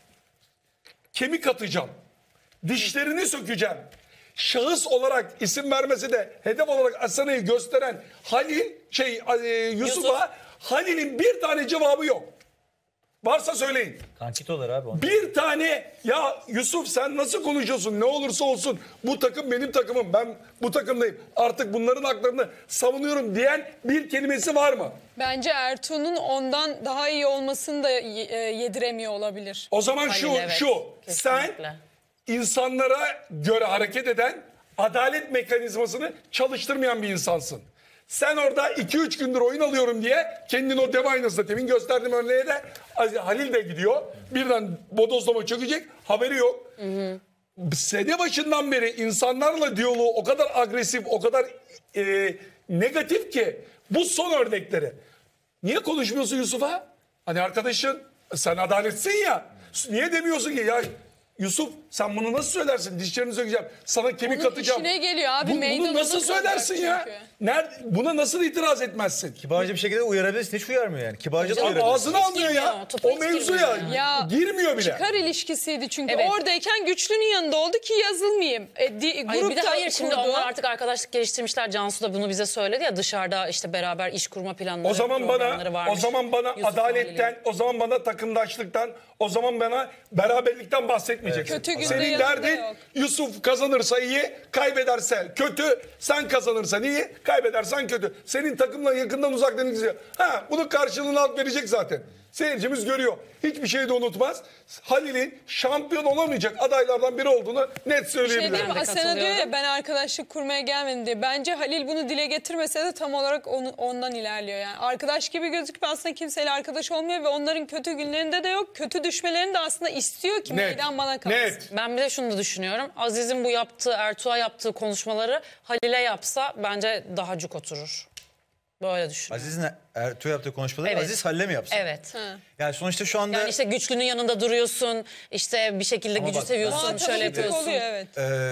Speaker 2: kemik atacağım, dişlerini sökeceğim. Şahıs olarak isim vermesi de hedef olarak Asena'yı gösteren Halil şey e, Yusuf'a Halil'in bir tane cevabı yok. Varsa söyleyin.
Speaker 3: Kankitolar abi onlar.
Speaker 2: Bir tane ya Yusuf sen nasıl konuşuyorsun ne olursa olsun bu takım benim takımım ben bu takımdayım artık bunların haklarını savunuyorum diyen bir kelimesi var mı?
Speaker 4: Bence Ertuğ'un ondan daha iyi olmasını da y- e, yediremiyor olabilir.
Speaker 2: O zaman
Speaker 1: Halil,
Speaker 2: şu
Speaker 1: evet,
Speaker 2: şu sen
Speaker 1: kesinlikle.
Speaker 2: insanlara göre hareket eden adalet mekanizmasını çalıştırmayan bir insansın. Sen orada iki üç gündür oyun alıyorum diye kendini o dev aynasında temin gösterdiğim örneğe de Halil de gidiyor. Birden bodozlama çökecek haberi yok. Hı hı. Sene başından beri insanlarla diyaloğu o kadar agresif, o kadar e, negatif ki bu son örnekleri. Niye konuşmuyorsun Yusuf'a? Hani arkadaşın sen adaletsin ya. Niye demiyorsun ki ya Yusuf sen bunu nasıl söylersin? Dişlerini sökeceğim. Sana kemik
Speaker 4: Onun
Speaker 2: atacağım.
Speaker 4: işine geliyor abi,
Speaker 2: Bu-
Speaker 4: meydan
Speaker 2: bunu
Speaker 4: ona
Speaker 2: nasıl
Speaker 4: kalacak
Speaker 2: söylersin ya?
Speaker 4: çünkü.
Speaker 2: Nerede, buna nasıl itiraz etmezsin?
Speaker 3: Kibarca bir şekilde uyarabilirsin. Hiç uyarmıyor yani. Kibarca da
Speaker 1: Hocam,
Speaker 3: uyarabilirsin.
Speaker 2: Ağzına almıyor ya.
Speaker 1: girmiyor, topa
Speaker 2: O
Speaker 1: hiç
Speaker 2: mevzuya
Speaker 1: girmiyor
Speaker 4: Ya,
Speaker 2: girmiyor bile.
Speaker 4: Çıkar ilişkisiydi çünkü.
Speaker 1: Evet.
Speaker 4: Oradayken güçlünün yanında oldu ki yazılmayayım. E, di,
Speaker 1: Ay bir de
Speaker 4: grupta
Speaker 1: hayır şimdi
Speaker 4: kurdu.
Speaker 1: onlar artık arkadaşlık geliştirmişler. Cansu da bunu bize söyledi ya dışarıda işte beraber iş kurma planları
Speaker 2: O zaman bana
Speaker 1: programları varmış.
Speaker 2: o zaman bana
Speaker 1: Yusuf
Speaker 2: adaletten,
Speaker 1: Halil'in.
Speaker 2: o zaman bana takımdaşlıktan, o zaman bana beraberlikten bahsetmeyeceksin.
Speaker 4: Kötü günde
Speaker 2: Senin
Speaker 4: yanında
Speaker 2: derdin
Speaker 4: yok.
Speaker 2: Yusuf kazanırsa iyi, kaybederse kötü. Sen kazanırsan iyi, kaybedersen kötü. Senin takımla yakından uzaktan ilgisi yok. Ha, bunun karşılığını halk verecek zaten. Seyircimiz görüyor. Hiçbir şeyi de unutmaz. Halil'in şampiyon olamayacak adaylardan biri olduğunu net
Speaker 4: Şey
Speaker 2: söyleyebilirim.
Speaker 4: değil mi?
Speaker 1: Ben de
Speaker 4: Asena diyor ya
Speaker 1: katılıyorum.
Speaker 4: ben arkadaşlık kurmaya gelmedim diye. Bence Halil bunu dile getirmese de tam olarak onu, ondan ilerliyor yani. Arkadaş gibi gözüküp aslında kimseyle arkadaş olmuyor ve onların kötü günlerinde de yok. Kötü düşmelerini de aslında istiyor ki
Speaker 2: Net,
Speaker 4: meydan bana kalsın.
Speaker 2: net.
Speaker 1: Ben bir de şunu da düşünüyorum. Aziz'in bu yaptığı, Ertuğ'a yaptığı konuşmaları Halil'e yapsa bence daha cuk oturur. Böyle düşünüyorum.
Speaker 3: Aziz'in Ertuğ yaptığı konuşmaları
Speaker 1: Evet.
Speaker 3: Aziz Halil'e mi yapsın?
Speaker 1: Evet.
Speaker 4: Ha.
Speaker 3: Yani sonuçta şu anda
Speaker 1: Yani işte güçlünün yanında duruyorsun, işte bir şekilde
Speaker 3: Ama
Speaker 1: gücü
Speaker 3: bak,
Speaker 1: seviyorsun,
Speaker 4: Muhatabı
Speaker 1: şöyle
Speaker 4: bir tık
Speaker 1: yapıyorsun.
Speaker 4: oluyor evet.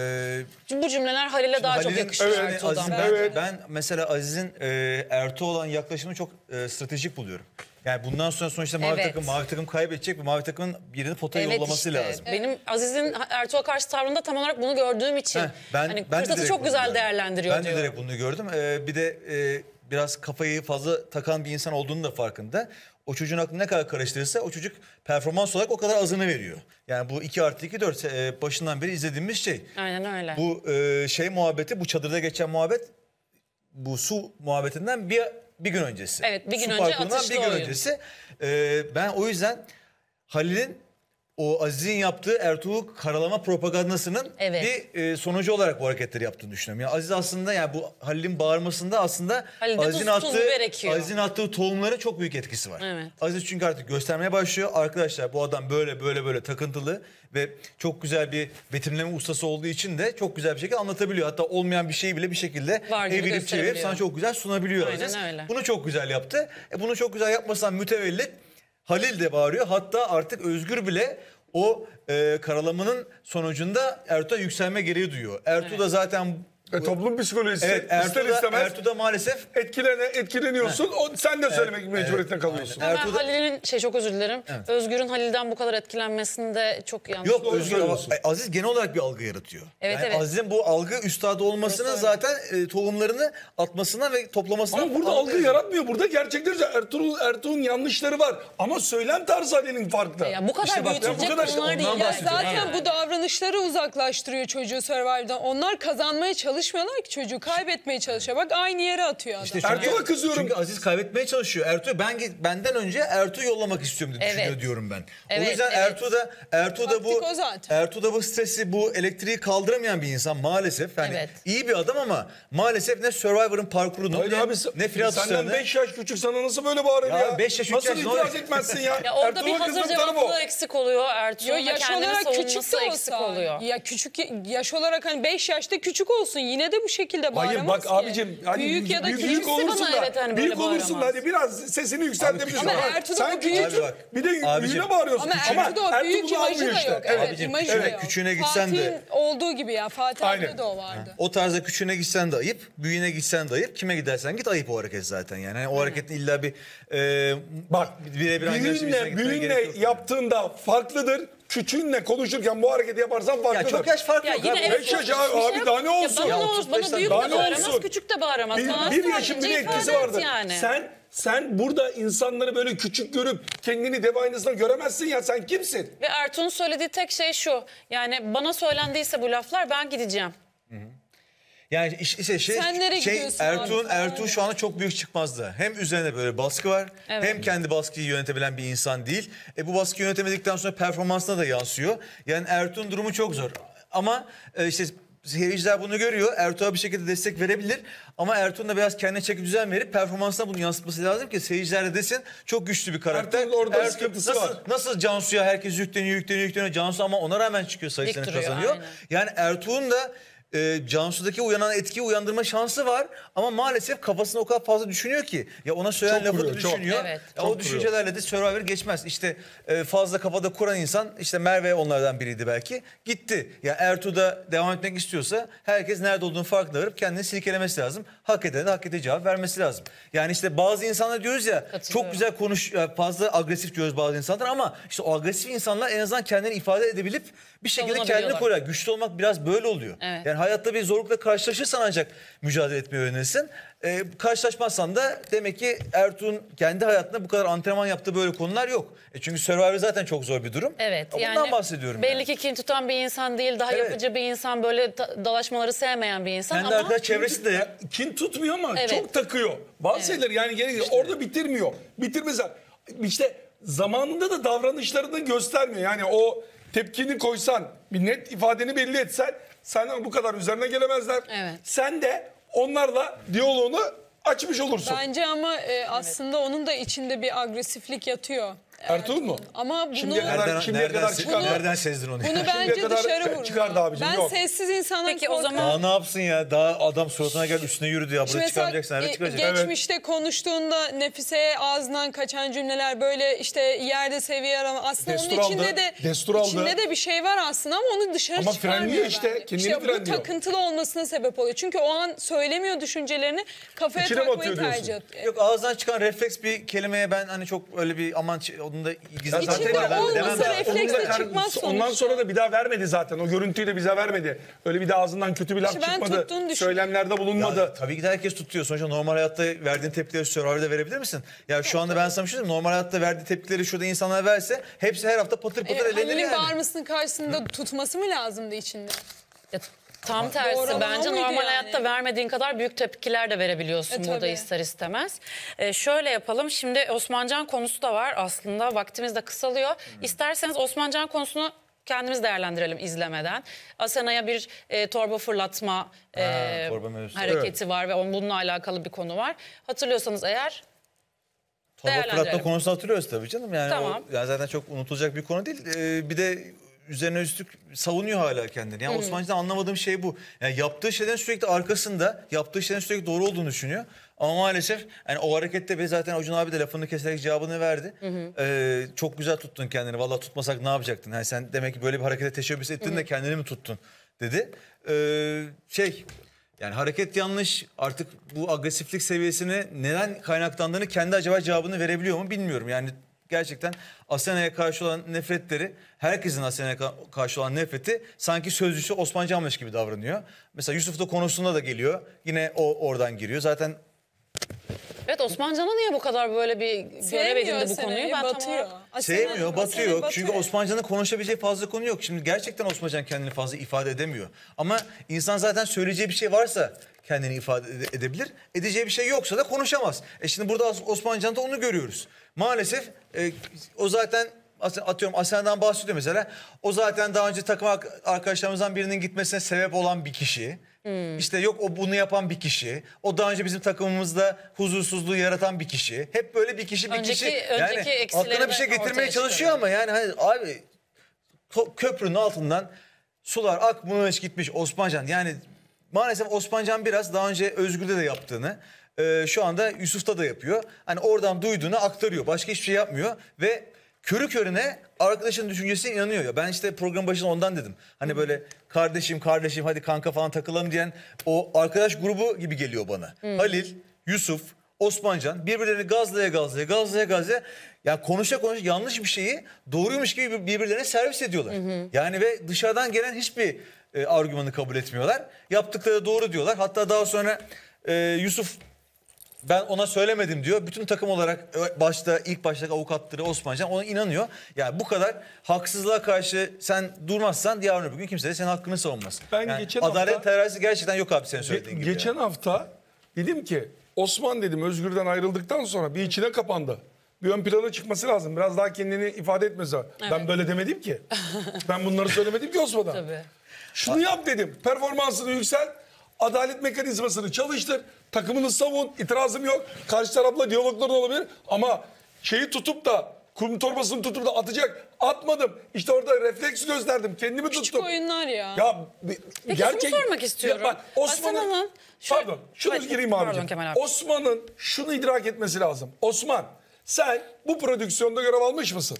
Speaker 3: eee
Speaker 1: Bu cümleler Halil'e daha çok
Speaker 3: Halil'in-
Speaker 1: yakışır
Speaker 2: Evet,
Speaker 1: Ertuğ'dan.
Speaker 3: Aziz'in-
Speaker 1: bence.
Speaker 2: Evet.
Speaker 3: Ben mesela Aziz'in e, Ertuğ'a olan yaklaşımını çok e, stratejik buluyorum. Yani bundan sonra sonuçta mavi
Speaker 1: Evet.
Speaker 3: takım mavi takım kaybedecek ve mavi takımın birini potaya
Speaker 1: Evet
Speaker 3: yollaması
Speaker 1: işte.
Speaker 3: lazım.
Speaker 1: Benim Aziz'in Ertuğ'a karşı tavrında tam olarak bunu gördüğüm için
Speaker 3: Heh, ben
Speaker 1: hani
Speaker 3: ben de
Speaker 1: fırsatı
Speaker 3: direkt
Speaker 1: çok
Speaker 3: bunu
Speaker 1: güzel
Speaker 3: gördüm.
Speaker 1: değerlendiriyor
Speaker 3: Ben de
Speaker 1: diyorum.
Speaker 3: direkt bunu gördüm. Ee, bir de e, biraz kafayı fazla takan bir insan olduğunu da farkında. O çocuğun aklını ne kadar karıştırırsa o çocuk performans olarak o kadar azını veriyor. Yani bu iki artı iki dört e, başından beri izlediğimiz şey.
Speaker 1: Aynen öyle.
Speaker 3: Bu e, şey muhabbeti, bu çadırda geçen muhabbet, bu su muhabbetinden bir bir gün öncesi.
Speaker 1: Evet, bir gün
Speaker 3: Su
Speaker 1: önce
Speaker 3: parkurundan
Speaker 1: atışlı
Speaker 3: bir gün
Speaker 1: oyun.
Speaker 3: öncesi. E, ben o yüzden Halil'in o Aziz'in yaptığı Ertuğrul karalama propagandasının
Speaker 1: Evet.
Speaker 3: bir e, sonucu olarak bu hareketleri yaptığını düşünüyorum. Yani Aziz aslında yani bu Halil'in bağırmasında aslında
Speaker 1: Halil'de
Speaker 3: Aziz'in
Speaker 1: tuz- tuz
Speaker 3: attığı
Speaker 1: biber ekiyor.
Speaker 3: Aziz'in attığı tohumların çok büyük etkisi var.
Speaker 1: Evet.
Speaker 3: Aziz çünkü artık göstermeye başlıyor. Arkadaşlar bu adam böyle böyle böyle takıntılı ve çok güzel bir betimleme ustası olduğu için de çok güzel bir şekilde anlatabiliyor. Hatta olmayan bir şeyi bile bir şekilde
Speaker 1: Var gibi
Speaker 3: evirip çevirip
Speaker 1: gösterebiliyor.
Speaker 3: sana çok güzel sunabiliyor
Speaker 1: Aynen
Speaker 3: Aziz.
Speaker 1: öyle.
Speaker 3: Bunu çok güzel yaptı. E bunu çok güzel yapmasından mütevellit Halil de bağırıyor. Hatta artık Özgür bile o e, karalamanın sonucunda Ertuğ'a yükselme gereği duyuyor. Ertuğ da zaten
Speaker 2: E, toplum psikolojisi.
Speaker 3: Evet,
Speaker 2: ister
Speaker 3: Ertuğ'da,
Speaker 2: istemez
Speaker 3: Ertuğ'da maalesef
Speaker 2: etkilene, etkileniyorsun. O, sen de söylemek mecburiyetinde kalıyorsun.
Speaker 1: Ama ben
Speaker 3: Ertuğ'da-
Speaker 1: Halil'in şey çok özür dilerim. Özgür'ün Halil'den bu kadar etkilenmesini de çok yanlış.
Speaker 3: Yok
Speaker 2: Doğru
Speaker 3: Özgür
Speaker 2: söylüyorsun.
Speaker 3: Aziz genel olarak bir algı yaratıyor.
Speaker 1: Evet,
Speaker 3: yani
Speaker 1: evet.
Speaker 3: Aziz'in bu algı üstadı olmasının
Speaker 1: Evet,
Speaker 3: zaten e, tohumlarını atmasına ve toplamasına...
Speaker 2: Ama burada algı yaratmıyor. Burada gerçekten Ertuğrul, Ertuğ'un yanlışları var. Ama söylem tarzı Halil'in farklı.
Speaker 1: Ya bu kadar
Speaker 3: İşte bak,
Speaker 1: büyütülecek
Speaker 2: bu kadar işte
Speaker 1: konular değil.
Speaker 3: ondan
Speaker 1: Ya
Speaker 3: bahsediyorum.
Speaker 1: zaten
Speaker 4: Zaten bu davranışları uzaklaştırıyor çocuğu Survivor'dan. Onlar kazanmaya çalışmıyorlar ki, çocuğu kaybetmeye çalışıyor. Bak aynı yere atıyor adam.
Speaker 3: İşte çünkü-
Speaker 2: Ertuğ'a kızıyorum.
Speaker 3: Çünkü Aziz kaybetmeye çalışıyor. Ertuğ ben benden önce Ertuğ'u yollamak istiyorum diye
Speaker 1: Evet.
Speaker 3: düşünüyor diyorum ben.
Speaker 1: Evet,
Speaker 3: o yüzden
Speaker 1: evet.
Speaker 3: Ertuğ da Ertuğ da bu
Speaker 4: Taktik o zaten.
Speaker 3: Ertuğ da bu stresi, bu elektriği kaldıramayan bir insan maalesef. Yani
Speaker 1: Evet.
Speaker 3: iyi bir adam ama maalesef ne Survivor'ın parkurunu
Speaker 2: Hayır
Speaker 3: ne,
Speaker 2: abi,
Speaker 3: ne final
Speaker 2: senden
Speaker 3: atışlarını.
Speaker 2: beş yaş küçük sana nasıl böyle bağırır ya?
Speaker 3: Ya beş yaş, üç
Speaker 2: nasıl
Speaker 3: yaş, ne
Speaker 2: itiraz
Speaker 3: oluyor?
Speaker 2: etmezsin ya?
Speaker 1: Ya orada bir
Speaker 2: Ertuğrul'a
Speaker 1: hazır
Speaker 2: kızdıklarım o.
Speaker 1: cevaplığı eksik oluyor. Ertuğrul'un
Speaker 4: Yo,
Speaker 1: da
Speaker 4: yaş
Speaker 1: kendini
Speaker 4: olarak küçük
Speaker 1: savunması
Speaker 4: de
Speaker 1: eksik
Speaker 4: olsa,
Speaker 1: oluyor.
Speaker 4: ya küçük yaş olarak hani beş yaşta küçük olsun yine de bu şekilde bağıramaz
Speaker 2: Hayır bak
Speaker 4: ki.
Speaker 2: abicim hani
Speaker 4: büyük ya da
Speaker 2: büyük,
Speaker 4: küçük.
Speaker 2: büyük olursun
Speaker 1: bana
Speaker 2: da
Speaker 1: evet hani
Speaker 2: büyük
Speaker 1: böyle
Speaker 2: olursun da
Speaker 1: bağıramaz.
Speaker 2: hadi biraz sesini yükseltebilirsin.
Speaker 3: Abi,
Speaker 2: Ama
Speaker 4: Ertuğrul
Speaker 2: sen
Speaker 4: o büyük-
Speaker 2: küçük
Speaker 3: Abi bak,
Speaker 2: bir de
Speaker 3: abicim.
Speaker 2: büyüğüne bağırıyorsun.
Speaker 4: Ama Ertuğ'da o
Speaker 2: Ertuğ
Speaker 4: büyük
Speaker 2: bunu
Speaker 4: imajı
Speaker 2: almıyor
Speaker 4: da
Speaker 2: işte.
Speaker 4: yok.
Speaker 2: Evet.
Speaker 4: Evet,
Speaker 3: Abicim,
Speaker 4: imajı
Speaker 3: evet,
Speaker 4: da yok.
Speaker 3: küçüğüne gitsen de-
Speaker 4: Fatih'in olduğu gibi ya. Fatih
Speaker 2: Aynen.
Speaker 4: abide de o vardı.
Speaker 3: O tarzda küçüğüne gitsen de ayıp, büyüğüne gitsen de ayıp. Kime gidersen git ayıp o hareket zaten yani. Yani o hareketin illa bir e,
Speaker 2: Bak
Speaker 3: birebir hangi birisine
Speaker 2: büyüğünle,
Speaker 3: gitmeye gerek
Speaker 2: büyüğünle
Speaker 3: yok.
Speaker 2: yaptığında farklıdır. Küçüğünle konuşurken bu hareketi yaparsan
Speaker 3: Ya
Speaker 2: farklıdır.
Speaker 3: çok yaş farkı
Speaker 1: Ya
Speaker 3: yok.
Speaker 1: yine
Speaker 3: abi.
Speaker 1: evet,
Speaker 2: beş yaş
Speaker 1: hiçbir
Speaker 2: abi,
Speaker 1: şey
Speaker 2: abi
Speaker 1: yok.
Speaker 2: daha ne
Speaker 1: Ya
Speaker 2: olsun?
Speaker 1: bana
Speaker 3: Ya
Speaker 1: ne
Speaker 3: otuz
Speaker 1: olsun?
Speaker 3: beş
Speaker 1: Bana büyük
Speaker 2: daha
Speaker 1: de
Speaker 2: ne
Speaker 1: bağıramaz,
Speaker 2: olsun?
Speaker 1: küçük de bağıramaz.
Speaker 2: Bir,
Speaker 1: Bana
Speaker 2: bir
Speaker 1: sadece
Speaker 2: yaşın bir de
Speaker 1: ifade
Speaker 2: etkisi
Speaker 1: et
Speaker 2: vardır.
Speaker 1: yani.
Speaker 2: Sen sen burada insanları böyle küçük görüp kendini dev aynasında göremezsin ya, sen kimsin?
Speaker 1: Ve Ertuğ'un söylediği tek şey şu. Yani bana söylendiyse bu laflar ben gideceğim.
Speaker 3: Yani iş- işte şey,
Speaker 4: Sen nereye
Speaker 3: şey
Speaker 4: gidiyorsun
Speaker 3: Ertuğ'un
Speaker 4: abi?
Speaker 3: Ertuğ şu anda çok büyük çıkmazdı. Hem üzerine böyle baskı var,
Speaker 1: Evet.
Speaker 3: hem kendi baskıyı yönetebilen bir insan değil. E bu baskıyı yönetemedikten sonra performansına da yansıyor. Yani Ertuğ'un durumu çok zor. Ama e, işte seyirciler bunu görüyor. Ertuğ'a bir şekilde destek verebilir. Ama Ertuğ'un da biraz kendine çeki düzen verip performansına bunu yansıtması lazım ki seyirciler de desin çok güçlü bir karakter.
Speaker 2: Ertuğ'un orada
Speaker 3: Ertuğ
Speaker 2: sıkıntısı
Speaker 3: nasıl,
Speaker 2: var.
Speaker 3: Nasıl Cansu'ya herkes yükleniyor, yükleniyor, yükleniyor. Cansu ama ona rağmen çıkıyor, sayısını
Speaker 1: Dik duruyor,
Speaker 3: kazanıyor.
Speaker 1: aynen.
Speaker 3: Yani Ertuğ'un da e, Cansu'daki uyanan etkiyi uyandırma şansı var ama maalesef kafasına o kadar fazla düşünüyor ki ya ona söylen
Speaker 2: Çok
Speaker 3: lafı da
Speaker 2: kuruyor, çok.
Speaker 3: düşünüyor.
Speaker 1: Evet.
Speaker 3: Ya
Speaker 2: Çok
Speaker 3: o düşüncelerle de Survivor geçmez. İşte e, fazla kafada kuran insan işte Merve onlardan biriydi belki. Gitti. Ya Ertuğ da devam etmek istiyorsa herkes nerede olduğunu farkına varıp kendini silkelemesi lazım. Hak edene de hak ettiği cevap vermesi lazım. Yani işte bazı insanlar diyoruz ya çok güzel konuş, fazla agresif diyoruz bazı insanlar ama işte o agresif insanlar en azından kendini ifade edebilip bir şekilde kendini
Speaker 1: Savunabiliyorlar.
Speaker 3: koruyor. Güçlü olmak biraz böyle oluyor.
Speaker 1: Evet.
Speaker 3: Yani hayatta bir zorlukla karşılaşırsan ancak mücadele etmeyi öğrenirsin. Ee, karşılaşmazsan da demek ki Ertuğ'un kendi hayatında bu kadar antrenman yaptığı böyle konular yok. E çünkü Survivor zaten çok zor bir durum.
Speaker 1: Evet.
Speaker 3: Bundan
Speaker 1: yani
Speaker 3: bahsediyorum.
Speaker 1: belli
Speaker 3: yani.
Speaker 1: ki kin tutan bir insan değil. Daha
Speaker 3: Evet.
Speaker 1: yapıcı bir insan. Böyle ta- dalaşmaları sevmeyen bir insan.
Speaker 3: Kendi
Speaker 1: ama
Speaker 3: arkadaş çevresi de
Speaker 2: Kin tutmuyor ama
Speaker 1: Evet.
Speaker 2: çok takıyor. Bazı şeyler yani gerek orada bitirmiyor. Bitirmezler. İşte zamanında da davranışlarını göstermiyor. Yani o tepkini koysan, bir net ifadeni belli etsen senden bu kadar üzerine gelemezler.
Speaker 1: Evet.
Speaker 2: Sen de onlarla diyaloğunu açmış olursun.
Speaker 4: Bence ama e, aslında onun da içinde bir agresiflik yatıyor.
Speaker 2: Ertuğrul mu?
Speaker 4: Ama bunu
Speaker 2: Şimdiye kadar-
Speaker 3: nereden,
Speaker 2: şimdiye
Speaker 3: nereden,
Speaker 2: kadar
Speaker 3: se-
Speaker 2: çıkardı.
Speaker 3: nereden sezdin onu?
Speaker 4: bunu
Speaker 3: ya?
Speaker 4: bence
Speaker 2: kadar
Speaker 4: dışarı vurdu.
Speaker 2: çıkardı abicim,
Speaker 4: Ben
Speaker 2: yok.
Speaker 4: sessiz insandan
Speaker 1: Peki, o
Speaker 4: korkarım.
Speaker 1: zaman-
Speaker 3: Daha ne yapsın ya? Daha adam suratına gel üstüne yürüdü ya.
Speaker 4: Şimdi
Speaker 3: Burada
Speaker 4: mesela
Speaker 3: çıkaracaksın. Nerede
Speaker 4: e,
Speaker 3: çıkaracaksın?
Speaker 4: geçmişte konuştuğunda Nefise'ye ağzından kaçan cümleler böyle işte yerde seviye arama. Aslında
Speaker 2: Destur
Speaker 4: onun içinde
Speaker 2: aldı,
Speaker 4: de
Speaker 2: destur aldı.
Speaker 4: içinde de bir şey var aslında ama onu dışarı
Speaker 2: Ama
Speaker 4: çıkarmıyor
Speaker 2: frenliyor işte,
Speaker 4: bence.
Speaker 2: kendini
Speaker 4: İşte bu
Speaker 2: frenliyor.
Speaker 4: takıntılı olmasına sebep oluyor. Çünkü o an söylemiyor düşüncelerini, kafaya
Speaker 2: İçine
Speaker 4: takmayı
Speaker 2: batıyor diyorsun.
Speaker 4: tercih ediyor.
Speaker 3: Yok ağızdan çıkan refleks bir kelimeye ben hani çok öyle bir aman ç- onun da gizli
Speaker 2: Ya zaten
Speaker 4: İçinde
Speaker 2: ben
Speaker 4: olmasa
Speaker 3: demem zaten.
Speaker 4: refleks
Speaker 2: Onun da
Speaker 4: de
Speaker 2: kar-
Speaker 4: çıkmaz
Speaker 2: Ondan
Speaker 4: sonuçta.
Speaker 2: sonra da bir daha vermedi zaten. O görüntüyü de bize vermedi. Öyle bir de ağzından kötü bir laf
Speaker 4: İşte ben
Speaker 2: çıkmadı.
Speaker 4: tuttuğunu düşünüyorum.
Speaker 2: Söylemlerde bulunmadı.
Speaker 3: Ya, tabii ki de herkes tutuyor. Sonuçta normal hayatta verdiğin tepkileri Survivor'da verebilir misin? Ya şu anda ben sana bir şey diyeyim. Normal hayatta verdiği tepkileri şurada insanlar verse hepsi her hafta patır patır
Speaker 4: E,
Speaker 3: elenir
Speaker 4: Halil'in
Speaker 3: yani.
Speaker 4: bağırmasının karşısında tutması mı lazımdı içinde?
Speaker 1: Ya, tam tersi.
Speaker 4: Doğru olan
Speaker 1: Bence
Speaker 4: o muydu
Speaker 1: normal
Speaker 4: yani?
Speaker 1: hayatta vermediğin kadar büyük tepkiler de verebiliyorsun
Speaker 4: E,
Speaker 1: burada
Speaker 4: tabii.
Speaker 1: ister istemez. Ee, şöyle yapalım. Şimdi Osmancan konusu da var aslında. Vaktimiz de kısalıyor. İsterseniz Osmancan konusunu kendimiz değerlendirelim izlemeden. Asena'ya bir e, torba fırlatma e,
Speaker 3: torba mevzusu.
Speaker 1: hareketi var ve onun bununla alakalı bir konu var. Hatırlıyorsanız eğer
Speaker 3: Torba
Speaker 1: değerlendirelim.
Speaker 3: fırlatma konusunu hatırlıyoruz tabii canım. Yani
Speaker 1: Tamam.
Speaker 3: o yani zaten çok unutulacak bir konu değil. Ee, bir de üzerine üstlük savunuyor hala kendini. Yani Osmanlı'da anlamadığım şey bu. Yani yaptığı şeylerin sürekli arkasında, yaptığı şeylerin sürekli doğru olduğunu düşünüyor. Ama maalesef yani o harekette ve zaten Acun abi de lafını keserek cevabını verdi. Ee, çok güzel tuttun kendini. Vallahi tutmasak ne yapacaktın? Yani sen demek ki böyle bir harekete teşebbüs ettin de kendini mi tuttun dedi. Ee, şey Yani hareket yanlış. Artık bu agresiflik seviyesine neden kaynaklandığını kendi acaba cevabını verebiliyor mu bilmiyorum. Yani gerçekten Asena'ya karşı olan nefretleri, herkesin Asena'ya karşı olan nefreti sanki sözcüsü Osman Canmış gibi davranıyor. Mesela Yusuf da konusunda da geliyor. Yine o oradan giriyor. Zaten
Speaker 1: Evet, Osman Can'a niye bu kadar böyle bir görev edindi bu konuyu? Ben
Speaker 4: batıyor.
Speaker 1: tam
Speaker 4: Asena-
Speaker 3: sevmiyor,
Speaker 4: Asena
Speaker 3: batıyor. Çünkü Osmancan'ın konuşabileceği fazla konu yok. Şimdi gerçekten Osmancan kendini fazla ifade edemiyor. Ama insan zaten söyleyeceği bir şey varsa kendini ifade ede- edebilir. Edeceği bir şey yoksa da konuşamaz. E şimdi burada Os- Osmancan'da onu görüyoruz. Maalesef e, o zaten atıyorum Asena'dan bahsediyor mesela. O zaten daha önce takım ar- arkadaşlarımızdan birinin gitmesine sebep olan bir kişi. Hmm. İşte yok o bunu yapan bir kişi. O daha önce bizim takımımızda huzursuzluğu yaratan bir kişi. Hep böyle bir kişi bir
Speaker 1: Önceki-
Speaker 3: kişi.
Speaker 1: önceki
Speaker 3: Yani
Speaker 1: eksilerini
Speaker 3: aklına bir şey
Speaker 1: ortaya
Speaker 3: getirmeye çalışıyor
Speaker 1: çıkarıyor.
Speaker 3: ama yani hani abi ko- köprünün altından sular akmış gitmiş Osmancan. Yani maalesef Osmancan biraz daha önce Özgür'de de yaptığını e, şu anda Yusuf'ta da yapıyor. Hani oradan duyduğunu aktarıyor. Başka hiçbir şey yapmıyor ve körü körüne arkadaşın düşüncesine inanıyor ya. Ben işte program başında ondan dedim. Hani böyle kardeşim kardeşim hadi kanka falan takılalım diyen o arkadaş grubu gibi geliyor bana. Halil, Yusuf, Osmancan birbirlerini gazlaya gazlaya gazlaya gazlaya ya konuşa konuşa yanlış bir şeyi doğruymuş gibi birbirlerine servis ediyorlar. Yani ve dışarıdan gelen hiçbir e, argümanı kabul etmiyorlar. Yaptıkları doğru diyorlar. Hatta daha sonra e, Yusuf ben ona söylemedim diyor. Bütün takım olarak başta ilk baştaki avukatları Osmancan ona inanıyor. Yani bu kadar haksızlığa karşı sen durmazsan yarın öbür gün kimse de senin hakkını savunmaz.
Speaker 2: Ben
Speaker 3: Yani
Speaker 2: geçen
Speaker 3: adalet
Speaker 2: hafta-
Speaker 3: terazisi gerçekten yok abi senin
Speaker 2: Ge-
Speaker 3: söylediğin gibi.
Speaker 2: geçen
Speaker 3: ya.
Speaker 2: hafta dedim ki Osman dedim Özgür'den ayrıldıktan sonra bir içine kapandı. Bir ön plana çıkması lazım. Biraz daha kendini ifade etmesi lazım. Ben böyle demedim ki. Ben bunları söylemedim ki Osman'a.
Speaker 1: Tabii.
Speaker 2: Şunu yap dedim. Performansını yüksel. Adalet mekanizmasını çalıştır. Takımını savun. İtirazım yok. Karşı tarafla diyalogların olabilir. Ama şeyi tutup da kum torbasını tutup da atacak. Atmadım. İşte orada refleks gösterdim. Kendimi
Speaker 4: Küçük
Speaker 2: tuttum.
Speaker 4: oyunlar ya.
Speaker 2: Ya be-
Speaker 1: Peki
Speaker 2: gerçek...
Speaker 1: şunu sormak istiyorum.
Speaker 2: Ya bak Osman'ın...
Speaker 1: Asena'nın şu-
Speaker 2: Pardon şunu
Speaker 1: Pardon,
Speaker 2: gireyim
Speaker 1: pardon
Speaker 2: abicim.
Speaker 1: Kemal abi.
Speaker 2: Osman'ın şunu idrak etmesi lazım. Osman sen bu prodüksiyonda görev almış mısın?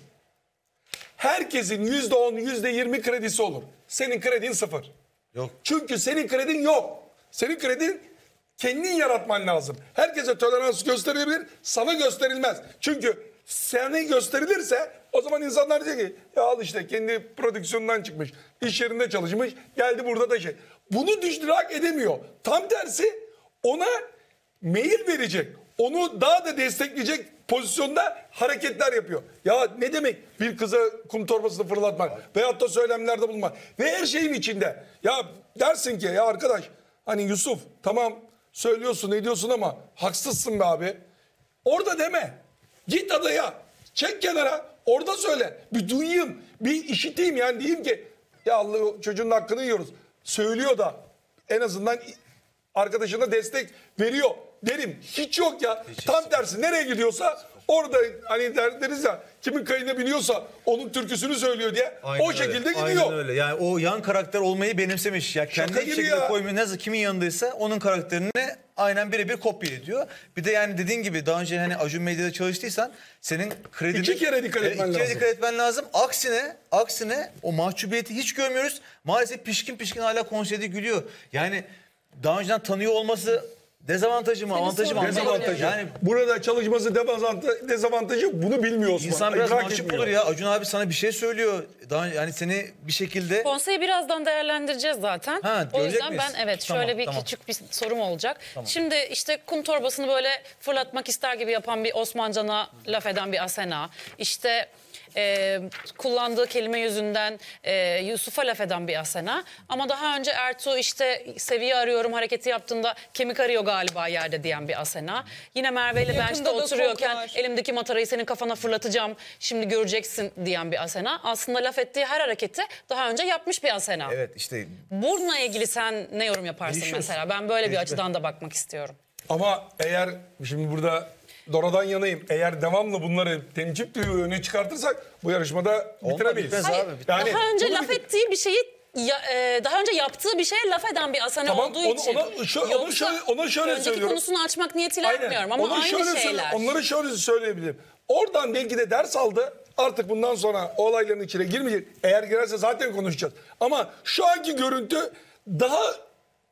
Speaker 2: Herkesin yüzde on, yüzde yirmi kredisi olur. Senin kredin sıfır.
Speaker 3: Yok.
Speaker 2: Çünkü senin kredin yok. Senin kredin kendin yaratman lazım. Herkese tolerans gösterilebilir, sana gösterilmez. Çünkü sana gösterilirse o zaman insanlar diyecek ki ya al işte kendi prodüksiyonundan çıkmış, iş yerinde çalışmış, geldi burada da şey. Bunu idrak edemiyor. Tam tersi ona meyil verecek, onu daha da destekleyecek pozisyonda hareketler yapıyor. Ya ne demek bir kıza kum torbasını fırlatmak veyahut da söylemlerde bulunmak ve her şeyin içinde. Ya dersin ki ya arkadaş hani Yusuf tamam söylüyorsun ediyorsun ama haksızsın be abi. Orada deme. Git adaya çek kenara orada söyle. Bir duyayım bir işiteyim yani diyeyim ki ya Allah çocuğun hakkını yiyoruz. Söylüyor da en azından arkadaşına destek veriyor derim. Hiç yok ya. Tam tersi nereye gidiyorsa orada hani der, deriz ya kimin kayına biniyorsa onun türküsünü söylüyor diye
Speaker 3: Aynen
Speaker 2: o
Speaker 3: öyle,
Speaker 2: şekilde gidiyor.
Speaker 3: Aynen öyle. Yani o yan karakter olmayı benimsemiş. Ya kendi
Speaker 2: Şaka gibi
Speaker 3: şekilde
Speaker 2: ya.
Speaker 3: koymuyor. Nasıl kimin yanındaysa onun karakterini aynen birebir kopya ediyor. Bir de yani dediğin gibi daha önce hani Acun Medya'da çalıştıysan senin kredini
Speaker 2: İki kere dikkat etmen
Speaker 3: iki kere
Speaker 2: lazım.
Speaker 3: dikkat etmen lazım. Aksine aksine o mahcubiyeti hiç görmüyoruz. Maalesef pişkin pişkin hala konseyde gülüyor. Yani daha önceden tanıyor olması dezavantajı mı, avantajı mı anlamadım.
Speaker 2: Dezavantajı.
Speaker 3: Yani
Speaker 2: Burada çalışması dezavantajı, dezavantajı bunu bilmiyor Osman.
Speaker 3: İnsan biraz
Speaker 2: İdrak
Speaker 3: mahcup
Speaker 2: etmiyor.
Speaker 3: olur ya. Acun abi sana bir şey söylüyor. Daha yani seni bir şekilde
Speaker 1: Konseyi birazdan değerlendireceğiz zaten.
Speaker 3: Ha,
Speaker 1: o
Speaker 3: görecek
Speaker 1: yüzden
Speaker 3: miyiz?
Speaker 1: ben evet
Speaker 3: Tamam,
Speaker 1: şöyle bir
Speaker 3: tamam.
Speaker 1: küçük bir sorum olacak. Şimdi işte kum torbasını böyle fırlatmak ister gibi yapan bir Osmancan'a laf eden bir Asena. İşte e, kullandığı kelime yüzünden e, Yusuf'a laf eden bir Asena. Ama daha önce Ertuğ işte seviye arıyorum hareketi yaptığında kemik arıyor galiba yerde diyen bir Asena. Yine Merve ile
Speaker 4: Yakında
Speaker 1: bench'te
Speaker 4: da
Speaker 1: oturuyorken
Speaker 4: koklar.
Speaker 1: elimdeki matarayı senin kafana fırlatacağım şimdi göreceksin diyen bir Asena. Aslında laf ettiği her hareketi daha önce yapmış bir Asena.
Speaker 3: evet işte
Speaker 1: Bununla ilgili sen ne yorum yaparsın
Speaker 3: Değişiyorsun.
Speaker 1: mesela? Ben böyle bir
Speaker 3: Tecrübe.
Speaker 1: açıdan da bakmak istiyorum.
Speaker 2: Ama eğer şimdi burada Dora'dan yanayım. Eğer devamlı bunları temcip öne çıkartırsak bu yarışmada bitiremeyiz.
Speaker 3: bitmez
Speaker 1: Hayır,
Speaker 3: abi.
Speaker 2: Yani
Speaker 1: daha önce
Speaker 2: bunu
Speaker 1: laf
Speaker 2: bir-
Speaker 1: ettiği bir şeyi ya, e, daha önce yaptığı bir şeye laf eden bir Asena
Speaker 2: Tamam,
Speaker 1: olduğu
Speaker 2: onu-
Speaker 1: için.
Speaker 2: ona- şu- onu
Speaker 1: Yoksa
Speaker 2: şöyle- ona şöyle
Speaker 1: önceki
Speaker 2: söylüyorum.
Speaker 1: konusunu açmak niyetiyle
Speaker 2: Aynen.
Speaker 1: yapmıyorum ama
Speaker 2: Onu
Speaker 1: aynı
Speaker 2: şöyle söyle-
Speaker 1: şeyler.
Speaker 2: onları şöyle söyleyebilirim. Oradan belki de ders aldı. Artık bundan sonra o olayların içine girmeyecek. Eğer girerse zaten konuşacağız. Ama şu anki görüntü daha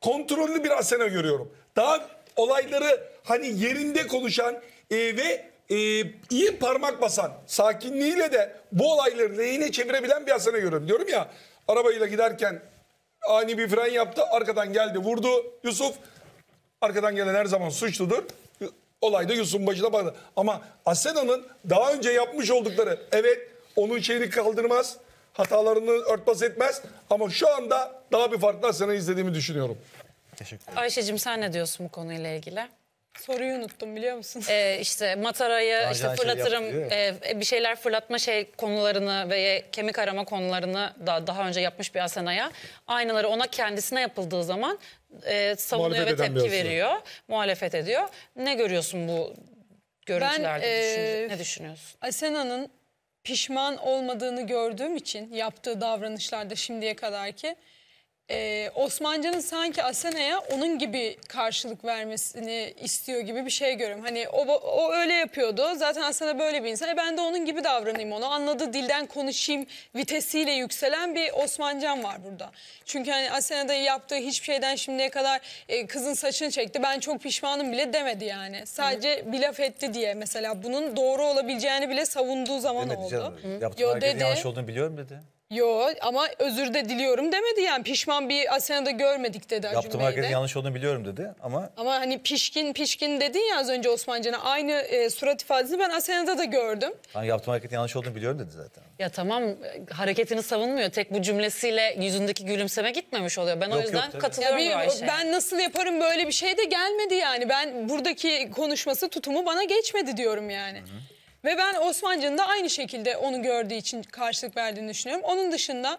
Speaker 2: kontrollü bir Asena görüyorum. Daha olayları hani yerinde konuşan e, ve e, iyi parmak basan, sakinliğiyle de bu olayları lehine çevirebilen bir Asena görüyorum. Diyorum ya, arabayla giderken ani bir fren yaptı, arkadan geldi vurdu Yusuf. Arkadan gelen her zaman suçludur. Olayda Yusuf'un başına bağlı. Ama Asena'nın daha önce yapmış oldukları, evet onun şeyini kaldırmaz, hatalarını örtbas etmez. Ama şu anda daha bir farklı Asena izlediğimi düşünüyorum.
Speaker 3: Teşekkür ederim.
Speaker 1: Ayşe'cim sen ne diyorsun bu konuyla ilgili?
Speaker 4: Soruyu unuttum biliyor musun?
Speaker 1: Ee, işte Matara'yı
Speaker 3: Daha
Speaker 1: işte
Speaker 3: önce şey
Speaker 1: fırlatırım,
Speaker 3: yaptı,
Speaker 1: e, bir şeyler fırlatma şey konularını ve kemik arama konularını da daha önce yapmış bir Asena'ya aynıları ona kendisine yapıldığı zaman e, savunuyor
Speaker 2: Muhalefet
Speaker 1: ve
Speaker 2: eden bir
Speaker 1: tepki
Speaker 2: Asena.
Speaker 1: veriyor, muhalefet ediyor. Ne görüyorsun bu görüntülerde?
Speaker 4: Ben,
Speaker 1: düşünce-
Speaker 4: e,
Speaker 1: ne düşünüyorsun?
Speaker 4: Asena'nın pişman olmadığını gördüğüm için yaptığı davranışlarda şimdiye kadarki e, Osmancan'ın sanki Asena'ya onun gibi karşılık vermesini istiyor gibi bir şey görüyorum. Hani o, o öyle yapıyordu. Zaten Asena böyle bir insan. E ben de onun gibi davranayım onu. Anladığı dilden konuşayım vitesiyle yükselen bir Osmancan var burada. Çünkü hani Asena'da yaptığı hiçbir şeyden şimdiye kadar e, kızın saçını çekti. Ben çok pişmanım bile demedi yani. Sadece bir laf etti diye mesela bunun doğru olabileceğini bile savunduğu zaman
Speaker 3: Demedi
Speaker 4: oldu.
Speaker 3: canım. Yaptığım
Speaker 4: Yo,
Speaker 3: hareketin
Speaker 4: dedi.
Speaker 3: yanlış olduğunu biliyorum dedi.
Speaker 4: Yo ama özür de diliyorum demedi yani. Pişman bir Asena'da görmedik dedi
Speaker 3: Yaptığım
Speaker 4: cümleyi
Speaker 3: hareketin
Speaker 4: de.
Speaker 3: yanlış olduğunu biliyorum dedi ama
Speaker 4: Ama hani pişkin pişkin dedin ya az önce Osmancan'a aynı e, surat ifadesini ben Asena'da da gördüm.
Speaker 3: hani yaptığım hareketin yanlış olduğunu biliyorum dedi zaten.
Speaker 1: Ya tamam, e, hareketini savunmuyor. Tek bu cümlesiyle yüzündeki gülümseme gitmemiş oluyor. Ben o
Speaker 3: Yok,
Speaker 1: yüzden
Speaker 3: yok, tabii.
Speaker 1: katılıyorum
Speaker 4: Ya bir-
Speaker 1: Ayşe.
Speaker 4: ben nasıl yaparım böyle bir şey de gelmedi yani. Ben buradaki konuşması tutumu bana geçmedi diyorum yani. Ve ben Osmancan'ın da aynı şekilde onu gördüğü için karşılık verdiğini düşünüyorum. Onun dışında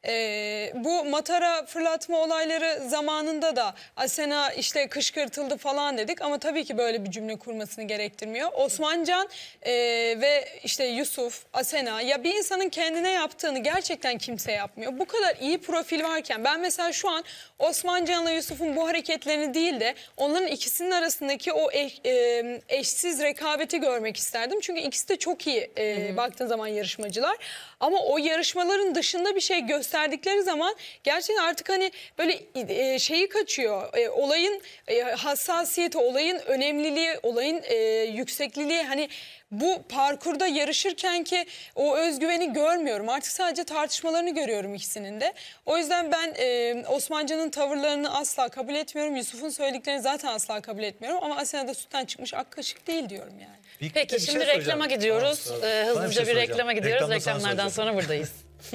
Speaker 4: e, bu Matara fırlatma olayları zamanında da Asena işte kışkırtıldı falan dedik. Ama tabii ki böyle bir cümle kurmasını gerektirmiyor. Osmancan e, ve işte Yusuf, Asena ya bir insanın kendine yaptığını gerçekten kimse yapmıyor. Bu kadar iyi profil varken ben mesela şu an Osmancan'la Yusuf'un bu hareketlerini değil de onların ikisinin arasındaki o eş, e, eşsiz rekabeti görmek isterdim. Çünkü ikisi de çok iyi e, baktığın zaman yarışmacılar. Ama o yarışmaların dışında bir şey gösterdikleri zaman gerçekten artık hani böyle e, şeyi kaçıyor. E, olayın e, hassasiyeti, olayın önemliliği, olayın e, yüksekliliği hani bu parkurda yarışırken ki o özgüveni görmüyorum. Artık sadece tartışmalarını görüyorum ikisinin de. O yüzden ben e, Osmancan'ın tavırlarını asla kabul etmiyorum. Yusuf'un söylediklerini zaten asla kabul etmiyorum. Ama Asena'da sütten çıkmış ak kaşık değil diyorum yani.
Speaker 3: Bir- bir de
Speaker 1: Peki
Speaker 3: bir şey
Speaker 1: şimdi
Speaker 3: soracağım.
Speaker 1: reklama gidiyoruz.
Speaker 3: Tamam,
Speaker 1: Ee,
Speaker 3: sana bir
Speaker 1: hızlıca
Speaker 3: şey
Speaker 1: bir
Speaker 3: soracağım.
Speaker 1: reklama gidiyoruz.
Speaker 3: Reklamda sana
Speaker 1: Reklamlardan
Speaker 3: soracağım.
Speaker 1: sonra buradayız.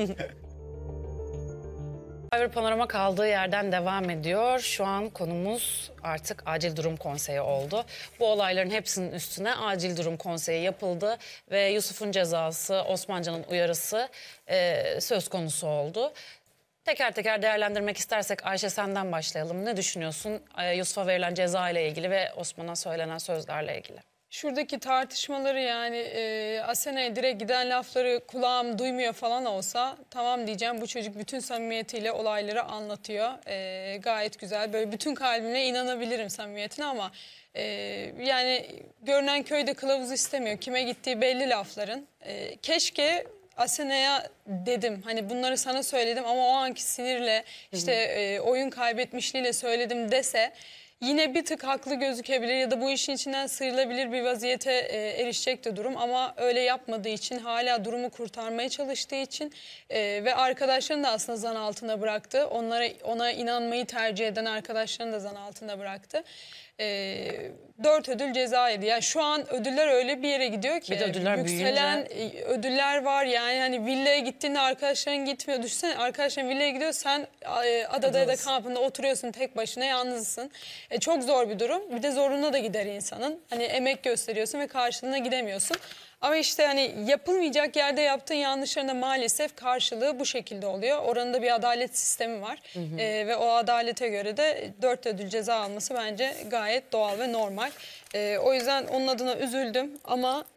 Speaker 1: Survivor Panorama kaldığı yerden devam ediyor. Şu an konumuz artık acil durum konseyi oldu. Bu olayların hepsinin üstüne acil durum konseyi yapıldı ve Yusuf'un cezası, Osmancan'ın uyarısı e, söz konusu oldu. Teker teker değerlendirmek istersek Ayşe senden başlayalım. Ne düşünüyorsun e, Yusuf'a verilen ceza ile ilgili ve Osman'a söylenen sözlerle ilgili?
Speaker 4: Şuradaki tartışmaları yani e, Asena'ya direkt giden lafları kulağım duymuyor falan olsa tamam diyeceğim, bu çocuk bütün samimiyetiyle olayları anlatıyor. E, gayet güzel, böyle bütün kalbimle inanabilirim samimiyetine ama e, yani görünen köyde kılavuz istemiyor. Kime gittiği belli lafların. E, keşke Asena'ya dedim hani bunları sana söyledim ama o anki sinirle işte e, oyun kaybetmişliğiyle söyledim dese yine bir tık haklı gözükebilir ya da bu işin içinden sıyrılabilir bir vaziyete e, erişecek de durum. Ama öyle yapmadığı için, hala durumu kurtarmaya çalıştığı için e, ve arkadaşlarını da aslında zan altında bıraktı. Onlara ona inanmayı tercih eden arkadaşlarını da zan altında bıraktı. E, dört ödül ceza yedi. Yani şu an ödüller öyle bir yere gidiyor ki
Speaker 1: Bir de ödüller
Speaker 4: yükselen e, ödüller var. Yani hani villaya gittiğinde arkadaşların gitmiyor. Düşünsene, arkadaşların villaya gidiyor, sen e, adada ya da kampında oturuyorsun tek başına, yalnızsın. E, çok zor bir durum. Bir de zoruna da gider insanın. Hani emek gösteriyorsun ve karşılığına gidemiyorsun. Ama işte hani yapılmayacak yerde yaptığın yanlışların da maalesef karşılığı bu şekilde oluyor. Oranın da bir adalet sistemi var. Hı hı. E, ve o adalete göre de dört ödül ceza alması bence gayet doğal ve normal. E, o yüzden onun adına üzüldüm ama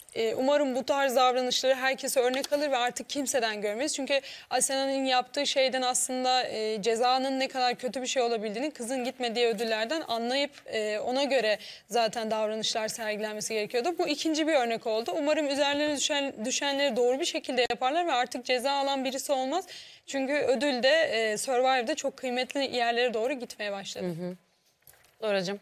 Speaker 4: E, umarım bu tarz davranışları herkese örnek alır ve artık kimseden görmeyiz. Çünkü Asena'nın yaptığı şeyden aslında e, cezanın ne kadar kötü bir şey olabildiğini kızın gitmediği ödüllerden anlayıp e, ona göre zaten davranışlar sergilenmesi gerekiyordu. Bu ikinci bir örnek oldu. Umarım üzerlerine düşen, düşenleri doğru bir şekilde yaparlar ve artık ceza alan birisi olmaz. Çünkü ödül de e, Survivor'da çok kıymetli yerlere doğru gitmeye başladı. Hı hı.
Speaker 1: Doracığım.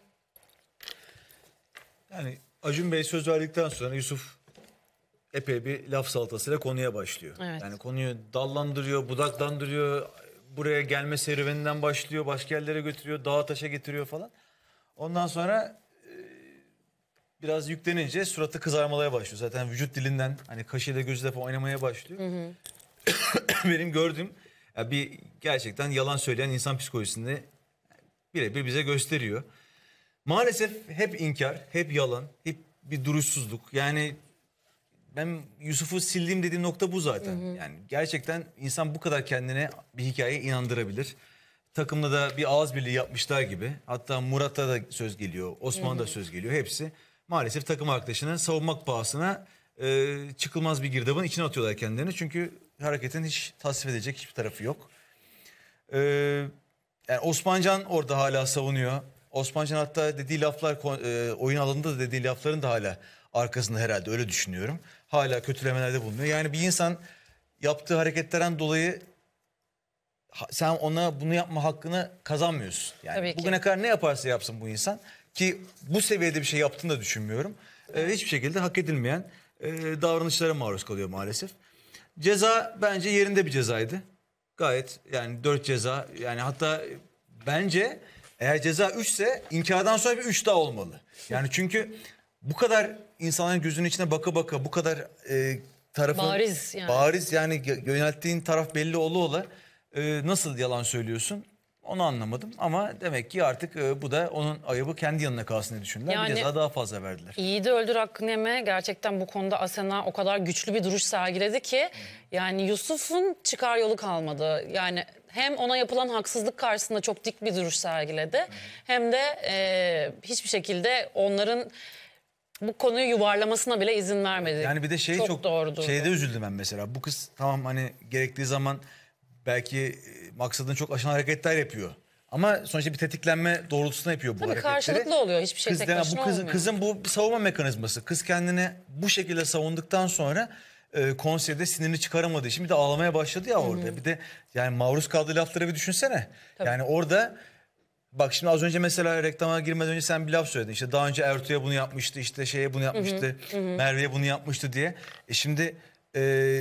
Speaker 3: Yani Acun Bey söz verdikten sonra Yusuf epey bir laf salatasıyla konuya başlıyor.
Speaker 1: Evet.
Speaker 3: Yani konuyu dallandırıyor, budaklandırıyor. Buraya gelme serüveninden başlıyor, başka yerlere götürüyor, dağa taşa getiriyor falan. Ondan sonra e, biraz yüklenince suratı kızarmalara başlıyor. Zaten vücut dilinden hani kaşıyla gözüyle falan oynamaya başlıyor. Hı hı. Benim gördüğüm ya bir gerçekten yalan söyleyen insan psikolojisini birebir bize gösteriyor. Maalesef hep inkar, hep yalan, hep bir duruşsuzluk. Yani ben Yusuf'u sildiğim dediğim nokta bu zaten. Hı hı. Yani gerçekten insan bu kadar kendine bir hikaye inandırabilir. Takımda da bir ağız birliği yapmışlar gibi. Hatta Murat'a da söz geliyor, Osman'a da söz geliyor. Hepsi maalesef takım arkadaşını savunmak pahasına e, çıkılmaz bir girdabın içine atıyorlar kendilerini. Çünkü hareketin hiç tasvip edecek hiçbir tarafı yok. E, yani Osmancan orada hala savunuyor. Osmancan hatta dediği laflar e, oyun alanında da dediği lafların da hala arkasında herhalde öyle düşünüyorum. Hala kötülemelerde bulunuyor. Yani bir insan yaptığı hareketlerden dolayı sen ona bunu yapma hakkını kazanmıyorsun. Yani bugüne kadar ne yaparsa yapsın bu insan ki bu seviyede bir şey yaptığını da düşünmüyorum. Ee, hiçbir şekilde hak edilmeyen e, davranışlara maruz kalıyor maalesef. Ceza bence yerinde bir cezaydı. Gayet yani dört ceza yani hatta bence eğer ceza üç ise inkardan sonra bir üç daha olmalı. Yani çünkü bu kadar insanların gözünün içine baka baka bu kadar e, tarafın
Speaker 1: Bariz yani.
Speaker 3: Bariz yani yönelttiğin taraf belli ola ola e, nasıl yalan söylüyorsun onu anlamadım. Ama demek ki artık e, bu da onun ayıbı kendi yanına kalsın diye düşündüler. Yani, bir ceza daha fazla verdiler.
Speaker 1: Yiğidi öldür hakkını yeme gerçekten bu konuda Asena o kadar güçlü bir duruş sergiledi ki hmm. yani Yusuf'un çıkar yolu kalmadı. Yani hem ona yapılan haksızlık karşısında çok dik bir duruş sergiledi hmm. hem de e, hiçbir şekilde onların bu konuyu yuvarlamasına bile izin vermedi.
Speaker 3: Yani bir de şey çok, çok
Speaker 1: doğru
Speaker 3: şeyde üzüldüm ben mesela. Bu kız tamam hani gerektiği zaman belki maksadını çok aşan hareketler yapıyor. Ama sonuçta bir tetiklenme doğrultusunda yapıyor bu
Speaker 1: Tabii
Speaker 3: hareketleri.
Speaker 1: Karşılıklı oluyor. Hiçbir şey
Speaker 3: kız
Speaker 1: tek
Speaker 3: yani
Speaker 1: başına
Speaker 3: bu kızın,
Speaker 1: olmuyor.
Speaker 3: Kızın bu bir savunma mekanizması. Kız kendini bu şekilde savunduktan sonra e, konserde sinirini çıkaramadığı için bir de ağlamaya başladı ya orada. Hı-hı. Bir de yani maruz kaldığı lafları bir düşünsene. Tabii. Yani orada bak şimdi az önce mesela reklama girmeden önce sen bir laf söyledin. İşte daha önce Ertuğ'a bunu yapmıştı, işte şeye bunu yapmıştı, hı hı. Merve'ye bunu yapmıştı diye. E şimdi e,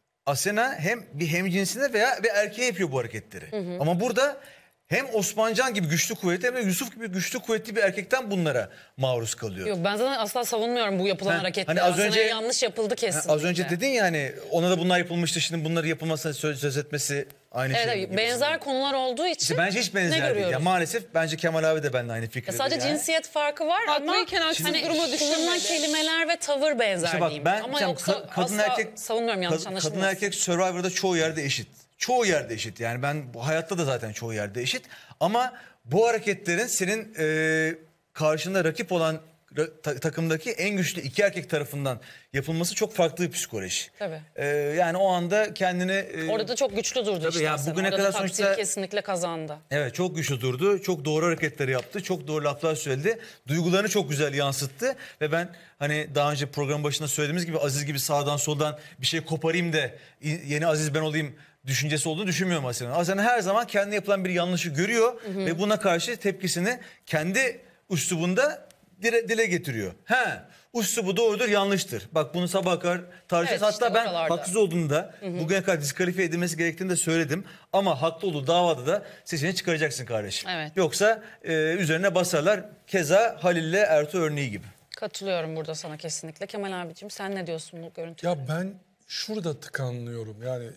Speaker 3: Asena hem bir hemcinsine veya bir erkeğe yapıyor bu hareketleri. Hı hı. Ama burada hem Osmancan gibi güçlü kuvvetli hem de Yusuf gibi güçlü kuvvetli bir erkekten bunlara maruz kalıyor.
Speaker 1: Yok ben zaten asla savunmuyorum bu yapılan ha, hareketleri. Hani az önce yanlış yapıldı kesinlikle.
Speaker 3: Az önce dedin ya hani ona da bunlar yapılmıştı, şimdi bunları yapılmasına söz, söz etmesi aynı
Speaker 1: evet,
Speaker 3: şey.
Speaker 1: Evet benzer konular olduğu için
Speaker 3: işte bence hiç benzer değil. Yani maalesef bence Kemal abi de benimle aynı fikirde.
Speaker 1: Sadece yani. Cinsiyet farkı var
Speaker 4: Haklıyken
Speaker 1: ama hani kullanılan kelimeler ve tavır benzer
Speaker 3: işte bak,
Speaker 1: diyeyim.
Speaker 3: Ben,
Speaker 1: ama
Speaker 3: sen,
Speaker 1: yoksa
Speaker 3: ka kadın
Speaker 1: asla
Speaker 3: erkek,
Speaker 1: savunmuyorum yanlış
Speaker 3: kad
Speaker 1: anlaşılmasın.
Speaker 3: Kadın erkek Survivor'da çoğu yerde eşit. Çoğu yerde eşit. Yani ben bu hayatta da zaten çoğu yerde eşit. Ama bu hareketlerin senin e, karşında rakip olan ta takımdaki en güçlü iki erkek tarafından yapılması çok farklı bir psikoloji.
Speaker 1: Tabii.
Speaker 3: E, yani o anda kendini... E,
Speaker 1: Orada da çok güçlü durdu
Speaker 3: tabii
Speaker 1: işte.
Speaker 3: yani bugüne
Speaker 1: Orada
Speaker 3: kadar
Speaker 1: takdir
Speaker 3: sonuçta
Speaker 1: kesinlikle kazandı.
Speaker 3: Evet çok güçlü durdu. Çok doğru hareketleri yaptı. Çok doğru laflar söyledi. Duygularını çok güzel yansıttı. Ve ben hani daha önce program başında söylediğimiz gibi Aziz gibi sağdan soldan bir şey koparayım da yeni Aziz ben olayım düşüncesi olduğunu düşünmüyorum Asena'nın. Asena her zaman kendi yapılan bir yanlışı görüyor hı hı. ve buna karşı tepkisini kendi üslubunda dile, dile getiriyor. He, üslubu doğrudur, yanlıştır. Bak bunu sabaha kadar tartışacağız. Evet, Hatta işte ben oralarda. haksız olduğunu da hı hı. bugüne kadar diskalifiye edilmesi gerektiğini de söyledim. Ama haklı olduğu davada da sesini çıkaracaksın kardeşim.
Speaker 1: Evet.
Speaker 3: Yoksa e, üzerine basarlar. Keza Halil'le Ertuğ örneği gibi.
Speaker 1: Katılıyorum burada sana kesinlikle. Kemal abicim sen ne diyorsun bu görüntüye?
Speaker 2: Ya ben şurada tıkanlıyorum yani.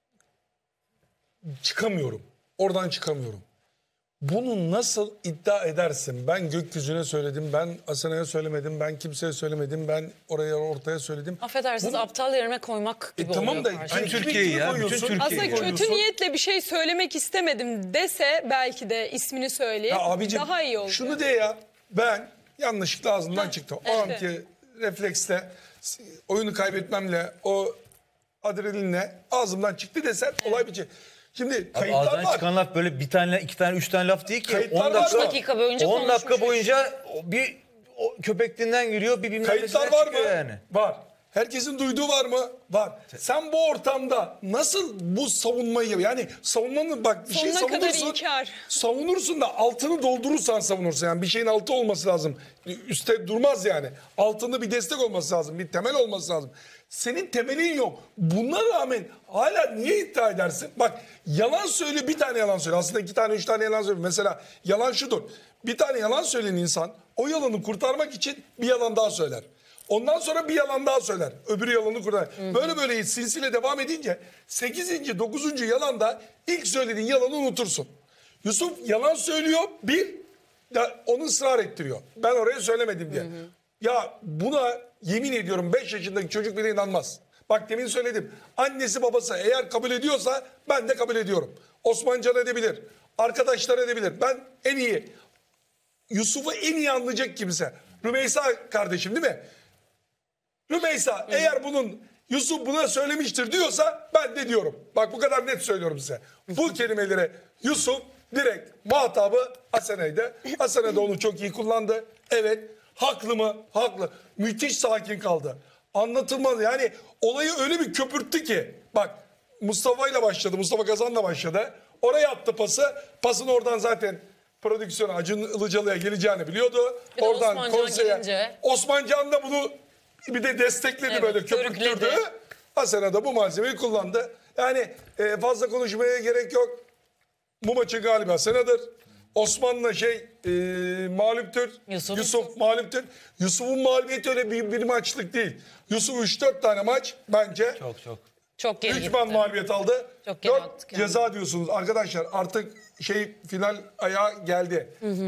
Speaker 2: Çıkamıyorum. Oradan çıkamıyorum. Bunu nasıl iddia edersin? Ben gökyüzüne söyledim, ben Asena'ya söylemedim, ben kimseye söylemedim, ben oraya ortaya söyledim.
Speaker 1: Affedersiniz Bunu... aptal yerine koymak gibi
Speaker 2: e,
Speaker 1: oluyor.
Speaker 2: Tamam da
Speaker 3: hani Türkiye'yi ya, bütün Türkiye'yi.
Speaker 4: Aslında kötü niyetle bir şey söylemek istemedim dese belki de ismini söyleyip daha iyi olur.
Speaker 2: Şunu de ya, ben yanlışlıkla ağzımdan çıktı. O evet. anki refleksle oyunu kaybetmemle, o adrenalinle ağzımdan çıktı desen olay bitti. Şimdi
Speaker 3: Abi
Speaker 2: kayıtlar
Speaker 3: ağzından
Speaker 2: var.
Speaker 3: çıkan laf böyle bir tane, iki tane, üç tane laf değil ki.
Speaker 2: Kayıtlar
Speaker 3: on
Speaker 2: var.
Speaker 3: dakika,
Speaker 2: Üç
Speaker 1: dakika boyunca
Speaker 3: on dakika
Speaker 1: konuşmuş.
Speaker 3: boyunca bir o köpekliğinden giriyor, bir bilmem
Speaker 2: Kayıtlar
Speaker 3: nesinden
Speaker 2: var mı?
Speaker 3: çıkıyor yani.
Speaker 2: Var. Herkesin duyduğu var mı? Var. Sen bu ortamda nasıl bu savunmayı, yani savunmanın bak bir şey
Speaker 4: Sonuna kadar
Speaker 2: savunursun.
Speaker 4: inkar.
Speaker 2: Savunursun da altını doldurursan savunursun. Yani bir şeyin altı olması lazım. Üste durmaz yani. Altında bir destek olması lazım. Bir temel olması lazım. Senin temelin yok. Buna rağmen hala niye iddia edersin? Bak yalan söyle, bir tane yalan söyle. Aslında iki tane üç tane yalan söyle. Mesela yalan şudur. Bir tane yalan söyleyen insan o yalanı kurtarmak için bir yalan daha söyler. Ondan sonra bir yalan daha söyler. Öbürü yalanı kurtar. Böyle böyle silsile devam edince sekizinci dokuzuncu yalanda ilk söylediğin yalanı unutursun. Yusuf yalan söylüyor, bir de onu ısrar ettiriyor. Ben oraya söylemedim diye. Hı hı. Ya buna yemin ediyorum beş yaşındaki çocuk bile inanmaz. Bak demin söyledim. Annesi babası eğer kabul ediyorsa ben de kabul ediyorum. Osmancan edebilir. Arkadaşlar edebilir. Ben en iyi, Yusuf'u en iyi anlayacak kimse. Rümeysa kardeşim değil mi? Rümeysa Hı. eğer bunun Yusuf buna söylemiştir diyorsa ben de diyorum. Bak bu kadar net söylüyorum size. Bu kelimeleri Yusuf direkt muhatabı Hasene'ydi. Hasene de onu çok iyi kullandı. Evet, haklı mı? Haklı. Müthiş sakin kaldı. Anlatılmaz yani, olayı öyle bir köpürttü ki. Bak Mustafa ile başladı. Mustafa Kazan'la başladı. Oraya attı pası. Pasın oradan zaten prodüksiyona Acun Ilıcalı'ya geleceğini biliyordu.
Speaker 1: Bir
Speaker 2: Oradan
Speaker 1: Osman Can
Speaker 2: konseye.
Speaker 1: gelince.
Speaker 2: Osman Can da bunu bir de destekledi,
Speaker 1: Evet,
Speaker 2: böyle köpürttürdü.
Speaker 1: körükledi.
Speaker 2: Hasene de bu malzemeyi kullandı. Yani e, fazla konuşmaya gerek yok. Bu maçın galibi Hasene'dir. Osman'la şey e, mağluptür.
Speaker 1: Yusuf.
Speaker 2: Yusuf mağluptür. Yusuf'un mağlubiyeti öyle bir, bir maçlık değil. Yusuf üç dört tane maç bence.
Speaker 3: Çok çok.
Speaker 1: Çok geri
Speaker 2: üç
Speaker 1: gitti.
Speaker 2: man mağlubiyet aldı.
Speaker 1: Çok geri
Speaker 2: dört
Speaker 1: attı kendini.
Speaker 2: ceza diyorsunuz. Arkadaşlar artık şey final ayağı geldi. Hı hı.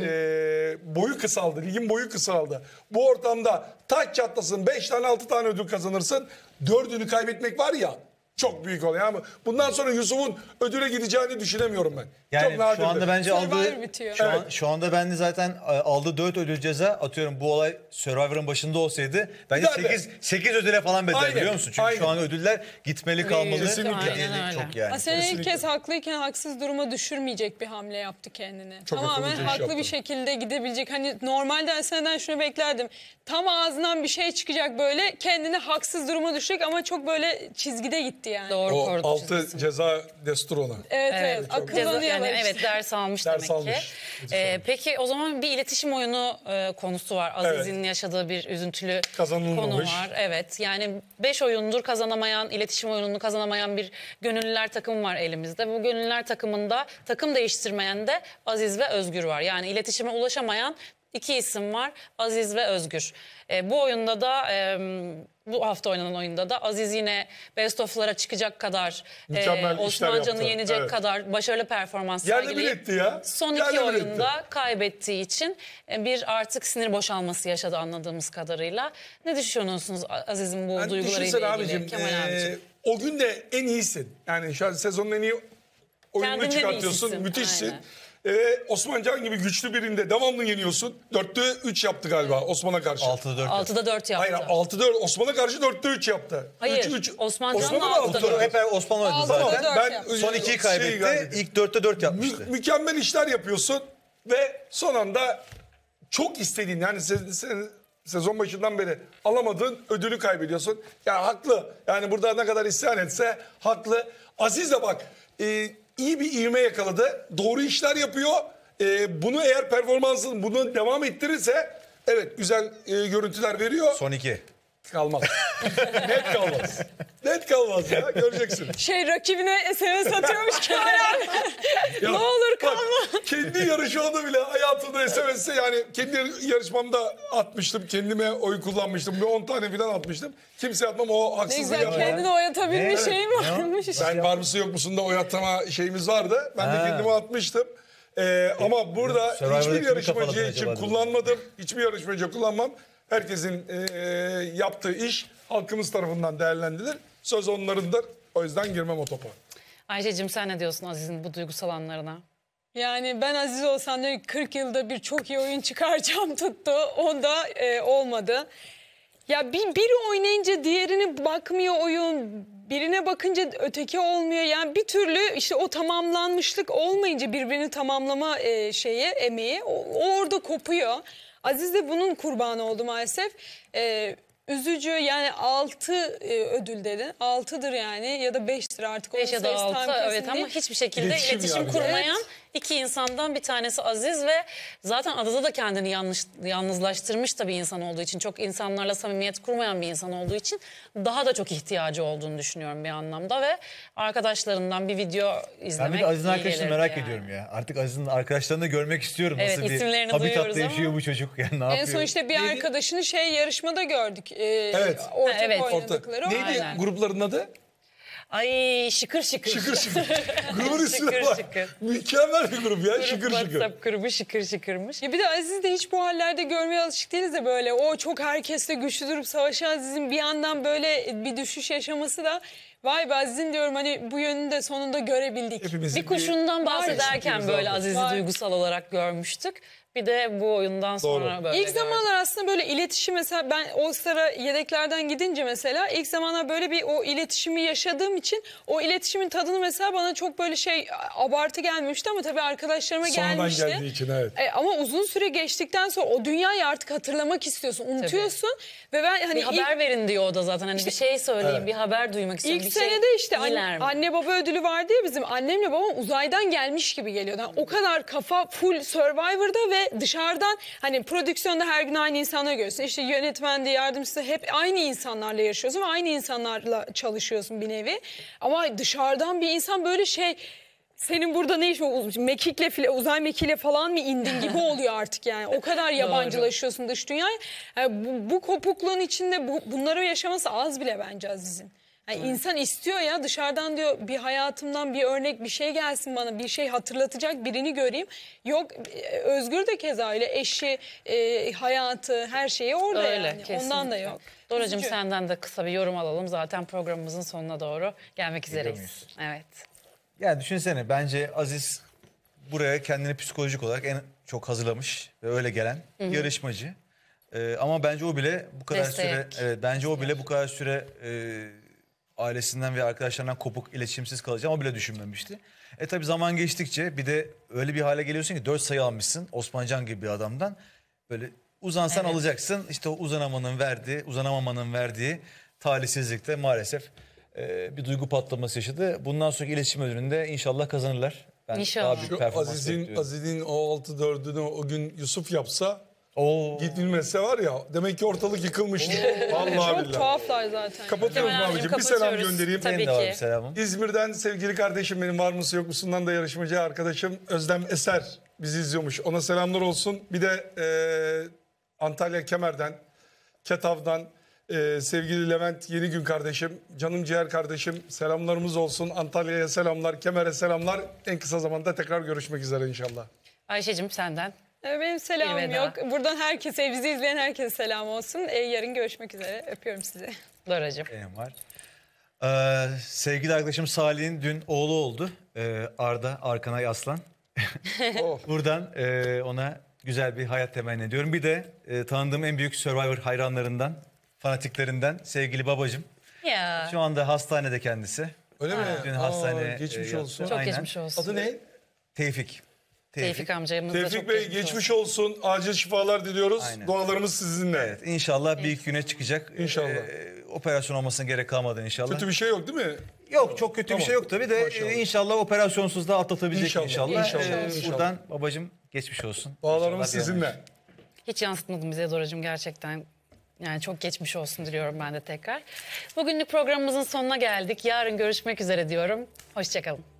Speaker 2: E, boyu kısaldı. Ligin boyu kısaldı. Bu ortamda taç çatlasın, beş tane altı tane ödül kazanırsın. dördünü kaybetmek var ya, çok büyük olay ama bundan sonra Yusuf'un ödüle gideceğini düşünemiyorum ben.
Speaker 3: Yani
Speaker 2: çok nadirdir.
Speaker 3: şu anda bence
Speaker 4: Survivor
Speaker 3: aldığı
Speaker 4: bitiyor.
Speaker 3: şu, an,
Speaker 2: Evet.
Speaker 3: şu anda bende zaten e, aldığı dört ödül ceza, atıyorum bu olay Survivor'ın başında olsaydı bence
Speaker 2: Giderdi.
Speaker 3: sekiz sekiz ödüle falan bedel,
Speaker 2: Aynen,
Speaker 3: biliyor musun? Çünkü
Speaker 2: aynen.
Speaker 3: şu an ödüller gitmeli kalmalı.
Speaker 2: Kesinlikle.
Speaker 1: Aynen öyle.
Speaker 3: Çok yani.
Speaker 4: Asena ilk
Speaker 2: Kesinlikle.
Speaker 4: kez haklıyken haksız duruma düşürmeyecek bir hamle yaptı kendine.
Speaker 2: Çok
Speaker 4: Tamamen
Speaker 2: akıllıca iş
Speaker 4: haklı
Speaker 2: yaptı.
Speaker 4: bir şekilde gidebilecek. Hani normalde Asena'dan şunu beklerdim. Tam ağzından bir şey çıkacak böyle, kendini haksız duruma düşecek ama çok böyle çizgide gitti yani.
Speaker 1: Doğru
Speaker 2: O
Speaker 1: korudu
Speaker 2: altı
Speaker 1: çizgisini.
Speaker 2: ceza destur ona.
Speaker 4: Evet evet,
Speaker 1: Evet,
Speaker 4: akıllanıyorlar
Speaker 1: Ceza- yani
Speaker 4: işte.
Speaker 1: evet ders almış
Speaker 2: Ders
Speaker 1: demek
Speaker 2: almış.
Speaker 1: ki. Ee, peki o zaman bir iletişim oyunu e, konusu var. Aziz'in
Speaker 2: Evet.
Speaker 1: yaşadığı bir üzüntülü
Speaker 2: Kazanılmamış.
Speaker 1: konu var. Evet yani beş oyundur kazanamayan, iletişim oyununu kazanamayan bir gönüllüler takımı var elimizde. Bu gönüllüler takımında takım değiştirmeyen de Aziz ve Özgür var. Yani iletişime ulaşamayan İki isim var, Aziz ve Özgür. E, bu oyunda da e, bu hafta oynanan oyunda da Aziz yine best of'lara çıkacak kadar,
Speaker 2: Mükemmel
Speaker 1: e,
Speaker 2: işler
Speaker 1: Osman Can'ı
Speaker 2: yaptı.
Speaker 1: yenecek
Speaker 2: Evet.
Speaker 1: kadar başarılı performans
Speaker 2: Yerle bir
Speaker 1: sergileyip
Speaker 2: etti ya.
Speaker 1: son
Speaker 2: Yerle
Speaker 1: iki
Speaker 2: bir
Speaker 1: oyunda
Speaker 2: etti.
Speaker 1: kaybettiği için e, bir artık sinir boşalması yaşadı anladığımız kadarıyla. Ne düşünüyorsunuz Aziz'in bu
Speaker 2: Yani
Speaker 1: duygularıyla
Speaker 2: düşünsene
Speaker 1: ilgili?
Speaker 2: abicim,
Speaker 1: Kemal
Speaker 2: e,
Speaker 1: abicim.
Speaker 2: o gün de en iyisin. Yani şu an sezonun en iyi oyununu
Speaker 1: Kendinden
Speaker 2: çıkartıyorsun.
Speaker 1: iyisisin,
Speaker 2: Müthişsin.
Speaker 1: aynen.
Speaker 2: Ee, Osman Can gibi güçlü birinde devamlı yeniyorsun. dörtte üç yaptı galiba Osman'a karşı.
Speaker 3: altıda dört.
Speaker 1: altıda dört yaptı.
Speaker 2: Hayır altıda dört, Osman'a karşı dörtte üç yaptı.
Speaker 1: Hayır,
Speaker 2: üç, üç.
Speaker 1: Osman Can'la
Speaker 2: Osman'ı da
Speaker 1: altıda
Speaker 2: altıda
Speaker 1: dört.
Speaker 2: dört.
Speaker 3: Hep Osman oynadı
Speaker 4: Altıda
Speaker 3: zaten.
Speaker 4: dört
Speaker 2: Ben
Speaker 4: yaptı.
Speaker 3: Son ikiyi
Speaker 2: şeyi
Speaker 3: kaybetti.
Speaker 2: kaybetti.
Speaker 3: İlk dörtte dört
Speaker 2: Mü-
Speaker 3: yapmıştı.
Speaker 2: mükemmel işler yapıyorsun ve son anda çok istediğin, yani se- se- sezon başından beri alamadığın ödülü kaybediyorsun. Ya haklı. Yani burada ne kadar isyan etse haklı. Aziz de bak e, iyi bir ivme yakaladı. Doğru işler yapıyor. E, bunu eğer performansın bunu devam ettirirse evet güzel e, görüntüler veriyor.
Speaker 3: Son iki.
Speaker 2: Kalmaz. Net kalmaz. Net kalmaz ya, göreceksin.
Speaker 4: Şey, rakibine S M S atıyormuş Kemal abi.
Speaker 2: Ya,
Speaker 4: Ne olur
Speaker 2: bak,
Speaker 4: kalma.
Speaker 2: kendi yarışmada bile hayatımda S M S'e, yani kendi yarışmamda atmıştım. Kendime oy kullanmıştım. Bir on tane falan atmıştım. Kimse atmam, o
Speaker 4: Ne
Speaker 2: haksızlık
Speaker 4: güzel
Speaker 2: yapma.
Speaker 4: kendini oyatabilme
Speaker 3: Ne?
Speaker 4: şeyi varmış.
Speaker 2: Ben var mısın yok musun da oy atma şeyimiz vardı. Ben de
Speaker 3: Ha.
Speaker 2: kendime atmıştım. Ee, ama burada
Speaker 3: Survivor'da
Speaker 2: hiçbir
Speaker 3: kimi
Speaker 2: yarışmacı
Speaker 3: kafaladın
Speaker 2: için
Speaker 3: acaba?
Speaker 2: kullanmadım. Hiçbir yarışmacı kullanmam. Herkesin e, yaptığı iş halkımız tarafından değerlendirilir. Söz onlarındır. O yüzden girmem o topa.
Speaker 1: Ayşe'cim sen ne diyorsun Aziz'in bu duygusal anlarına?
Speaker 4: Yani ben Aziz olsam da kırk yılda bir çok iyi oyun çıkaracağım tuttu. Onda e, olmadı. Ya bir, biri oynayınca diğerine bakmıyor oyun. Birine bakınca öteki olmuyor. Yani bir türlü işte o tamamlanmışlık olmayınca birbirini tamamlama e, şeyi, emeği o, o orada kopuyor. Aziz de bunun kurbanı oldu maalesef. E, üzücü yani altı e, ödül dedi. altıdır yani ya da beştir artık.
Speaker 1: beş ya da
Speaker 4: sayısı tam
Speaker 1: altı
Speaker 4: kesin
Speaker 1: evet ama
Speaker 4: değil.
Speaker 1: hiçbir şekilde
Speaker 2: İletişim
Speaker 1: iletişim,
Speaker 2: yani.
Speaker 1: kurmayan
Speaker 4: Evet.
Speaker 1: iki insandan bir tanesi Aziz ve zaten adada da kendini yanlış, yalnızlaştırmış tabii insan olduğu için. Çok insanlarla samimiyet kurmayan bir insan olduğu için daha da çok ihtiyacı olduğunu düşünüyorum bir anlamda ve arkadaşlarından bir video
Speaker 3: Ben
Speaker 1: izlemek
Speaker 3: bir de Aziz'in
Speaker 1: iyi
Speaker 3: arkadaşını
Speaker 1: gelirdi
Speaker 3: merak
Speaker 1: yani.
Speaker 3: ediyorum ya. Artık Aziz'in arkadaşlarını da görmek istiyorum.
Speaker 1: Evet,
Speaker 3: Nasıl bir
Speaker 1: isimlerini duyuyoruz
Speaker 3: habitatta yaşıyor
Speaker 1: ama-
Speaker 3: bu çocuk. Yani ne
Speaker 4: En
Speaker 3: yapıyor?
Speaker 4: son işte bir arkadaşını şey yarışmada gördük. E,
Speaker 2: Evet.
Speaker 4: Ortak
Speaker 1: Ha, evet.
Speaker 2: Orta.
Speaker 4: oynadıkları.
Speaker 2: Neydi
Speaker 1: Aynen.
Speaker 2: grupların adı?
Speaker 1: Ay şıkır şıkır.
Speaker 2: Şıkır şıkır. Grubun ismine
Speaker 1: Şıkır
Speaker 2: bak.
Speaker 1: şıkır.
Speaker 2: Mükemmel bir grup ya.
Speaker 1: Grup
Speaker 2: Şıkır şıkır.
Speaker 1: WhatsApp grubu şıkır şıkırmış.
Speaker 4: Ya bir de Aziz de hiç bu hallerde görmeye alışık değiliz de böyle o çok herkesle güçlü durup savaşan Aziz'in bir yandan böyle bir düşüş yaşaması da vay be Aziz'in diyorum hani bu yönünü de sonunda görebildik.
Speaker 2: Hepimizin
Speaker 1: Bir kuşundan bahsederken
Speaker 2: eksikliğimiz
Speaker 1: böyle
Speaker 2: vardı.
Speaker 1: Aziz'i
Speaker 4: Var.
Speaker 1: duygusal olarak görmüştük. Bir de bu oyundan sonra
Speaker 2: Doğru.
Speaker 1: böyle
Speaker 4: İlk
Speaker 1: gördük.
Speaker 4: zamanlar aslında böyle iletişim mesela ben All Star'a yedeklerden gidince mesela ilk zamanlar böyle bir o iletişimi yaşadığım için o iletişimin tadını mesela bana çok böyle şey abartı gelmemişti ama tabii arkadaşlarıma
Speaker 2: Sonradan
Speaker 4: gelmişti.
Speaker 2: geldiği için evet.
Speaker 4: E, ama uzun süre geçtikten sonra o dünyayı artık hatırlamak istiyorsun, unutuyorsun ve ben hani
Speaker 1: Bir
Speaker 4: ilk,
Speaker 1: haber verin diyor o da zaten. Hani bir şey söyleyeyim,
Speaker 2: Evet.
Speaker 1: bir haber duymak istiyorum.
Speaker 4: İlk
Speaker 1: bir şey
Speaker 4: senede işte anne,
Speaker 1: iyiler mi?
Speaker 4: anne baba ödülü vardı ya bizim annemle babam uzaydan gelmiş gibi geliyordu. Yani o kadar kafa full Survivor'da ve dışarıdan hani prodüksiyonda her gün aynı insanları görüyorsun. İşte yönetmendi, yardımcısı hep aynı insanlarla yaşıyorsun ve aynı insanlarla çalışıyorsun bir nevi. Ama dışarıdan bir insan böyle şey senin burada ne iş var? Mekikle file, uzay mekiğiyle falan mı indin gibi oluyor artık yani. O kadar yabancılaşıyorsun dış dünyaya. Yani bu, bu kopukluğun içinde bu, bunları yaşaması az bile bence Aziz'in. Yani insan istiyor ya dışarıdan diyor bir hayatımdan bir örnek bir şey gelsin bana bir şey hatırlatacak birini göreyim. Yok e, Özgür de keza öyle eşi, e, hayatı her şeyi orada
Speaker 1: Öyle,
Speaker 4: yani.
Speaker 1: kesinlikle.
Speaker 4: Ondan da yok.
Speaker 1: Doracığım
Speaker 4: Üzücü.
Speaker 1: senden de kısa bir yorum alalım. Zaten programımızın sonuna doğru gelmek üzereyiz.
Speaker 3: muyuz?
Speaker 1: Evet.
Speaker 3: Yani düşünsene bence Aziz buraya kendini psikolojik olarak en çok hazırlamış ve öyle gelen yarışmacı. Ee, ama bence o bile bu kadar
Speaker 1: Destek.
Speaker 3: süre evet, bence o bile bu kadar süre e, ailesinden ve arkadaşlarından kopuk, iletişimsiz kalacağım o bile düşünmemişti. E tabi zaman geçtikçe bir de öyle bir hale geliyorsun ki dört sayı almışsın Osmancan gibi bir adamdan. Böyle uzansan
Speaker 1: Evet.
Speaker 3: alacaksın. İşte o uzanamanın verdiği, uzanamamanın verdiği talihsizlikte maalesef e, bir duygu patlaması yaşadı. Bundan sonraki iletişim ödülünde inşallah kazanırlar. Ben
Speaker 1: İnşallah.
Speaker 3: daha büyük
Speaker 2: Şu
Speaker 3: performans
Speaker 2: Aziz'in,
Speaker 3: bekliyorum.
Speaker 2: Aziz'in o altı dördünü o gün Yusuf yapsa
Speaker 3: Oo.
Speaker 2: gitmese var ya demek ki ortalık yıkılmıştı. Vallahi
Speaker 4: Çok
Speaker 2: billahi.
Speaker 4: tuhaflar zaten.
Speaker 2: Kapatıyoruz
Speaker 1: Kemal
Speaker 2: abicim.
Speaker 1: abicim,
Speaker 2: Bir selam
Speaker 1: kapatıyoruz.
Speaker 2: göndereyim.
Speaker 1: Tabii
Speaker 3: Benim de var
Speaker 1: ki.
Speaker 3: bir selamım.
Speaker 2: İzmir'den sevgili kardeşim benim var mısı yok musundan da yarışmacı arkadaşım Özlem Eser bizi izliyormuş. Ona selamlar olsun. Bir de e, Antalya Kemer'den, Ketav'dan e, sevgili Levent Yenigün kardeşim, canım ciğer kardeşim selamlarımız olsun. Antalya'ya selamlar, Kemer'e selamlar. En kısa zamanda tekrar görüşmek üzere inşallah.
Speaker 1: Ayşe'cim senden.
Speaker 4: Ee, Benim selamım
Speaker 1: İyi veda.
Speaker 4: yok. Buradan herkese, bizi izleyen herkese selam olsun. Ee, yarın görüşmek üzere. Öpüyorum sizi.
Speaker 1: Doracığım.
Speaker 3: Benim var. Ee, sevgili arkadaşım Salih'in dün oğlu oldu. Ee, Arda Arkanay Aslan.
Speaker 2: Oh.
Speaker 3: Buradan e, ona güzel bir hayat temenni ediyorum. Bir de e, tanıdığım en büyük Survivor hayranlarından, fanatiklerinden sevgili babacığım.
Speaker 1: Ya.
Speaker 3: Şu anda hastanede kendisi.
Speaker 2: Öyle mi?
Speaker 3: Dün
Speaker 2: Aa,
Speaker 3: hastaneye
Speaker 2: geçmiş
Speaker 3: e, yattı.
Speaker 2: olsun.
Speaker 1: Çok
Speaker 3: Aynen.
Speaker 1: geçmiş olsun.
Speaker 2: Adı ne?
Speaker 3: Tevfik.
Speaker 1: Tevfik amcamız da
Speaker 2: Tevfik
Speaker 1: çok
Speaker 2: Bey geçmiş olsun. Acil şifalar diliyoruz.
Speaker 3: Aynen.
Speaker 2: Dualarımız sizinle.
Speaker 3: Evet, inşallah bir iki güne çıkacak.
Speaker 2: İnşallah.
Speaker 3: Ee, operasyon olmasına gerek kalmadan inşallah.
Speaker 2: Kötü bir şey yok değil mi?
Speaker 3: Yok çok kötü
Speaker 2: Tamam.
Speaker 3: bir şey yok tabii de
Speaker 2: Maşallah.
Speaker 3: e, inşallah operasyonsuz da atlatabilecek
Speaker 2: İnşallah,
Speaker 3: inşallah.
Speaker 2: inşallah,
Speaker 3: Ee,
Speaker 2: inşallah.
Speaker 3: Buradan babacığım geçmiş olsun.
Speaker 2: Dualarımız
Speaker 3: İnşallah diyelim.
Speaker 2: sizinle.
Speaker 1: Hiç yansıtmadın bize Doracığım gerçekten. Yani çok geçmiş olsun diliyorum ben de tekrar. Bugünlük programımızın sonuna geldik. Yarın görüşmek üzere diyorum. Hoşçakalın.